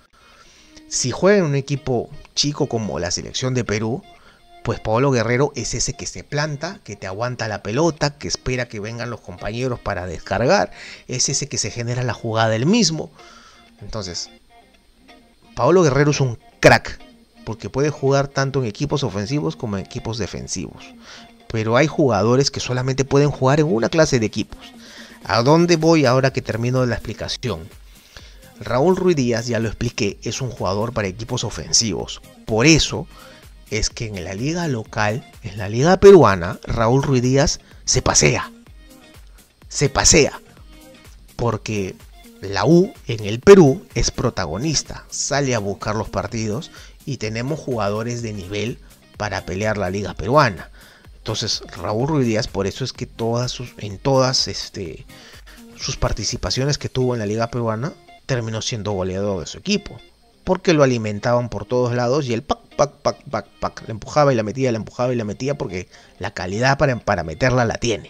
Si juega en un equipo chico como la selección de Perú, pues Paolo Guerrero es ese que se planta, que te aguanta la pelota, que espera que vengan los compañeros para descargar, es ese que se genera la jugada él mismo. Entonces, Paolo Guerrero es un crack, porque puede jugar tanto en equipos ofensivos como en equipos defensivos. Pero hay jugadores que solamente pueden jugar en una clase de equipos. ¿A dónde voy ahora que termino la explicación? Raúl Ruiz Díaz, ya lo expliqué, es un jugador para equipos ofensivos. Por eso es que en la liga local, en la liga peruana, Raúl Ruiz Díaz se pasea. Se pasea. Porque la U en el Perú es protagonista. Sale a buscar los partidos y tenemos jugadores de nivel para pelear la liga peruana. Entonces Raúl Ruiz Díaz, por eso es que en todas sus participaciones que tuvo en la liga peruana, terminó siendo goleador de su equipo. Porque lo alimentaban por todos lados y él le empujaba y la metía, le empujaba y la metía, porque la calidad para meterla la tiene.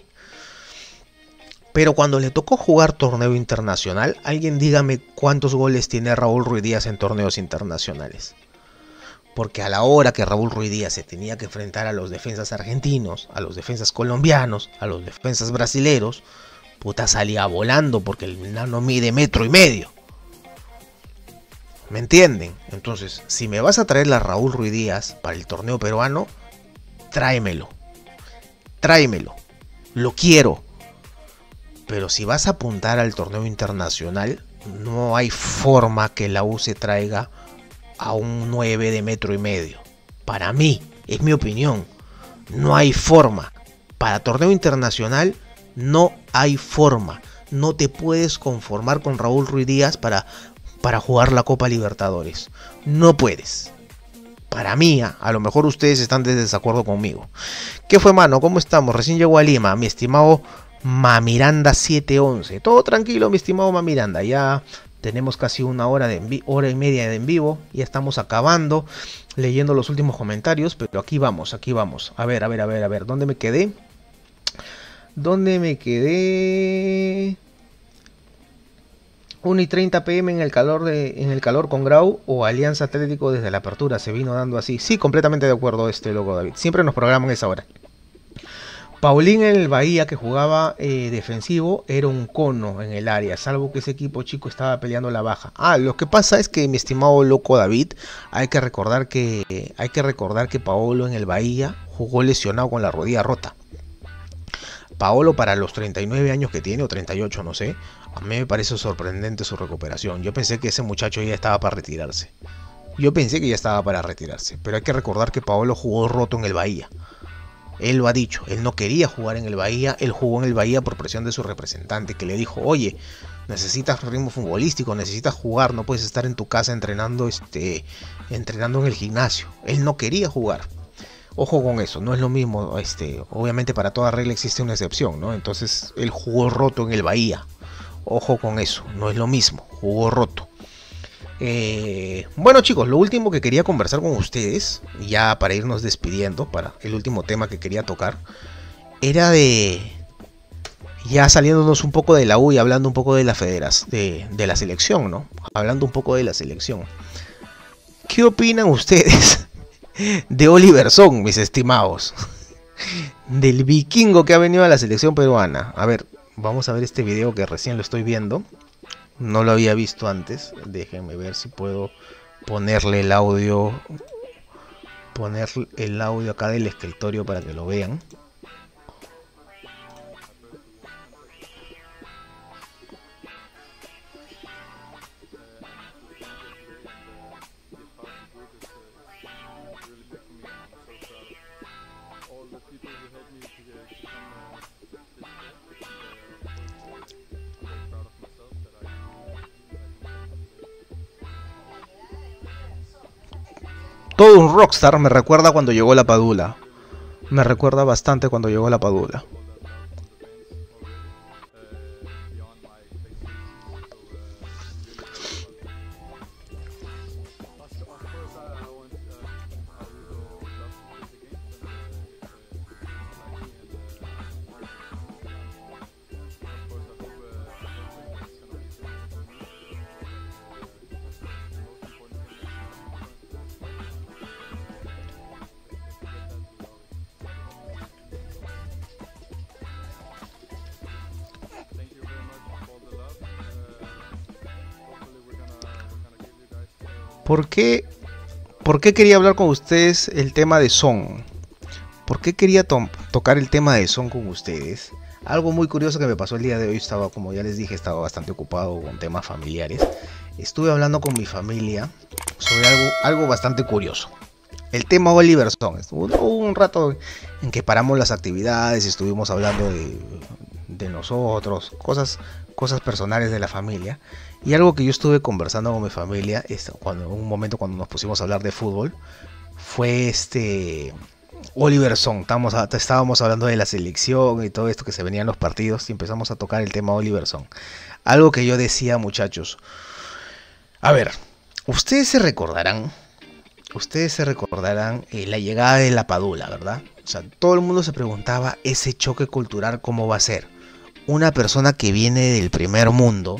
Pero cuando le tocó jugar torneo internacional, alguien dígame cuántos goles tiene Raúl Ruiz Díaz en torneos internacionales. Porque a la hora que Raúl Ruiz Díaz se tenía que enfrentar a los defensas argentinos, a los defensas colombianos, a los defensas brasileros, puta, salía volando porque el nano mide 1,5 metros. ¿Me entienden? Entonces, si me vas a traer a Raúl Ruiz Díaz para el torneo peruano, tráemelo. Tráemelo. Lo quiero. Pero si vas a apuntar al torneo internacional, no hay forma que la U se traiga a un 9 de 1,5 metros. Para mí, es mi opinión. No hay forma. Para torneo internacional, no hay forma. No te puedes conformar con Raúl Ruiz Díaz para jugar la Copa Libertadores. No puedes. Para mí, a lo mejor ustedes están de desacuerdo conmigo. ¿Qué fue, mano? ¿Cómo estamos? Recién llegó a Lima, mi estimado Mamiranda 711. Todo tranquilo, mi estimado Mamiranda. Ya tenemos casi una hora hora y media de en vivo. Ya estamos acabando, leyendo los últimos comentarios. Pero aquí vamos, aquí vamos. A ver. ¿Dónde me quedé? ¿Dónde me quedé? 1:30 p.m. en el calor con Grau o Alianza Atlético desde la apertura. Se vino dando así. Sí, completamente de acuerdo, loco David. Siempre nos programan esa hora. Paulín en el Bahía, que jugaba defensivo, era un cono en el área, salvo que ese equipo chico estaba peleando la baja. Lo que pasa es que, mi estimado loco David, hay que recordar que Paolo en el Bahía jugó lesionado con la rodilla rota. Paolo, para los 39 años que tiene, o 38, no sé, a mí me parece sorprendente su recuperación. Yo pensé que ese muchacho ya estaba para retirarse. Pero hay que recordar que Paolo jugó roto en el Bahía. Él lo ha dicho, él no quería jugar en el Bahía, él jugó en el Bahía por presión de su representante, que le dijo: oye, necesitas ritmo futbolístico, necesitas jugar, no puedes estar en tu casa entrenando en el gimnasio. Él no quería jugar. Ojo con eso, no es lo mismo, obviamente para toda regla existe una excepción, ¿no? Entonces él jugó roto en el Bahía. Ojo con eso, no es lo mismo, jugó roto. Bueno, chicos, lo último que quería conversar con ustedes, ya para irnos despidiendo, para el último tema que quería tocar, era ya saliéndonos un poco de la U y hablando un poco de la de la selección, ¿no? Hablando un poco de la selección. ¿Qué opinan ustedes de Oliver Son, mis estimados? Del vikingo que ha venido a la selección peruana. A ver, vamos a ver este video que recién lo estoy viendo. No lo había visto antes. Déjenme ver si puedo ponerle el audio. Poner el audio acá del escritorio para que lo vean. Todo un rockstar. Me recuerda cuando llegó la Padula. Me recuerda bastante cuando llegó la Padula. ¿Por qué, ¿Por qué quería hablar con ustedes el tema de son? ¿Por qué quería tocar el tema de son con ustedes? Algo muy curioso que me pasó el día de hoy. Estaba, como ya les dije, estaba bastante ocupado con temas familiares. Estuve hablando con mi familia sobre algo bastante curioso. El tema Oliver Son. Hubo un rato en que paramos las actividades y estuvimos hablando de nosotros, cosas personales de la familia. Y algo que yo estuve conversando con mi familia, un momento cuando nos pusimos a hablar de fútbol, fue Oliver Son. Estábamos hablando de la selección y todo esto que se venían los partidos y empezamos a tocar el tema Oliver Son. Algo que yo decía, muchachos. A ver, ustedes se recordarán la llegada de la Padula, ¿verdad? O sea, todo el mundo se preguntaba ese choque cultural cómo va a ser. Una persona que viene del primer mundo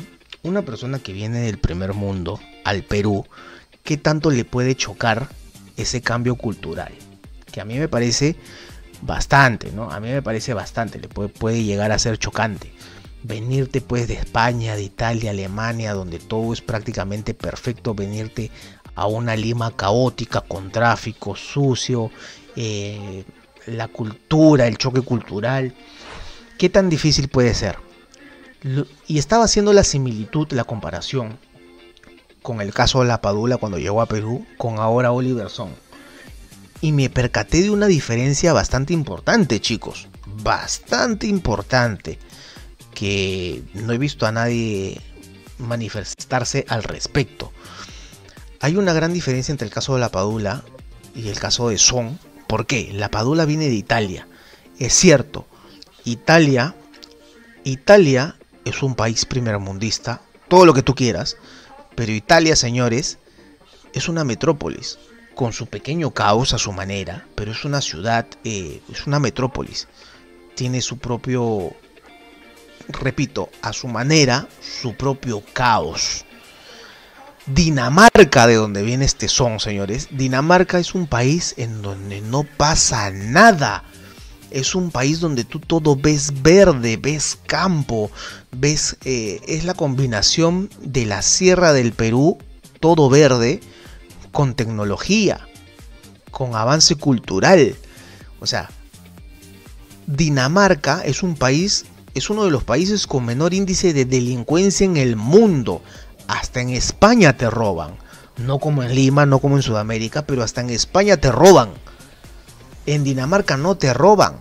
al Perú, ¿qué tanto le puede chocar ese cambio cultural? Que a mí me parece bastante, ¿no? A mí me parece bastante, puede llegar a ser chocante. Venirte pues de España, de Italia, Alemania, donde todo es prácticamente perfecto, venirte a una Lima caótica, con tráfico, sucio, la cultura, el choque cultural. ¿Qué tan difícil puede ser? Y estaba haciendo la similitud, la comparación con el caso de la Padula cuando llegó a Perú, con ahora Oliver Son. Y me percaté de una diferencia bastante importante, chicos. Bastante importante. Que no he visto a nadie manifestarse al respecto. Hay una gran diferencia entre el caso de la Padula y el caso de Son. ¿Por qué? La Padula viene de Italia. Es cierto, Italia es un país primermundista, todo lo que tú quieras, pero Italia, señores, es una metrópolis, con su pequeño caos a su manera, pero es una ciudad, es una metrópolis. Tiene su propio, repito, a su manera, su propio caos. Dinamarca, de donde viene este son, señores, Dinamarca es un país en donde no pasa nada. Es un país donde tú todo ves verde, ves campo, es la combinación de la sierra del Perú, todo verde, con tecnología, con avance cultural. O sea, Dinamarca es uno de los países con menor índice de delincuencia en el mundo. Hasta en España te roban. No como en Lima, no como en Sudamérica, pero hasta en España te roban. En Dinamarca no te roban.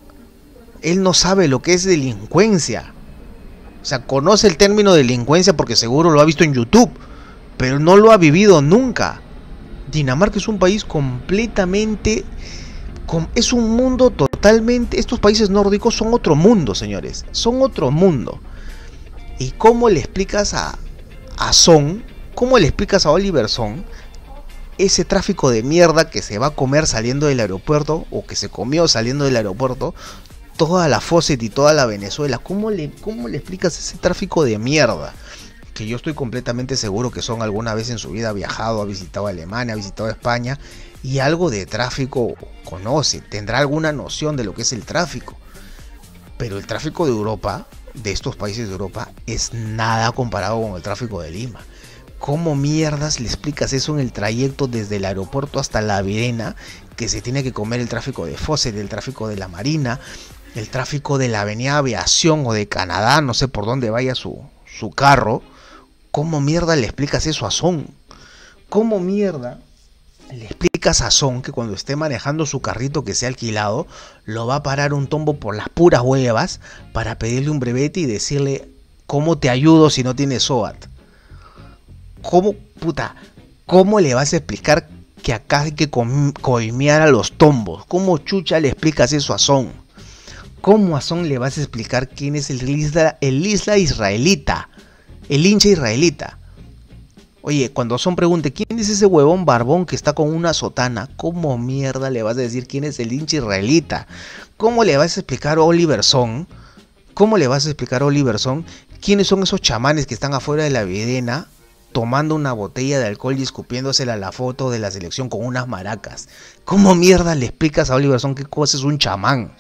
Él no sabe lo que es delincuencia. O sea, conoce el término delincuencia porque seguro lo ha visto en YouTube, pero no lo ha vivido nunca. Dinamarca es un país completamente... Es un mundo totalmente... Estos países nórdicos son otro mundo, señores. Son otro mundo. ¿Y cómo le explicas a Son? ¿Cómo le explicas a Oliver Son ese tráfico de mierda que se va a comer saliendo del aeropuerto, o que se comió saliendo del aeropuerto, toda la Fawcett y toda la Venezuela? ¿Cómo le explicas ese tráfico de mierda? Que yo estoy completamente seguro que Son alguna vez en su vida ha viajado, ha visitado Alemania, ha visitado España, y algo de tráfico conoce, tendrá alguna noción de lo que es el tráfico. Pero el tráfico de Europa, de estos países de Europa, es nada comparado con el tráfico de Lima. ¿Cómo mierdas le explicas eso en el trayecto desde el aeropuerto hasta La Virena, que se tiene que comer el tráfico de Fawcett, el tráfico de la Marina, el tráfico de la Avenida Aviación o de Canadá, no sé por dónde vaya su carro? ¿Cómo mierda le explicas eso a Son? ¿Cómo mierda le explicas a Son que cuando esté manejando su carrito que se ha alquilado, lo va a parar un tombo por las puras huevas para pedirle un brevete y decirle: ¿cómo te ayudo si no tienes SOAT? ¿Cómo le vas a explicar que acá hay que coimear a los tombos. ¿Cómo chucha le explicas eso a Son? ¿Cómo a Son le vas a explicar quién es el isla israelita? El hincha israelita. Oye, cuando Son pregunte quién es ese huevón barbón que está con una sotana, ¿cómo mierda le vas a decir quién es el hincha israelita? ¿Cómo le vas a explicar a Oliver Son? ¿Cómo le vas a explicar a Oliver Son quiénes son esos chamanes que están afuera de la videna tomando una botella de alcohol y escupiéndosela a la foto de la selección con unas maracas? ¿Cómo mierda le explicas a Oliver Son qué cosa es un chamán?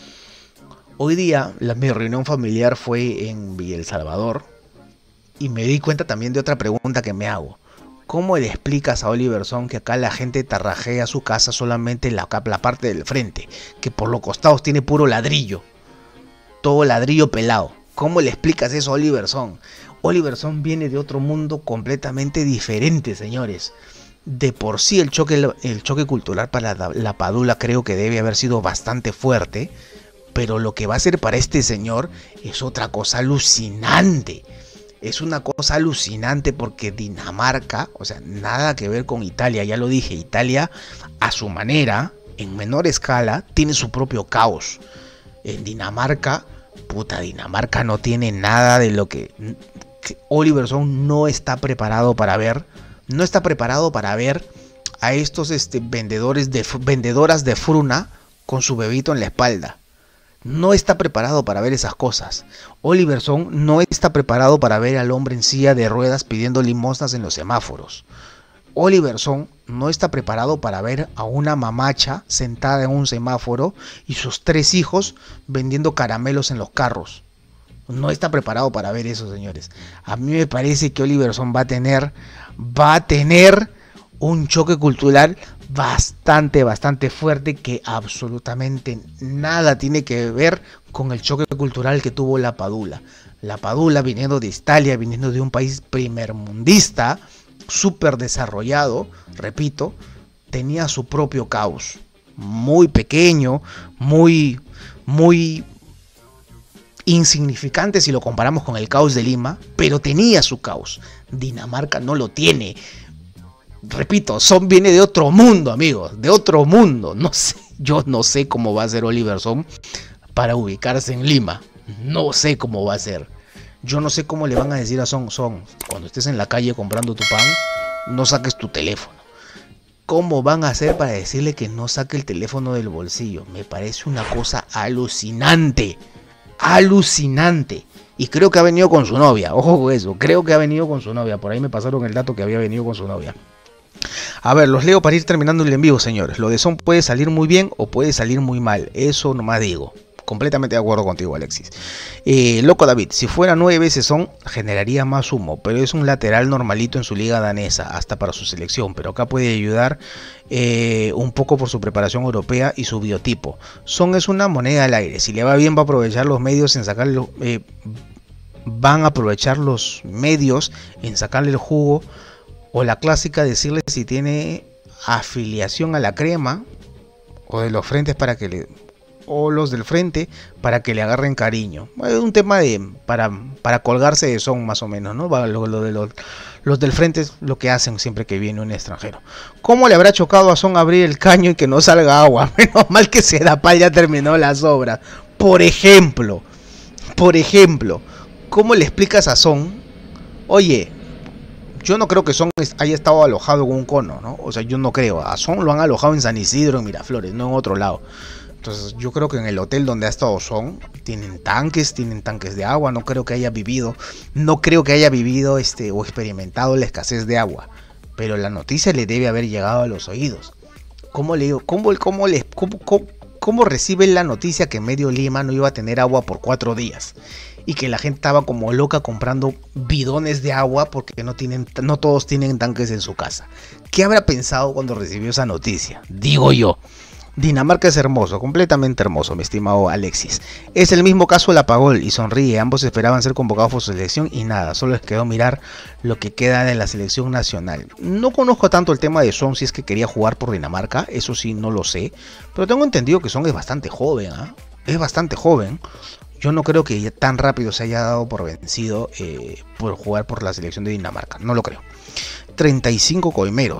Hoy día mi reunión familiar fue en Villa El Salvador y me di cuenta también de otra pregunta que me hago. ¿Cómo le explicas a Oliver Son que acá la gente tarrajea su casa solamente la parte del frente, que por los costados tiene puro ladrillo, todo ladrillo pelado? ¿Cómo le explicas eso a Oliver Son? Oliver Son viene de otro mundo completamente diferente, señores. De por sí el choque cultural para la Padula creo que debe haber sido bastante fuerte, pero lo que va a ser para este señor es otra cosa alucinante. Es una cosa alucinante porque Dinamarca, o sea, nada que ver con Italia, ya lo dije, Italia a su manera, en menor escala, tiene su propio caos. En Dinamarca, Dinamarca no tiene nada de lo que Oliver Son no está preparado para ver. No está preparado para ver a estos vendedoras de fruna con su bebito en la espalda. No está preparado para ver esas cosas. Oliver Son no está preparado para ver al hombre en silla de ruedas pidiendo limosnas en los semáforos. Oliver Son no está preparado para ver a una mamacha sentada en un semáforo y sus 3 hijos vendiendo caramelos en los carros. No está preparado para ver eso, señores. A mí me parece que Oliver Son va a tener un choque cultural bastante fuerte que absolutamente nada tiene que ver con el choque cultural que tuvo la Padula. La Padula, viniendo de Italia, viniendo de un país primermundista, súper desarrollado, repito, tenía su propio caos. Muy pequeño, muy insignificante si lo comparamos con el caos de Lima, pero tenía su caos. Dinamarca no lo tiene. Repito, Son viene de otro mundo, amigos, de otro mundo. No sé, yo no sé cómo va a ser Oliver Son para ubicarse en Lima. No sé cómo va a ser. Yo no sé cómo le van a decir a Son, cuando estés en la calle comprando tu pan, no saques tu teléfono. ¿Cómo van a hacer para decirle que no saque el teléfono del bolsillo? Me parece una cosa alucinante. Alucinante. Y creo que ha venido con su novia. Ojo con eso. Creo que ha venido con su novia. Por ahí me pasaron el dato que había venido con su novia. A ver, los leo para ir terminando el en vivo, señores. Lo de Son puede salir muy bien o puede salir muy mal. Eso nomás digo. Completamente de acuerdo contigo, Alexis. Loco David, si fuera 9 veces Son, generaría más humo, pero es un lateral normalito en su liga danesa, hasta para su selección, pero acá puede ayudar un poco por su preparación europea y su biotipo. Son es una moneda al aire, si le va bien va a aprovechar los medios en sacarlo, van a aprovechar los medios en sacarle el jugo, o la clásica decirle si tiene afiliación a la crema, o de los frentes para que le... o los del frente para que le agarren cariño. Es un tema para colgarse de Son más o menos, ¿no? Los del frente es lo que hacen siempre que viene un extranjero. ¿Cómo le habrá chocado a Son abrir el caño y que no salga agua? Menos mal que Sedapal ya terminó las obras. Por ejemplo, ¿cómo le explicas a Son? Oye, yo no creo que Son haya estado alojado en un cono, ¿no? O sea, yo no creo. A Son lo han alojado en San Isidro, en Miraflores, no en otro lado. Entonces yo creo que en el hotel donde ha estado Son tienen tanques de agua. No creo que haya vivido o experimentado la escasez de agua. Pero la noticia le debe haber llegado a los oídos. ¿Cómo recibe la noticia que medio Lima no iba a tener agua por 4 días? Y que la gente estaba como loca comprando bidones de agua porque no todos tienen tanques en su casa. ¿Qué habrá pensado cuando recibió esa noticia? Digo yo. Dinamarca es hermoso, completamente hermoso, mi estimado Alexis. Es el mismo caso de la Pagol y sonríe. Ambos esperaban ser convocados por su selección y nada, solo les quedó mirar lo que queda de la selección nacional. No conozco tanto el tema de Son, si es que quería jugar por Dinamarca, eso sí no lo sé. Pero tengo entendido que Son es bastante joven, ¿eh? Es bastante joven. Yo no creo que tan rápido se haya dado por vencido por jugar por la selección de Dinamarca, no lo creo. 35 coimeros.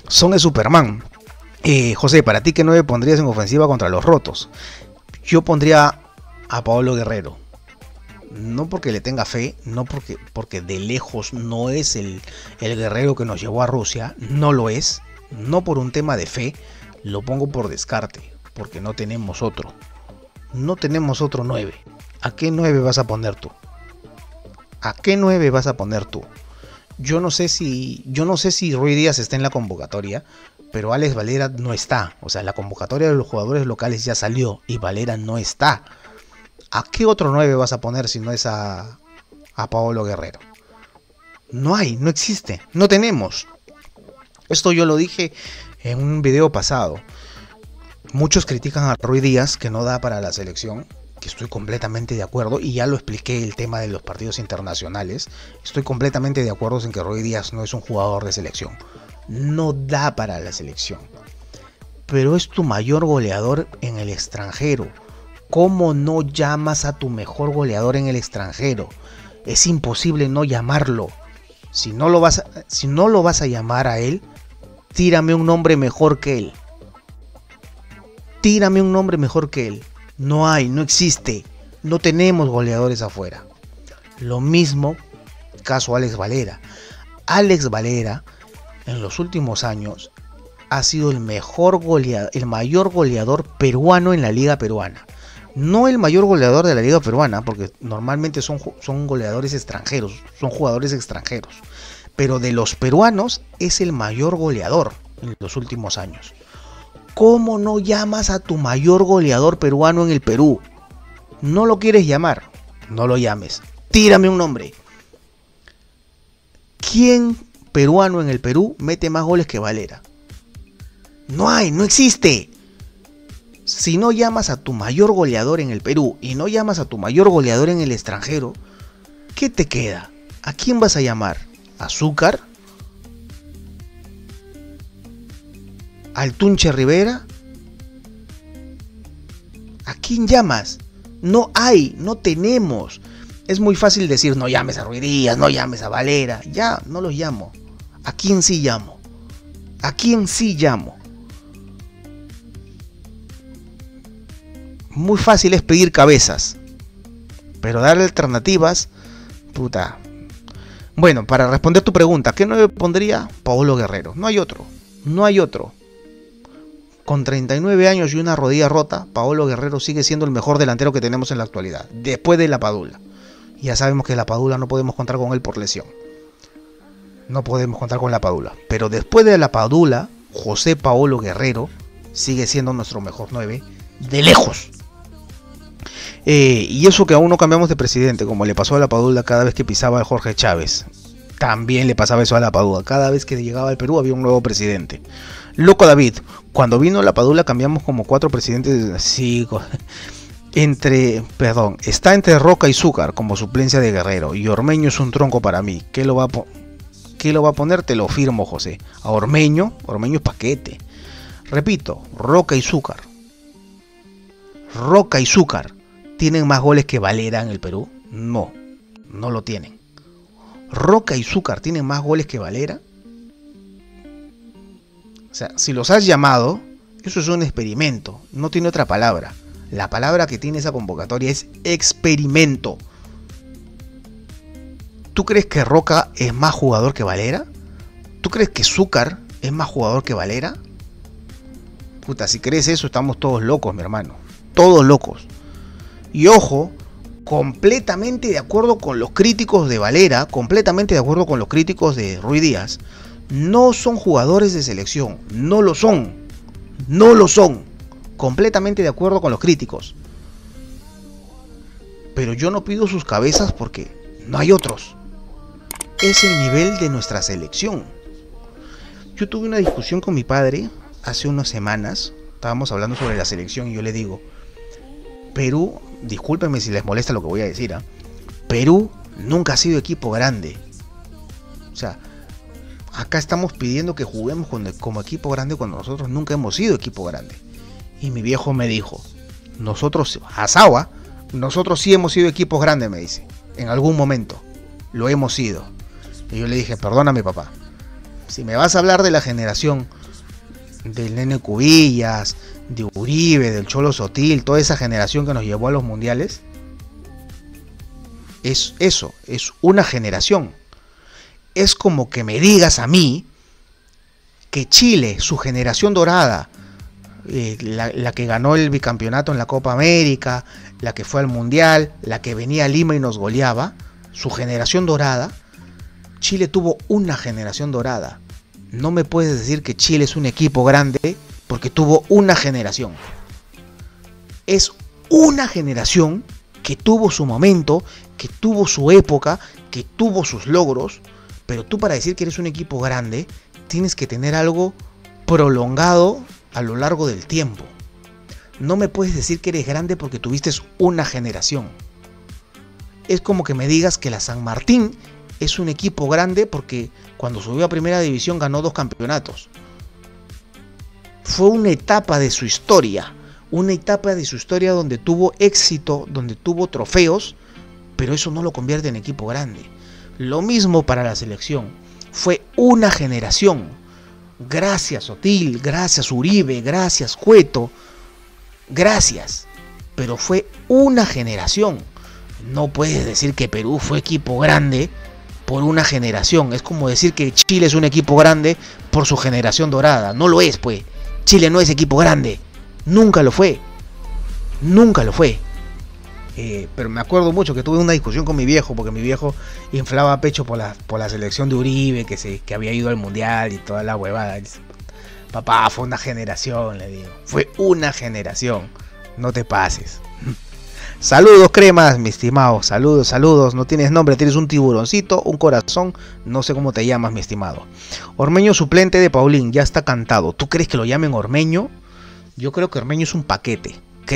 Son de Superman. José, ¿para ti qué 9 pondrías en ofensiva contra los rotos? Yo pondría a Paolo Guerrero. No porque le tenga fe, no porque de lejos no es el guerrero que nos llevó a Rusia, no lo es, no por un tema de fe, lo pongo por descarte, porque no tenemos otro. No tenemos otro 9. ¿A qué 9 vas a poner tú? ¿A qué 9 vas a poner tú? Yo no sé si Ruiz Díaz está en la convocatoria, pero Alex Valera no está. O sea, la convocatoria de los jugadores locales ya salió y Valera no está. ¿A qué otro 9 vas a poner si no es a Paolo Guerrero? No hay, no existe, no tenemos. Esto yo lo dije en un video pasado. Muchos critican a Ruiz Díaz que no da para la selección, que estoy completamente de acuerdo, y ya lo expliqué el tema de los partidos internacionales. Estoy completamente de acuerdo en que Ruiz Díaz no es un jugador de selección. No da para la selección. Pero es tu mayor goleador en el extranjero. ¿Cómo no llamas a tu mejor goleador en el extranjero? Es imposible no llamarlo. Si no lo vas a llamar a él, tírame un nombre mejor que él. Tírame un nombre mejor que él. No hay, no existe. No tenemos goleadores afuera. Lo mismo caso Alex Valera. Alex Valera en los últimos años ha sido el mayor goleador peruano en la liga peruana. No el mayor goleador de la liga peruana, porque normalmente son goleadores extranjeros, son jugadores extranjeros. Pero de los peruanos es el mayor goleador en los últimos años. ¿Cómo no llamas a tu mayor goleador peruano en el Perú? ¿No lo quieres llamar? No lo llames. Tírame un nombre. ¿Quién peruano en el Perú mete más goles que Valera? No hay, no existe. Si no llamas a tu mayor goleador en el Perú y no llamas a tu mayor goleador en el extranjero, ¿qué te queda? ¿A quién vas a llamar? ¿A Zúcar? ¿Al Tunche Rivera? ¿A quién llamas? No hay, no tenemos. Es muy fácil decir, no llames a Ruiz Díaz, no llames a Valera. Ya, no los llamo. ¿A quién sí llamo? ¿A quién sí llamo? Muy fácil es pedir cabezas, pero darle alternativas, puta. Bueno, para responder tu pregunta, ¿qué 9 pondría? Paolo Guerrero. No hay otro. No hay otro. Con 39 años y una rodilla rota, Paolo Guerrero sigue siendo el mejor delantero que tenemos en la actualidad, después de La Padula. Ya sabemos que La Padula no podemos contar con él por lesión. No podemos contar con La Padula. Pero después de La Padula, José Paolo Guerrero sigue siendo nuestro mejor 9 de lejos. Y eso que aún no cambiamos de presidente, como le pasó a La Padula cada vez que pisaba a Jorge Chávez. También le pasaba eso a La Padula. Cada vez que llegaba al Perú había un nuevo presidente. Loco David, cuando vino La Padula cambiamos como 4 presidentes. Sí, está entre Roca y Zúcar como suplencia de Guerrero. Y Ormeño es un tronco para mí. ¿Qué lo va a poner? Te lo firmo, José. A Ormeño es paquete. Repito, Roca y Zúcar. Roca y Zúcar. ¿Tienen más goles que Valera en el Perú? No, no lo tienen. ¿Roca y Zúcar tienen más goles que Valera? O sea, si los has llamado, eso es un experimento, no tiene otra palabra. La palabra que tiene esa convocatoria es experimento. ¿Tú crees que Roca es más jugador que Valera? ¿Tú crees que Zúcar es más jugador que Valera? Puta, si crees eso, estamos todos locos, mi hermano. Todos locos. Y ojo, completamente de acuerdo con los críticos de Valera, completamente de acuerdo con los críticos de Ruiz Díaz, no son jugadores de selección, no lo son, no lo son, completamente de acuerdo con los críticos. Pero yo no pido sus cabezas porque no hay otros. Es el nivel de nuestra selección. Yo tuve una discusión con mi padre hace unas semanas, estábamos hablando sobre la selección y yo le digo, Perú, discúlpenme si les molesta lo que voy a decir, Perú nunca ha sido equipo grande. O sea, acá estamos pidiendo que juguemos como equipo grande cuando nosotros nunca hemos sido equipo grande. Y mi viejo me dijo, nosotros, Asawa, nosotros sí hemos sido equipos grandes, me dice. En algún momento, lo hemos sido. Y yo le dije, perdóname papá, si me vas a hablar de la generación del Nene Cubillas, de Uribe, del Cholo Sotil, toda esa generación que nos llevó a los mundiales, es eso, es una generación. Es como que me digas a mí que Chile, su generación dorada, la que ganó el bicampeonato en la Copa América, la que fue al Mundial, la que venía a Lima y nos goleaba, su generación dorada, Chile tuvo una generación dorada. No me puedes decir que Chile es un equipo grande porque tuvo una generación. Es una generación que tuvo su momento, que tuvo su época, que tuvo sus logros, pero tú para decir que eres un equipo grande, tienes que tener algo prolongado a lo largo del tiempo. No me puedes decir que eres grande porque tuviste una generación. Es como que me digas que la San Martín es un equipo grande porque cuando subió a primera división ganó 2 campeonatos. Fue una etapa de su historia, donde tuvo éxito, donde tuvo trofeos, pero eso no lo convierte en equipo grande. Lo mismo para la selección, fue una generación. Gracias Sotil, gracias Uribe, gracias Cueto, gracias, pero fue una generación. No puedes decir que Perú fue equipo grande por una generación. Es como decir que Chile es un equipo grande por su generación dorada. No lo es, pues. Chile no es equipo grande. Nunca lo fue. Nunca lo fue. Pero me acuerdo mucho que tuve una discusión con mi viejo, porque mi viejo inflaba pecho por la selección de Uribe, que había ido al Mundial y toda la huevada. Dice, papá, fue una generación, le digo. Fue una generación. No te pases. Saludos, cremas, mi estimado. Saludos, saludos. No tienes nombre, tienes un tiburoncito, un corazón. No sé cómo te llamas, mi estimado. Ormeño suplente de Paulín, ya está cantado. ¿Tú crees que lo llamen Ormeño? Yo creo que Ormeño es un paquete.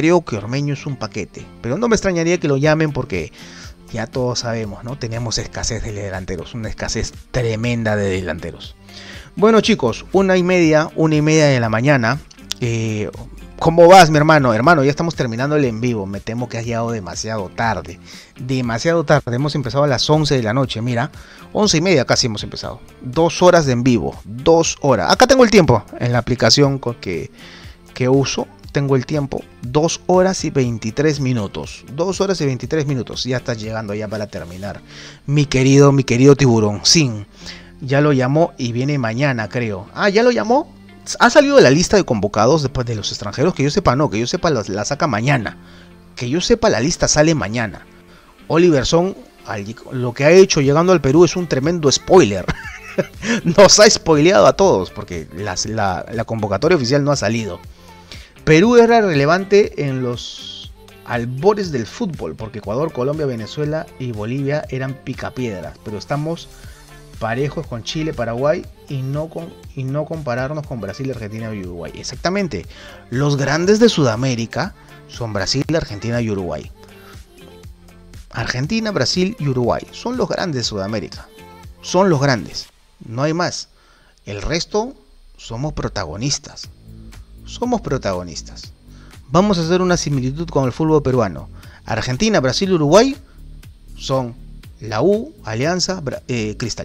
Pero no me extrañaría que lo llamen porque ya todos sabemos, ¿no? Tenemos escasez de delanteros. Una escasez tremenda de delanteros. Bueno, chicos, 1:30 de la mañana. ¿Cómo vas, mi hermano? Hermano, ya estamos terminando el en vivo. Me temo que has llegado demasiado tarde. Demasiado tarde. Hemos empezado a las 11 de la noche. Mira, 11:30 casi hemos empezado. 2 horas de en vivo. 2 horas. Acá tengo el tiempo. En la aplicación que uso, tengo el tiempo. 2 horas y 23 minutos. 2 horas y 23 minutos. Ya está llegando ya para terminar. Mi querido tiburón. Sí. Ya lo llamó y viene mañana, creo. Ah, ¿ya lo llamó? Ha salido de la lista de convocados después de los extranjeros. Que yo sepa, no. Que yo sepa, la saca mañana. Que yo sepa, la lista sale mañana. Oliver Son, lo que ha hecho llegando al Perú es un tremendo spoiler. Nos ha spoileado a todos. Porque la convocatoria oficial no ha salido. Perú era relevante en los albores del fútbol. Porque Ecuador, Colombia, Venezuela y Bolivia eran picapiedras. Pero estamos parejos con Chile, Paraguay y no compararnos con Brasil, Argentina y Uruguay. Exactamente. Los grandes de Sudamérica son Brasil, Argentina y Uruguay. Argentina, Brasil y Uruguay son los grandes de Sudamérica. Son los grandes. No hay más. El resto somos protagonistas. Somos protagonistas. Vamos a hacer una similitud con el fútbol peruano. Argentina, Brasil y Uruguay son la U, Alianza, Cristal.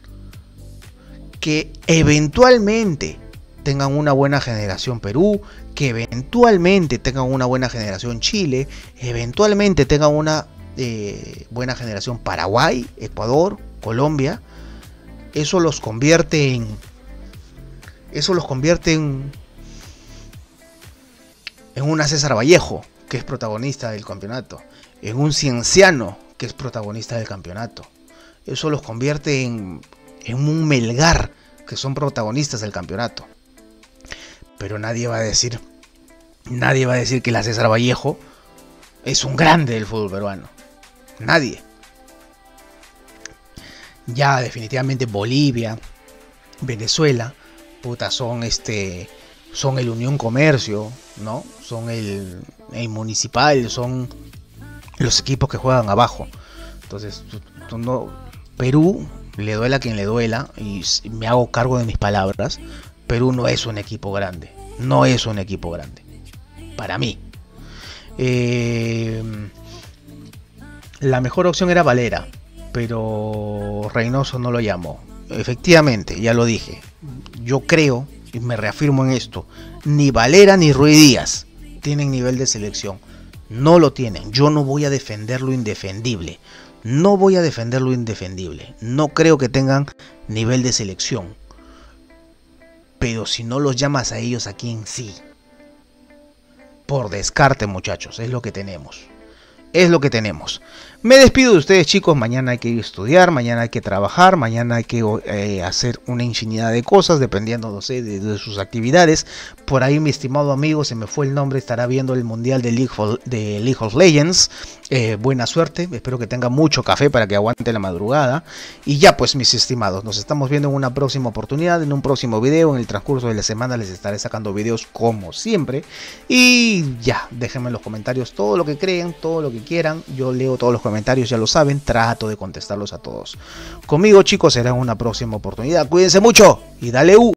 Que eventualmente tengan una buena generación Perú, que eventualmente tengan una buena generación Chile, eventualmente tengan una buena generación Paraguay, Ecuador, Colombia. Eso los convierte en una César Vallejo, que es protagonista del campeonato, en un Cienciano, que es protagonista del campeonato. Eso los convierte en un Melgar, que son protagonistas del campeonato. Pero nadie va a decir que la César Vallejo es un grande del fútbol peruano. Nadie. Ya definitivamente Bolivia, Venezuela, son el Unión Comercio, ¿no? Son el Municipal, son los equipos que juegan abajo. Entonces, Perú, le duela a quien le duela, y me hago cargo de mis palabras, Perú no es un equipo grande. No es un equipo grande. Para mí. La mejor opción era Valera, pero Reynoso no lo llamó. Efectivamente, ya lo dije. Yo creo y me reafirmo en esto, ni Valera ni Ruiz Díaz tienen nivel de selección. No lo tienen. Yo no voy a defender lo indefendible. No voy a defender lo indefendible. No creo que tengan nivel de selección. Pero si no los llamas a ellos, ¿a quién sí? Por descarte, muchachos, es lo que tenemos. Es lo que tenemos. Me despido de ustedes, chicos. Mañana hay que ir a estudiar, mañana hay que trabajar, mañana hay que hacer una infinidad de cosas, dependiendo, no sé, de sus actividades. Por ahí, mi estimado amigo, se me fue el nombre, estará viendo el mundial de League of Legends. Buena suerte, espero que tenga mucho café para que aguante la madrugada. Y ya pues, mis estimados, nos estamos viendo en una próxima oportunidad, en un próximo video. En el transcurso de la semana les estaré sacando videos como siempre. Y ya, déjenme en los comentarios todo lo que creen, todo lo que quieran. Yo leo todos los comentarios, ya lo saben, trato de contestarlos a todos. Conmigo, chicos, será una próxima oportunidad. Cuídense mucho y dale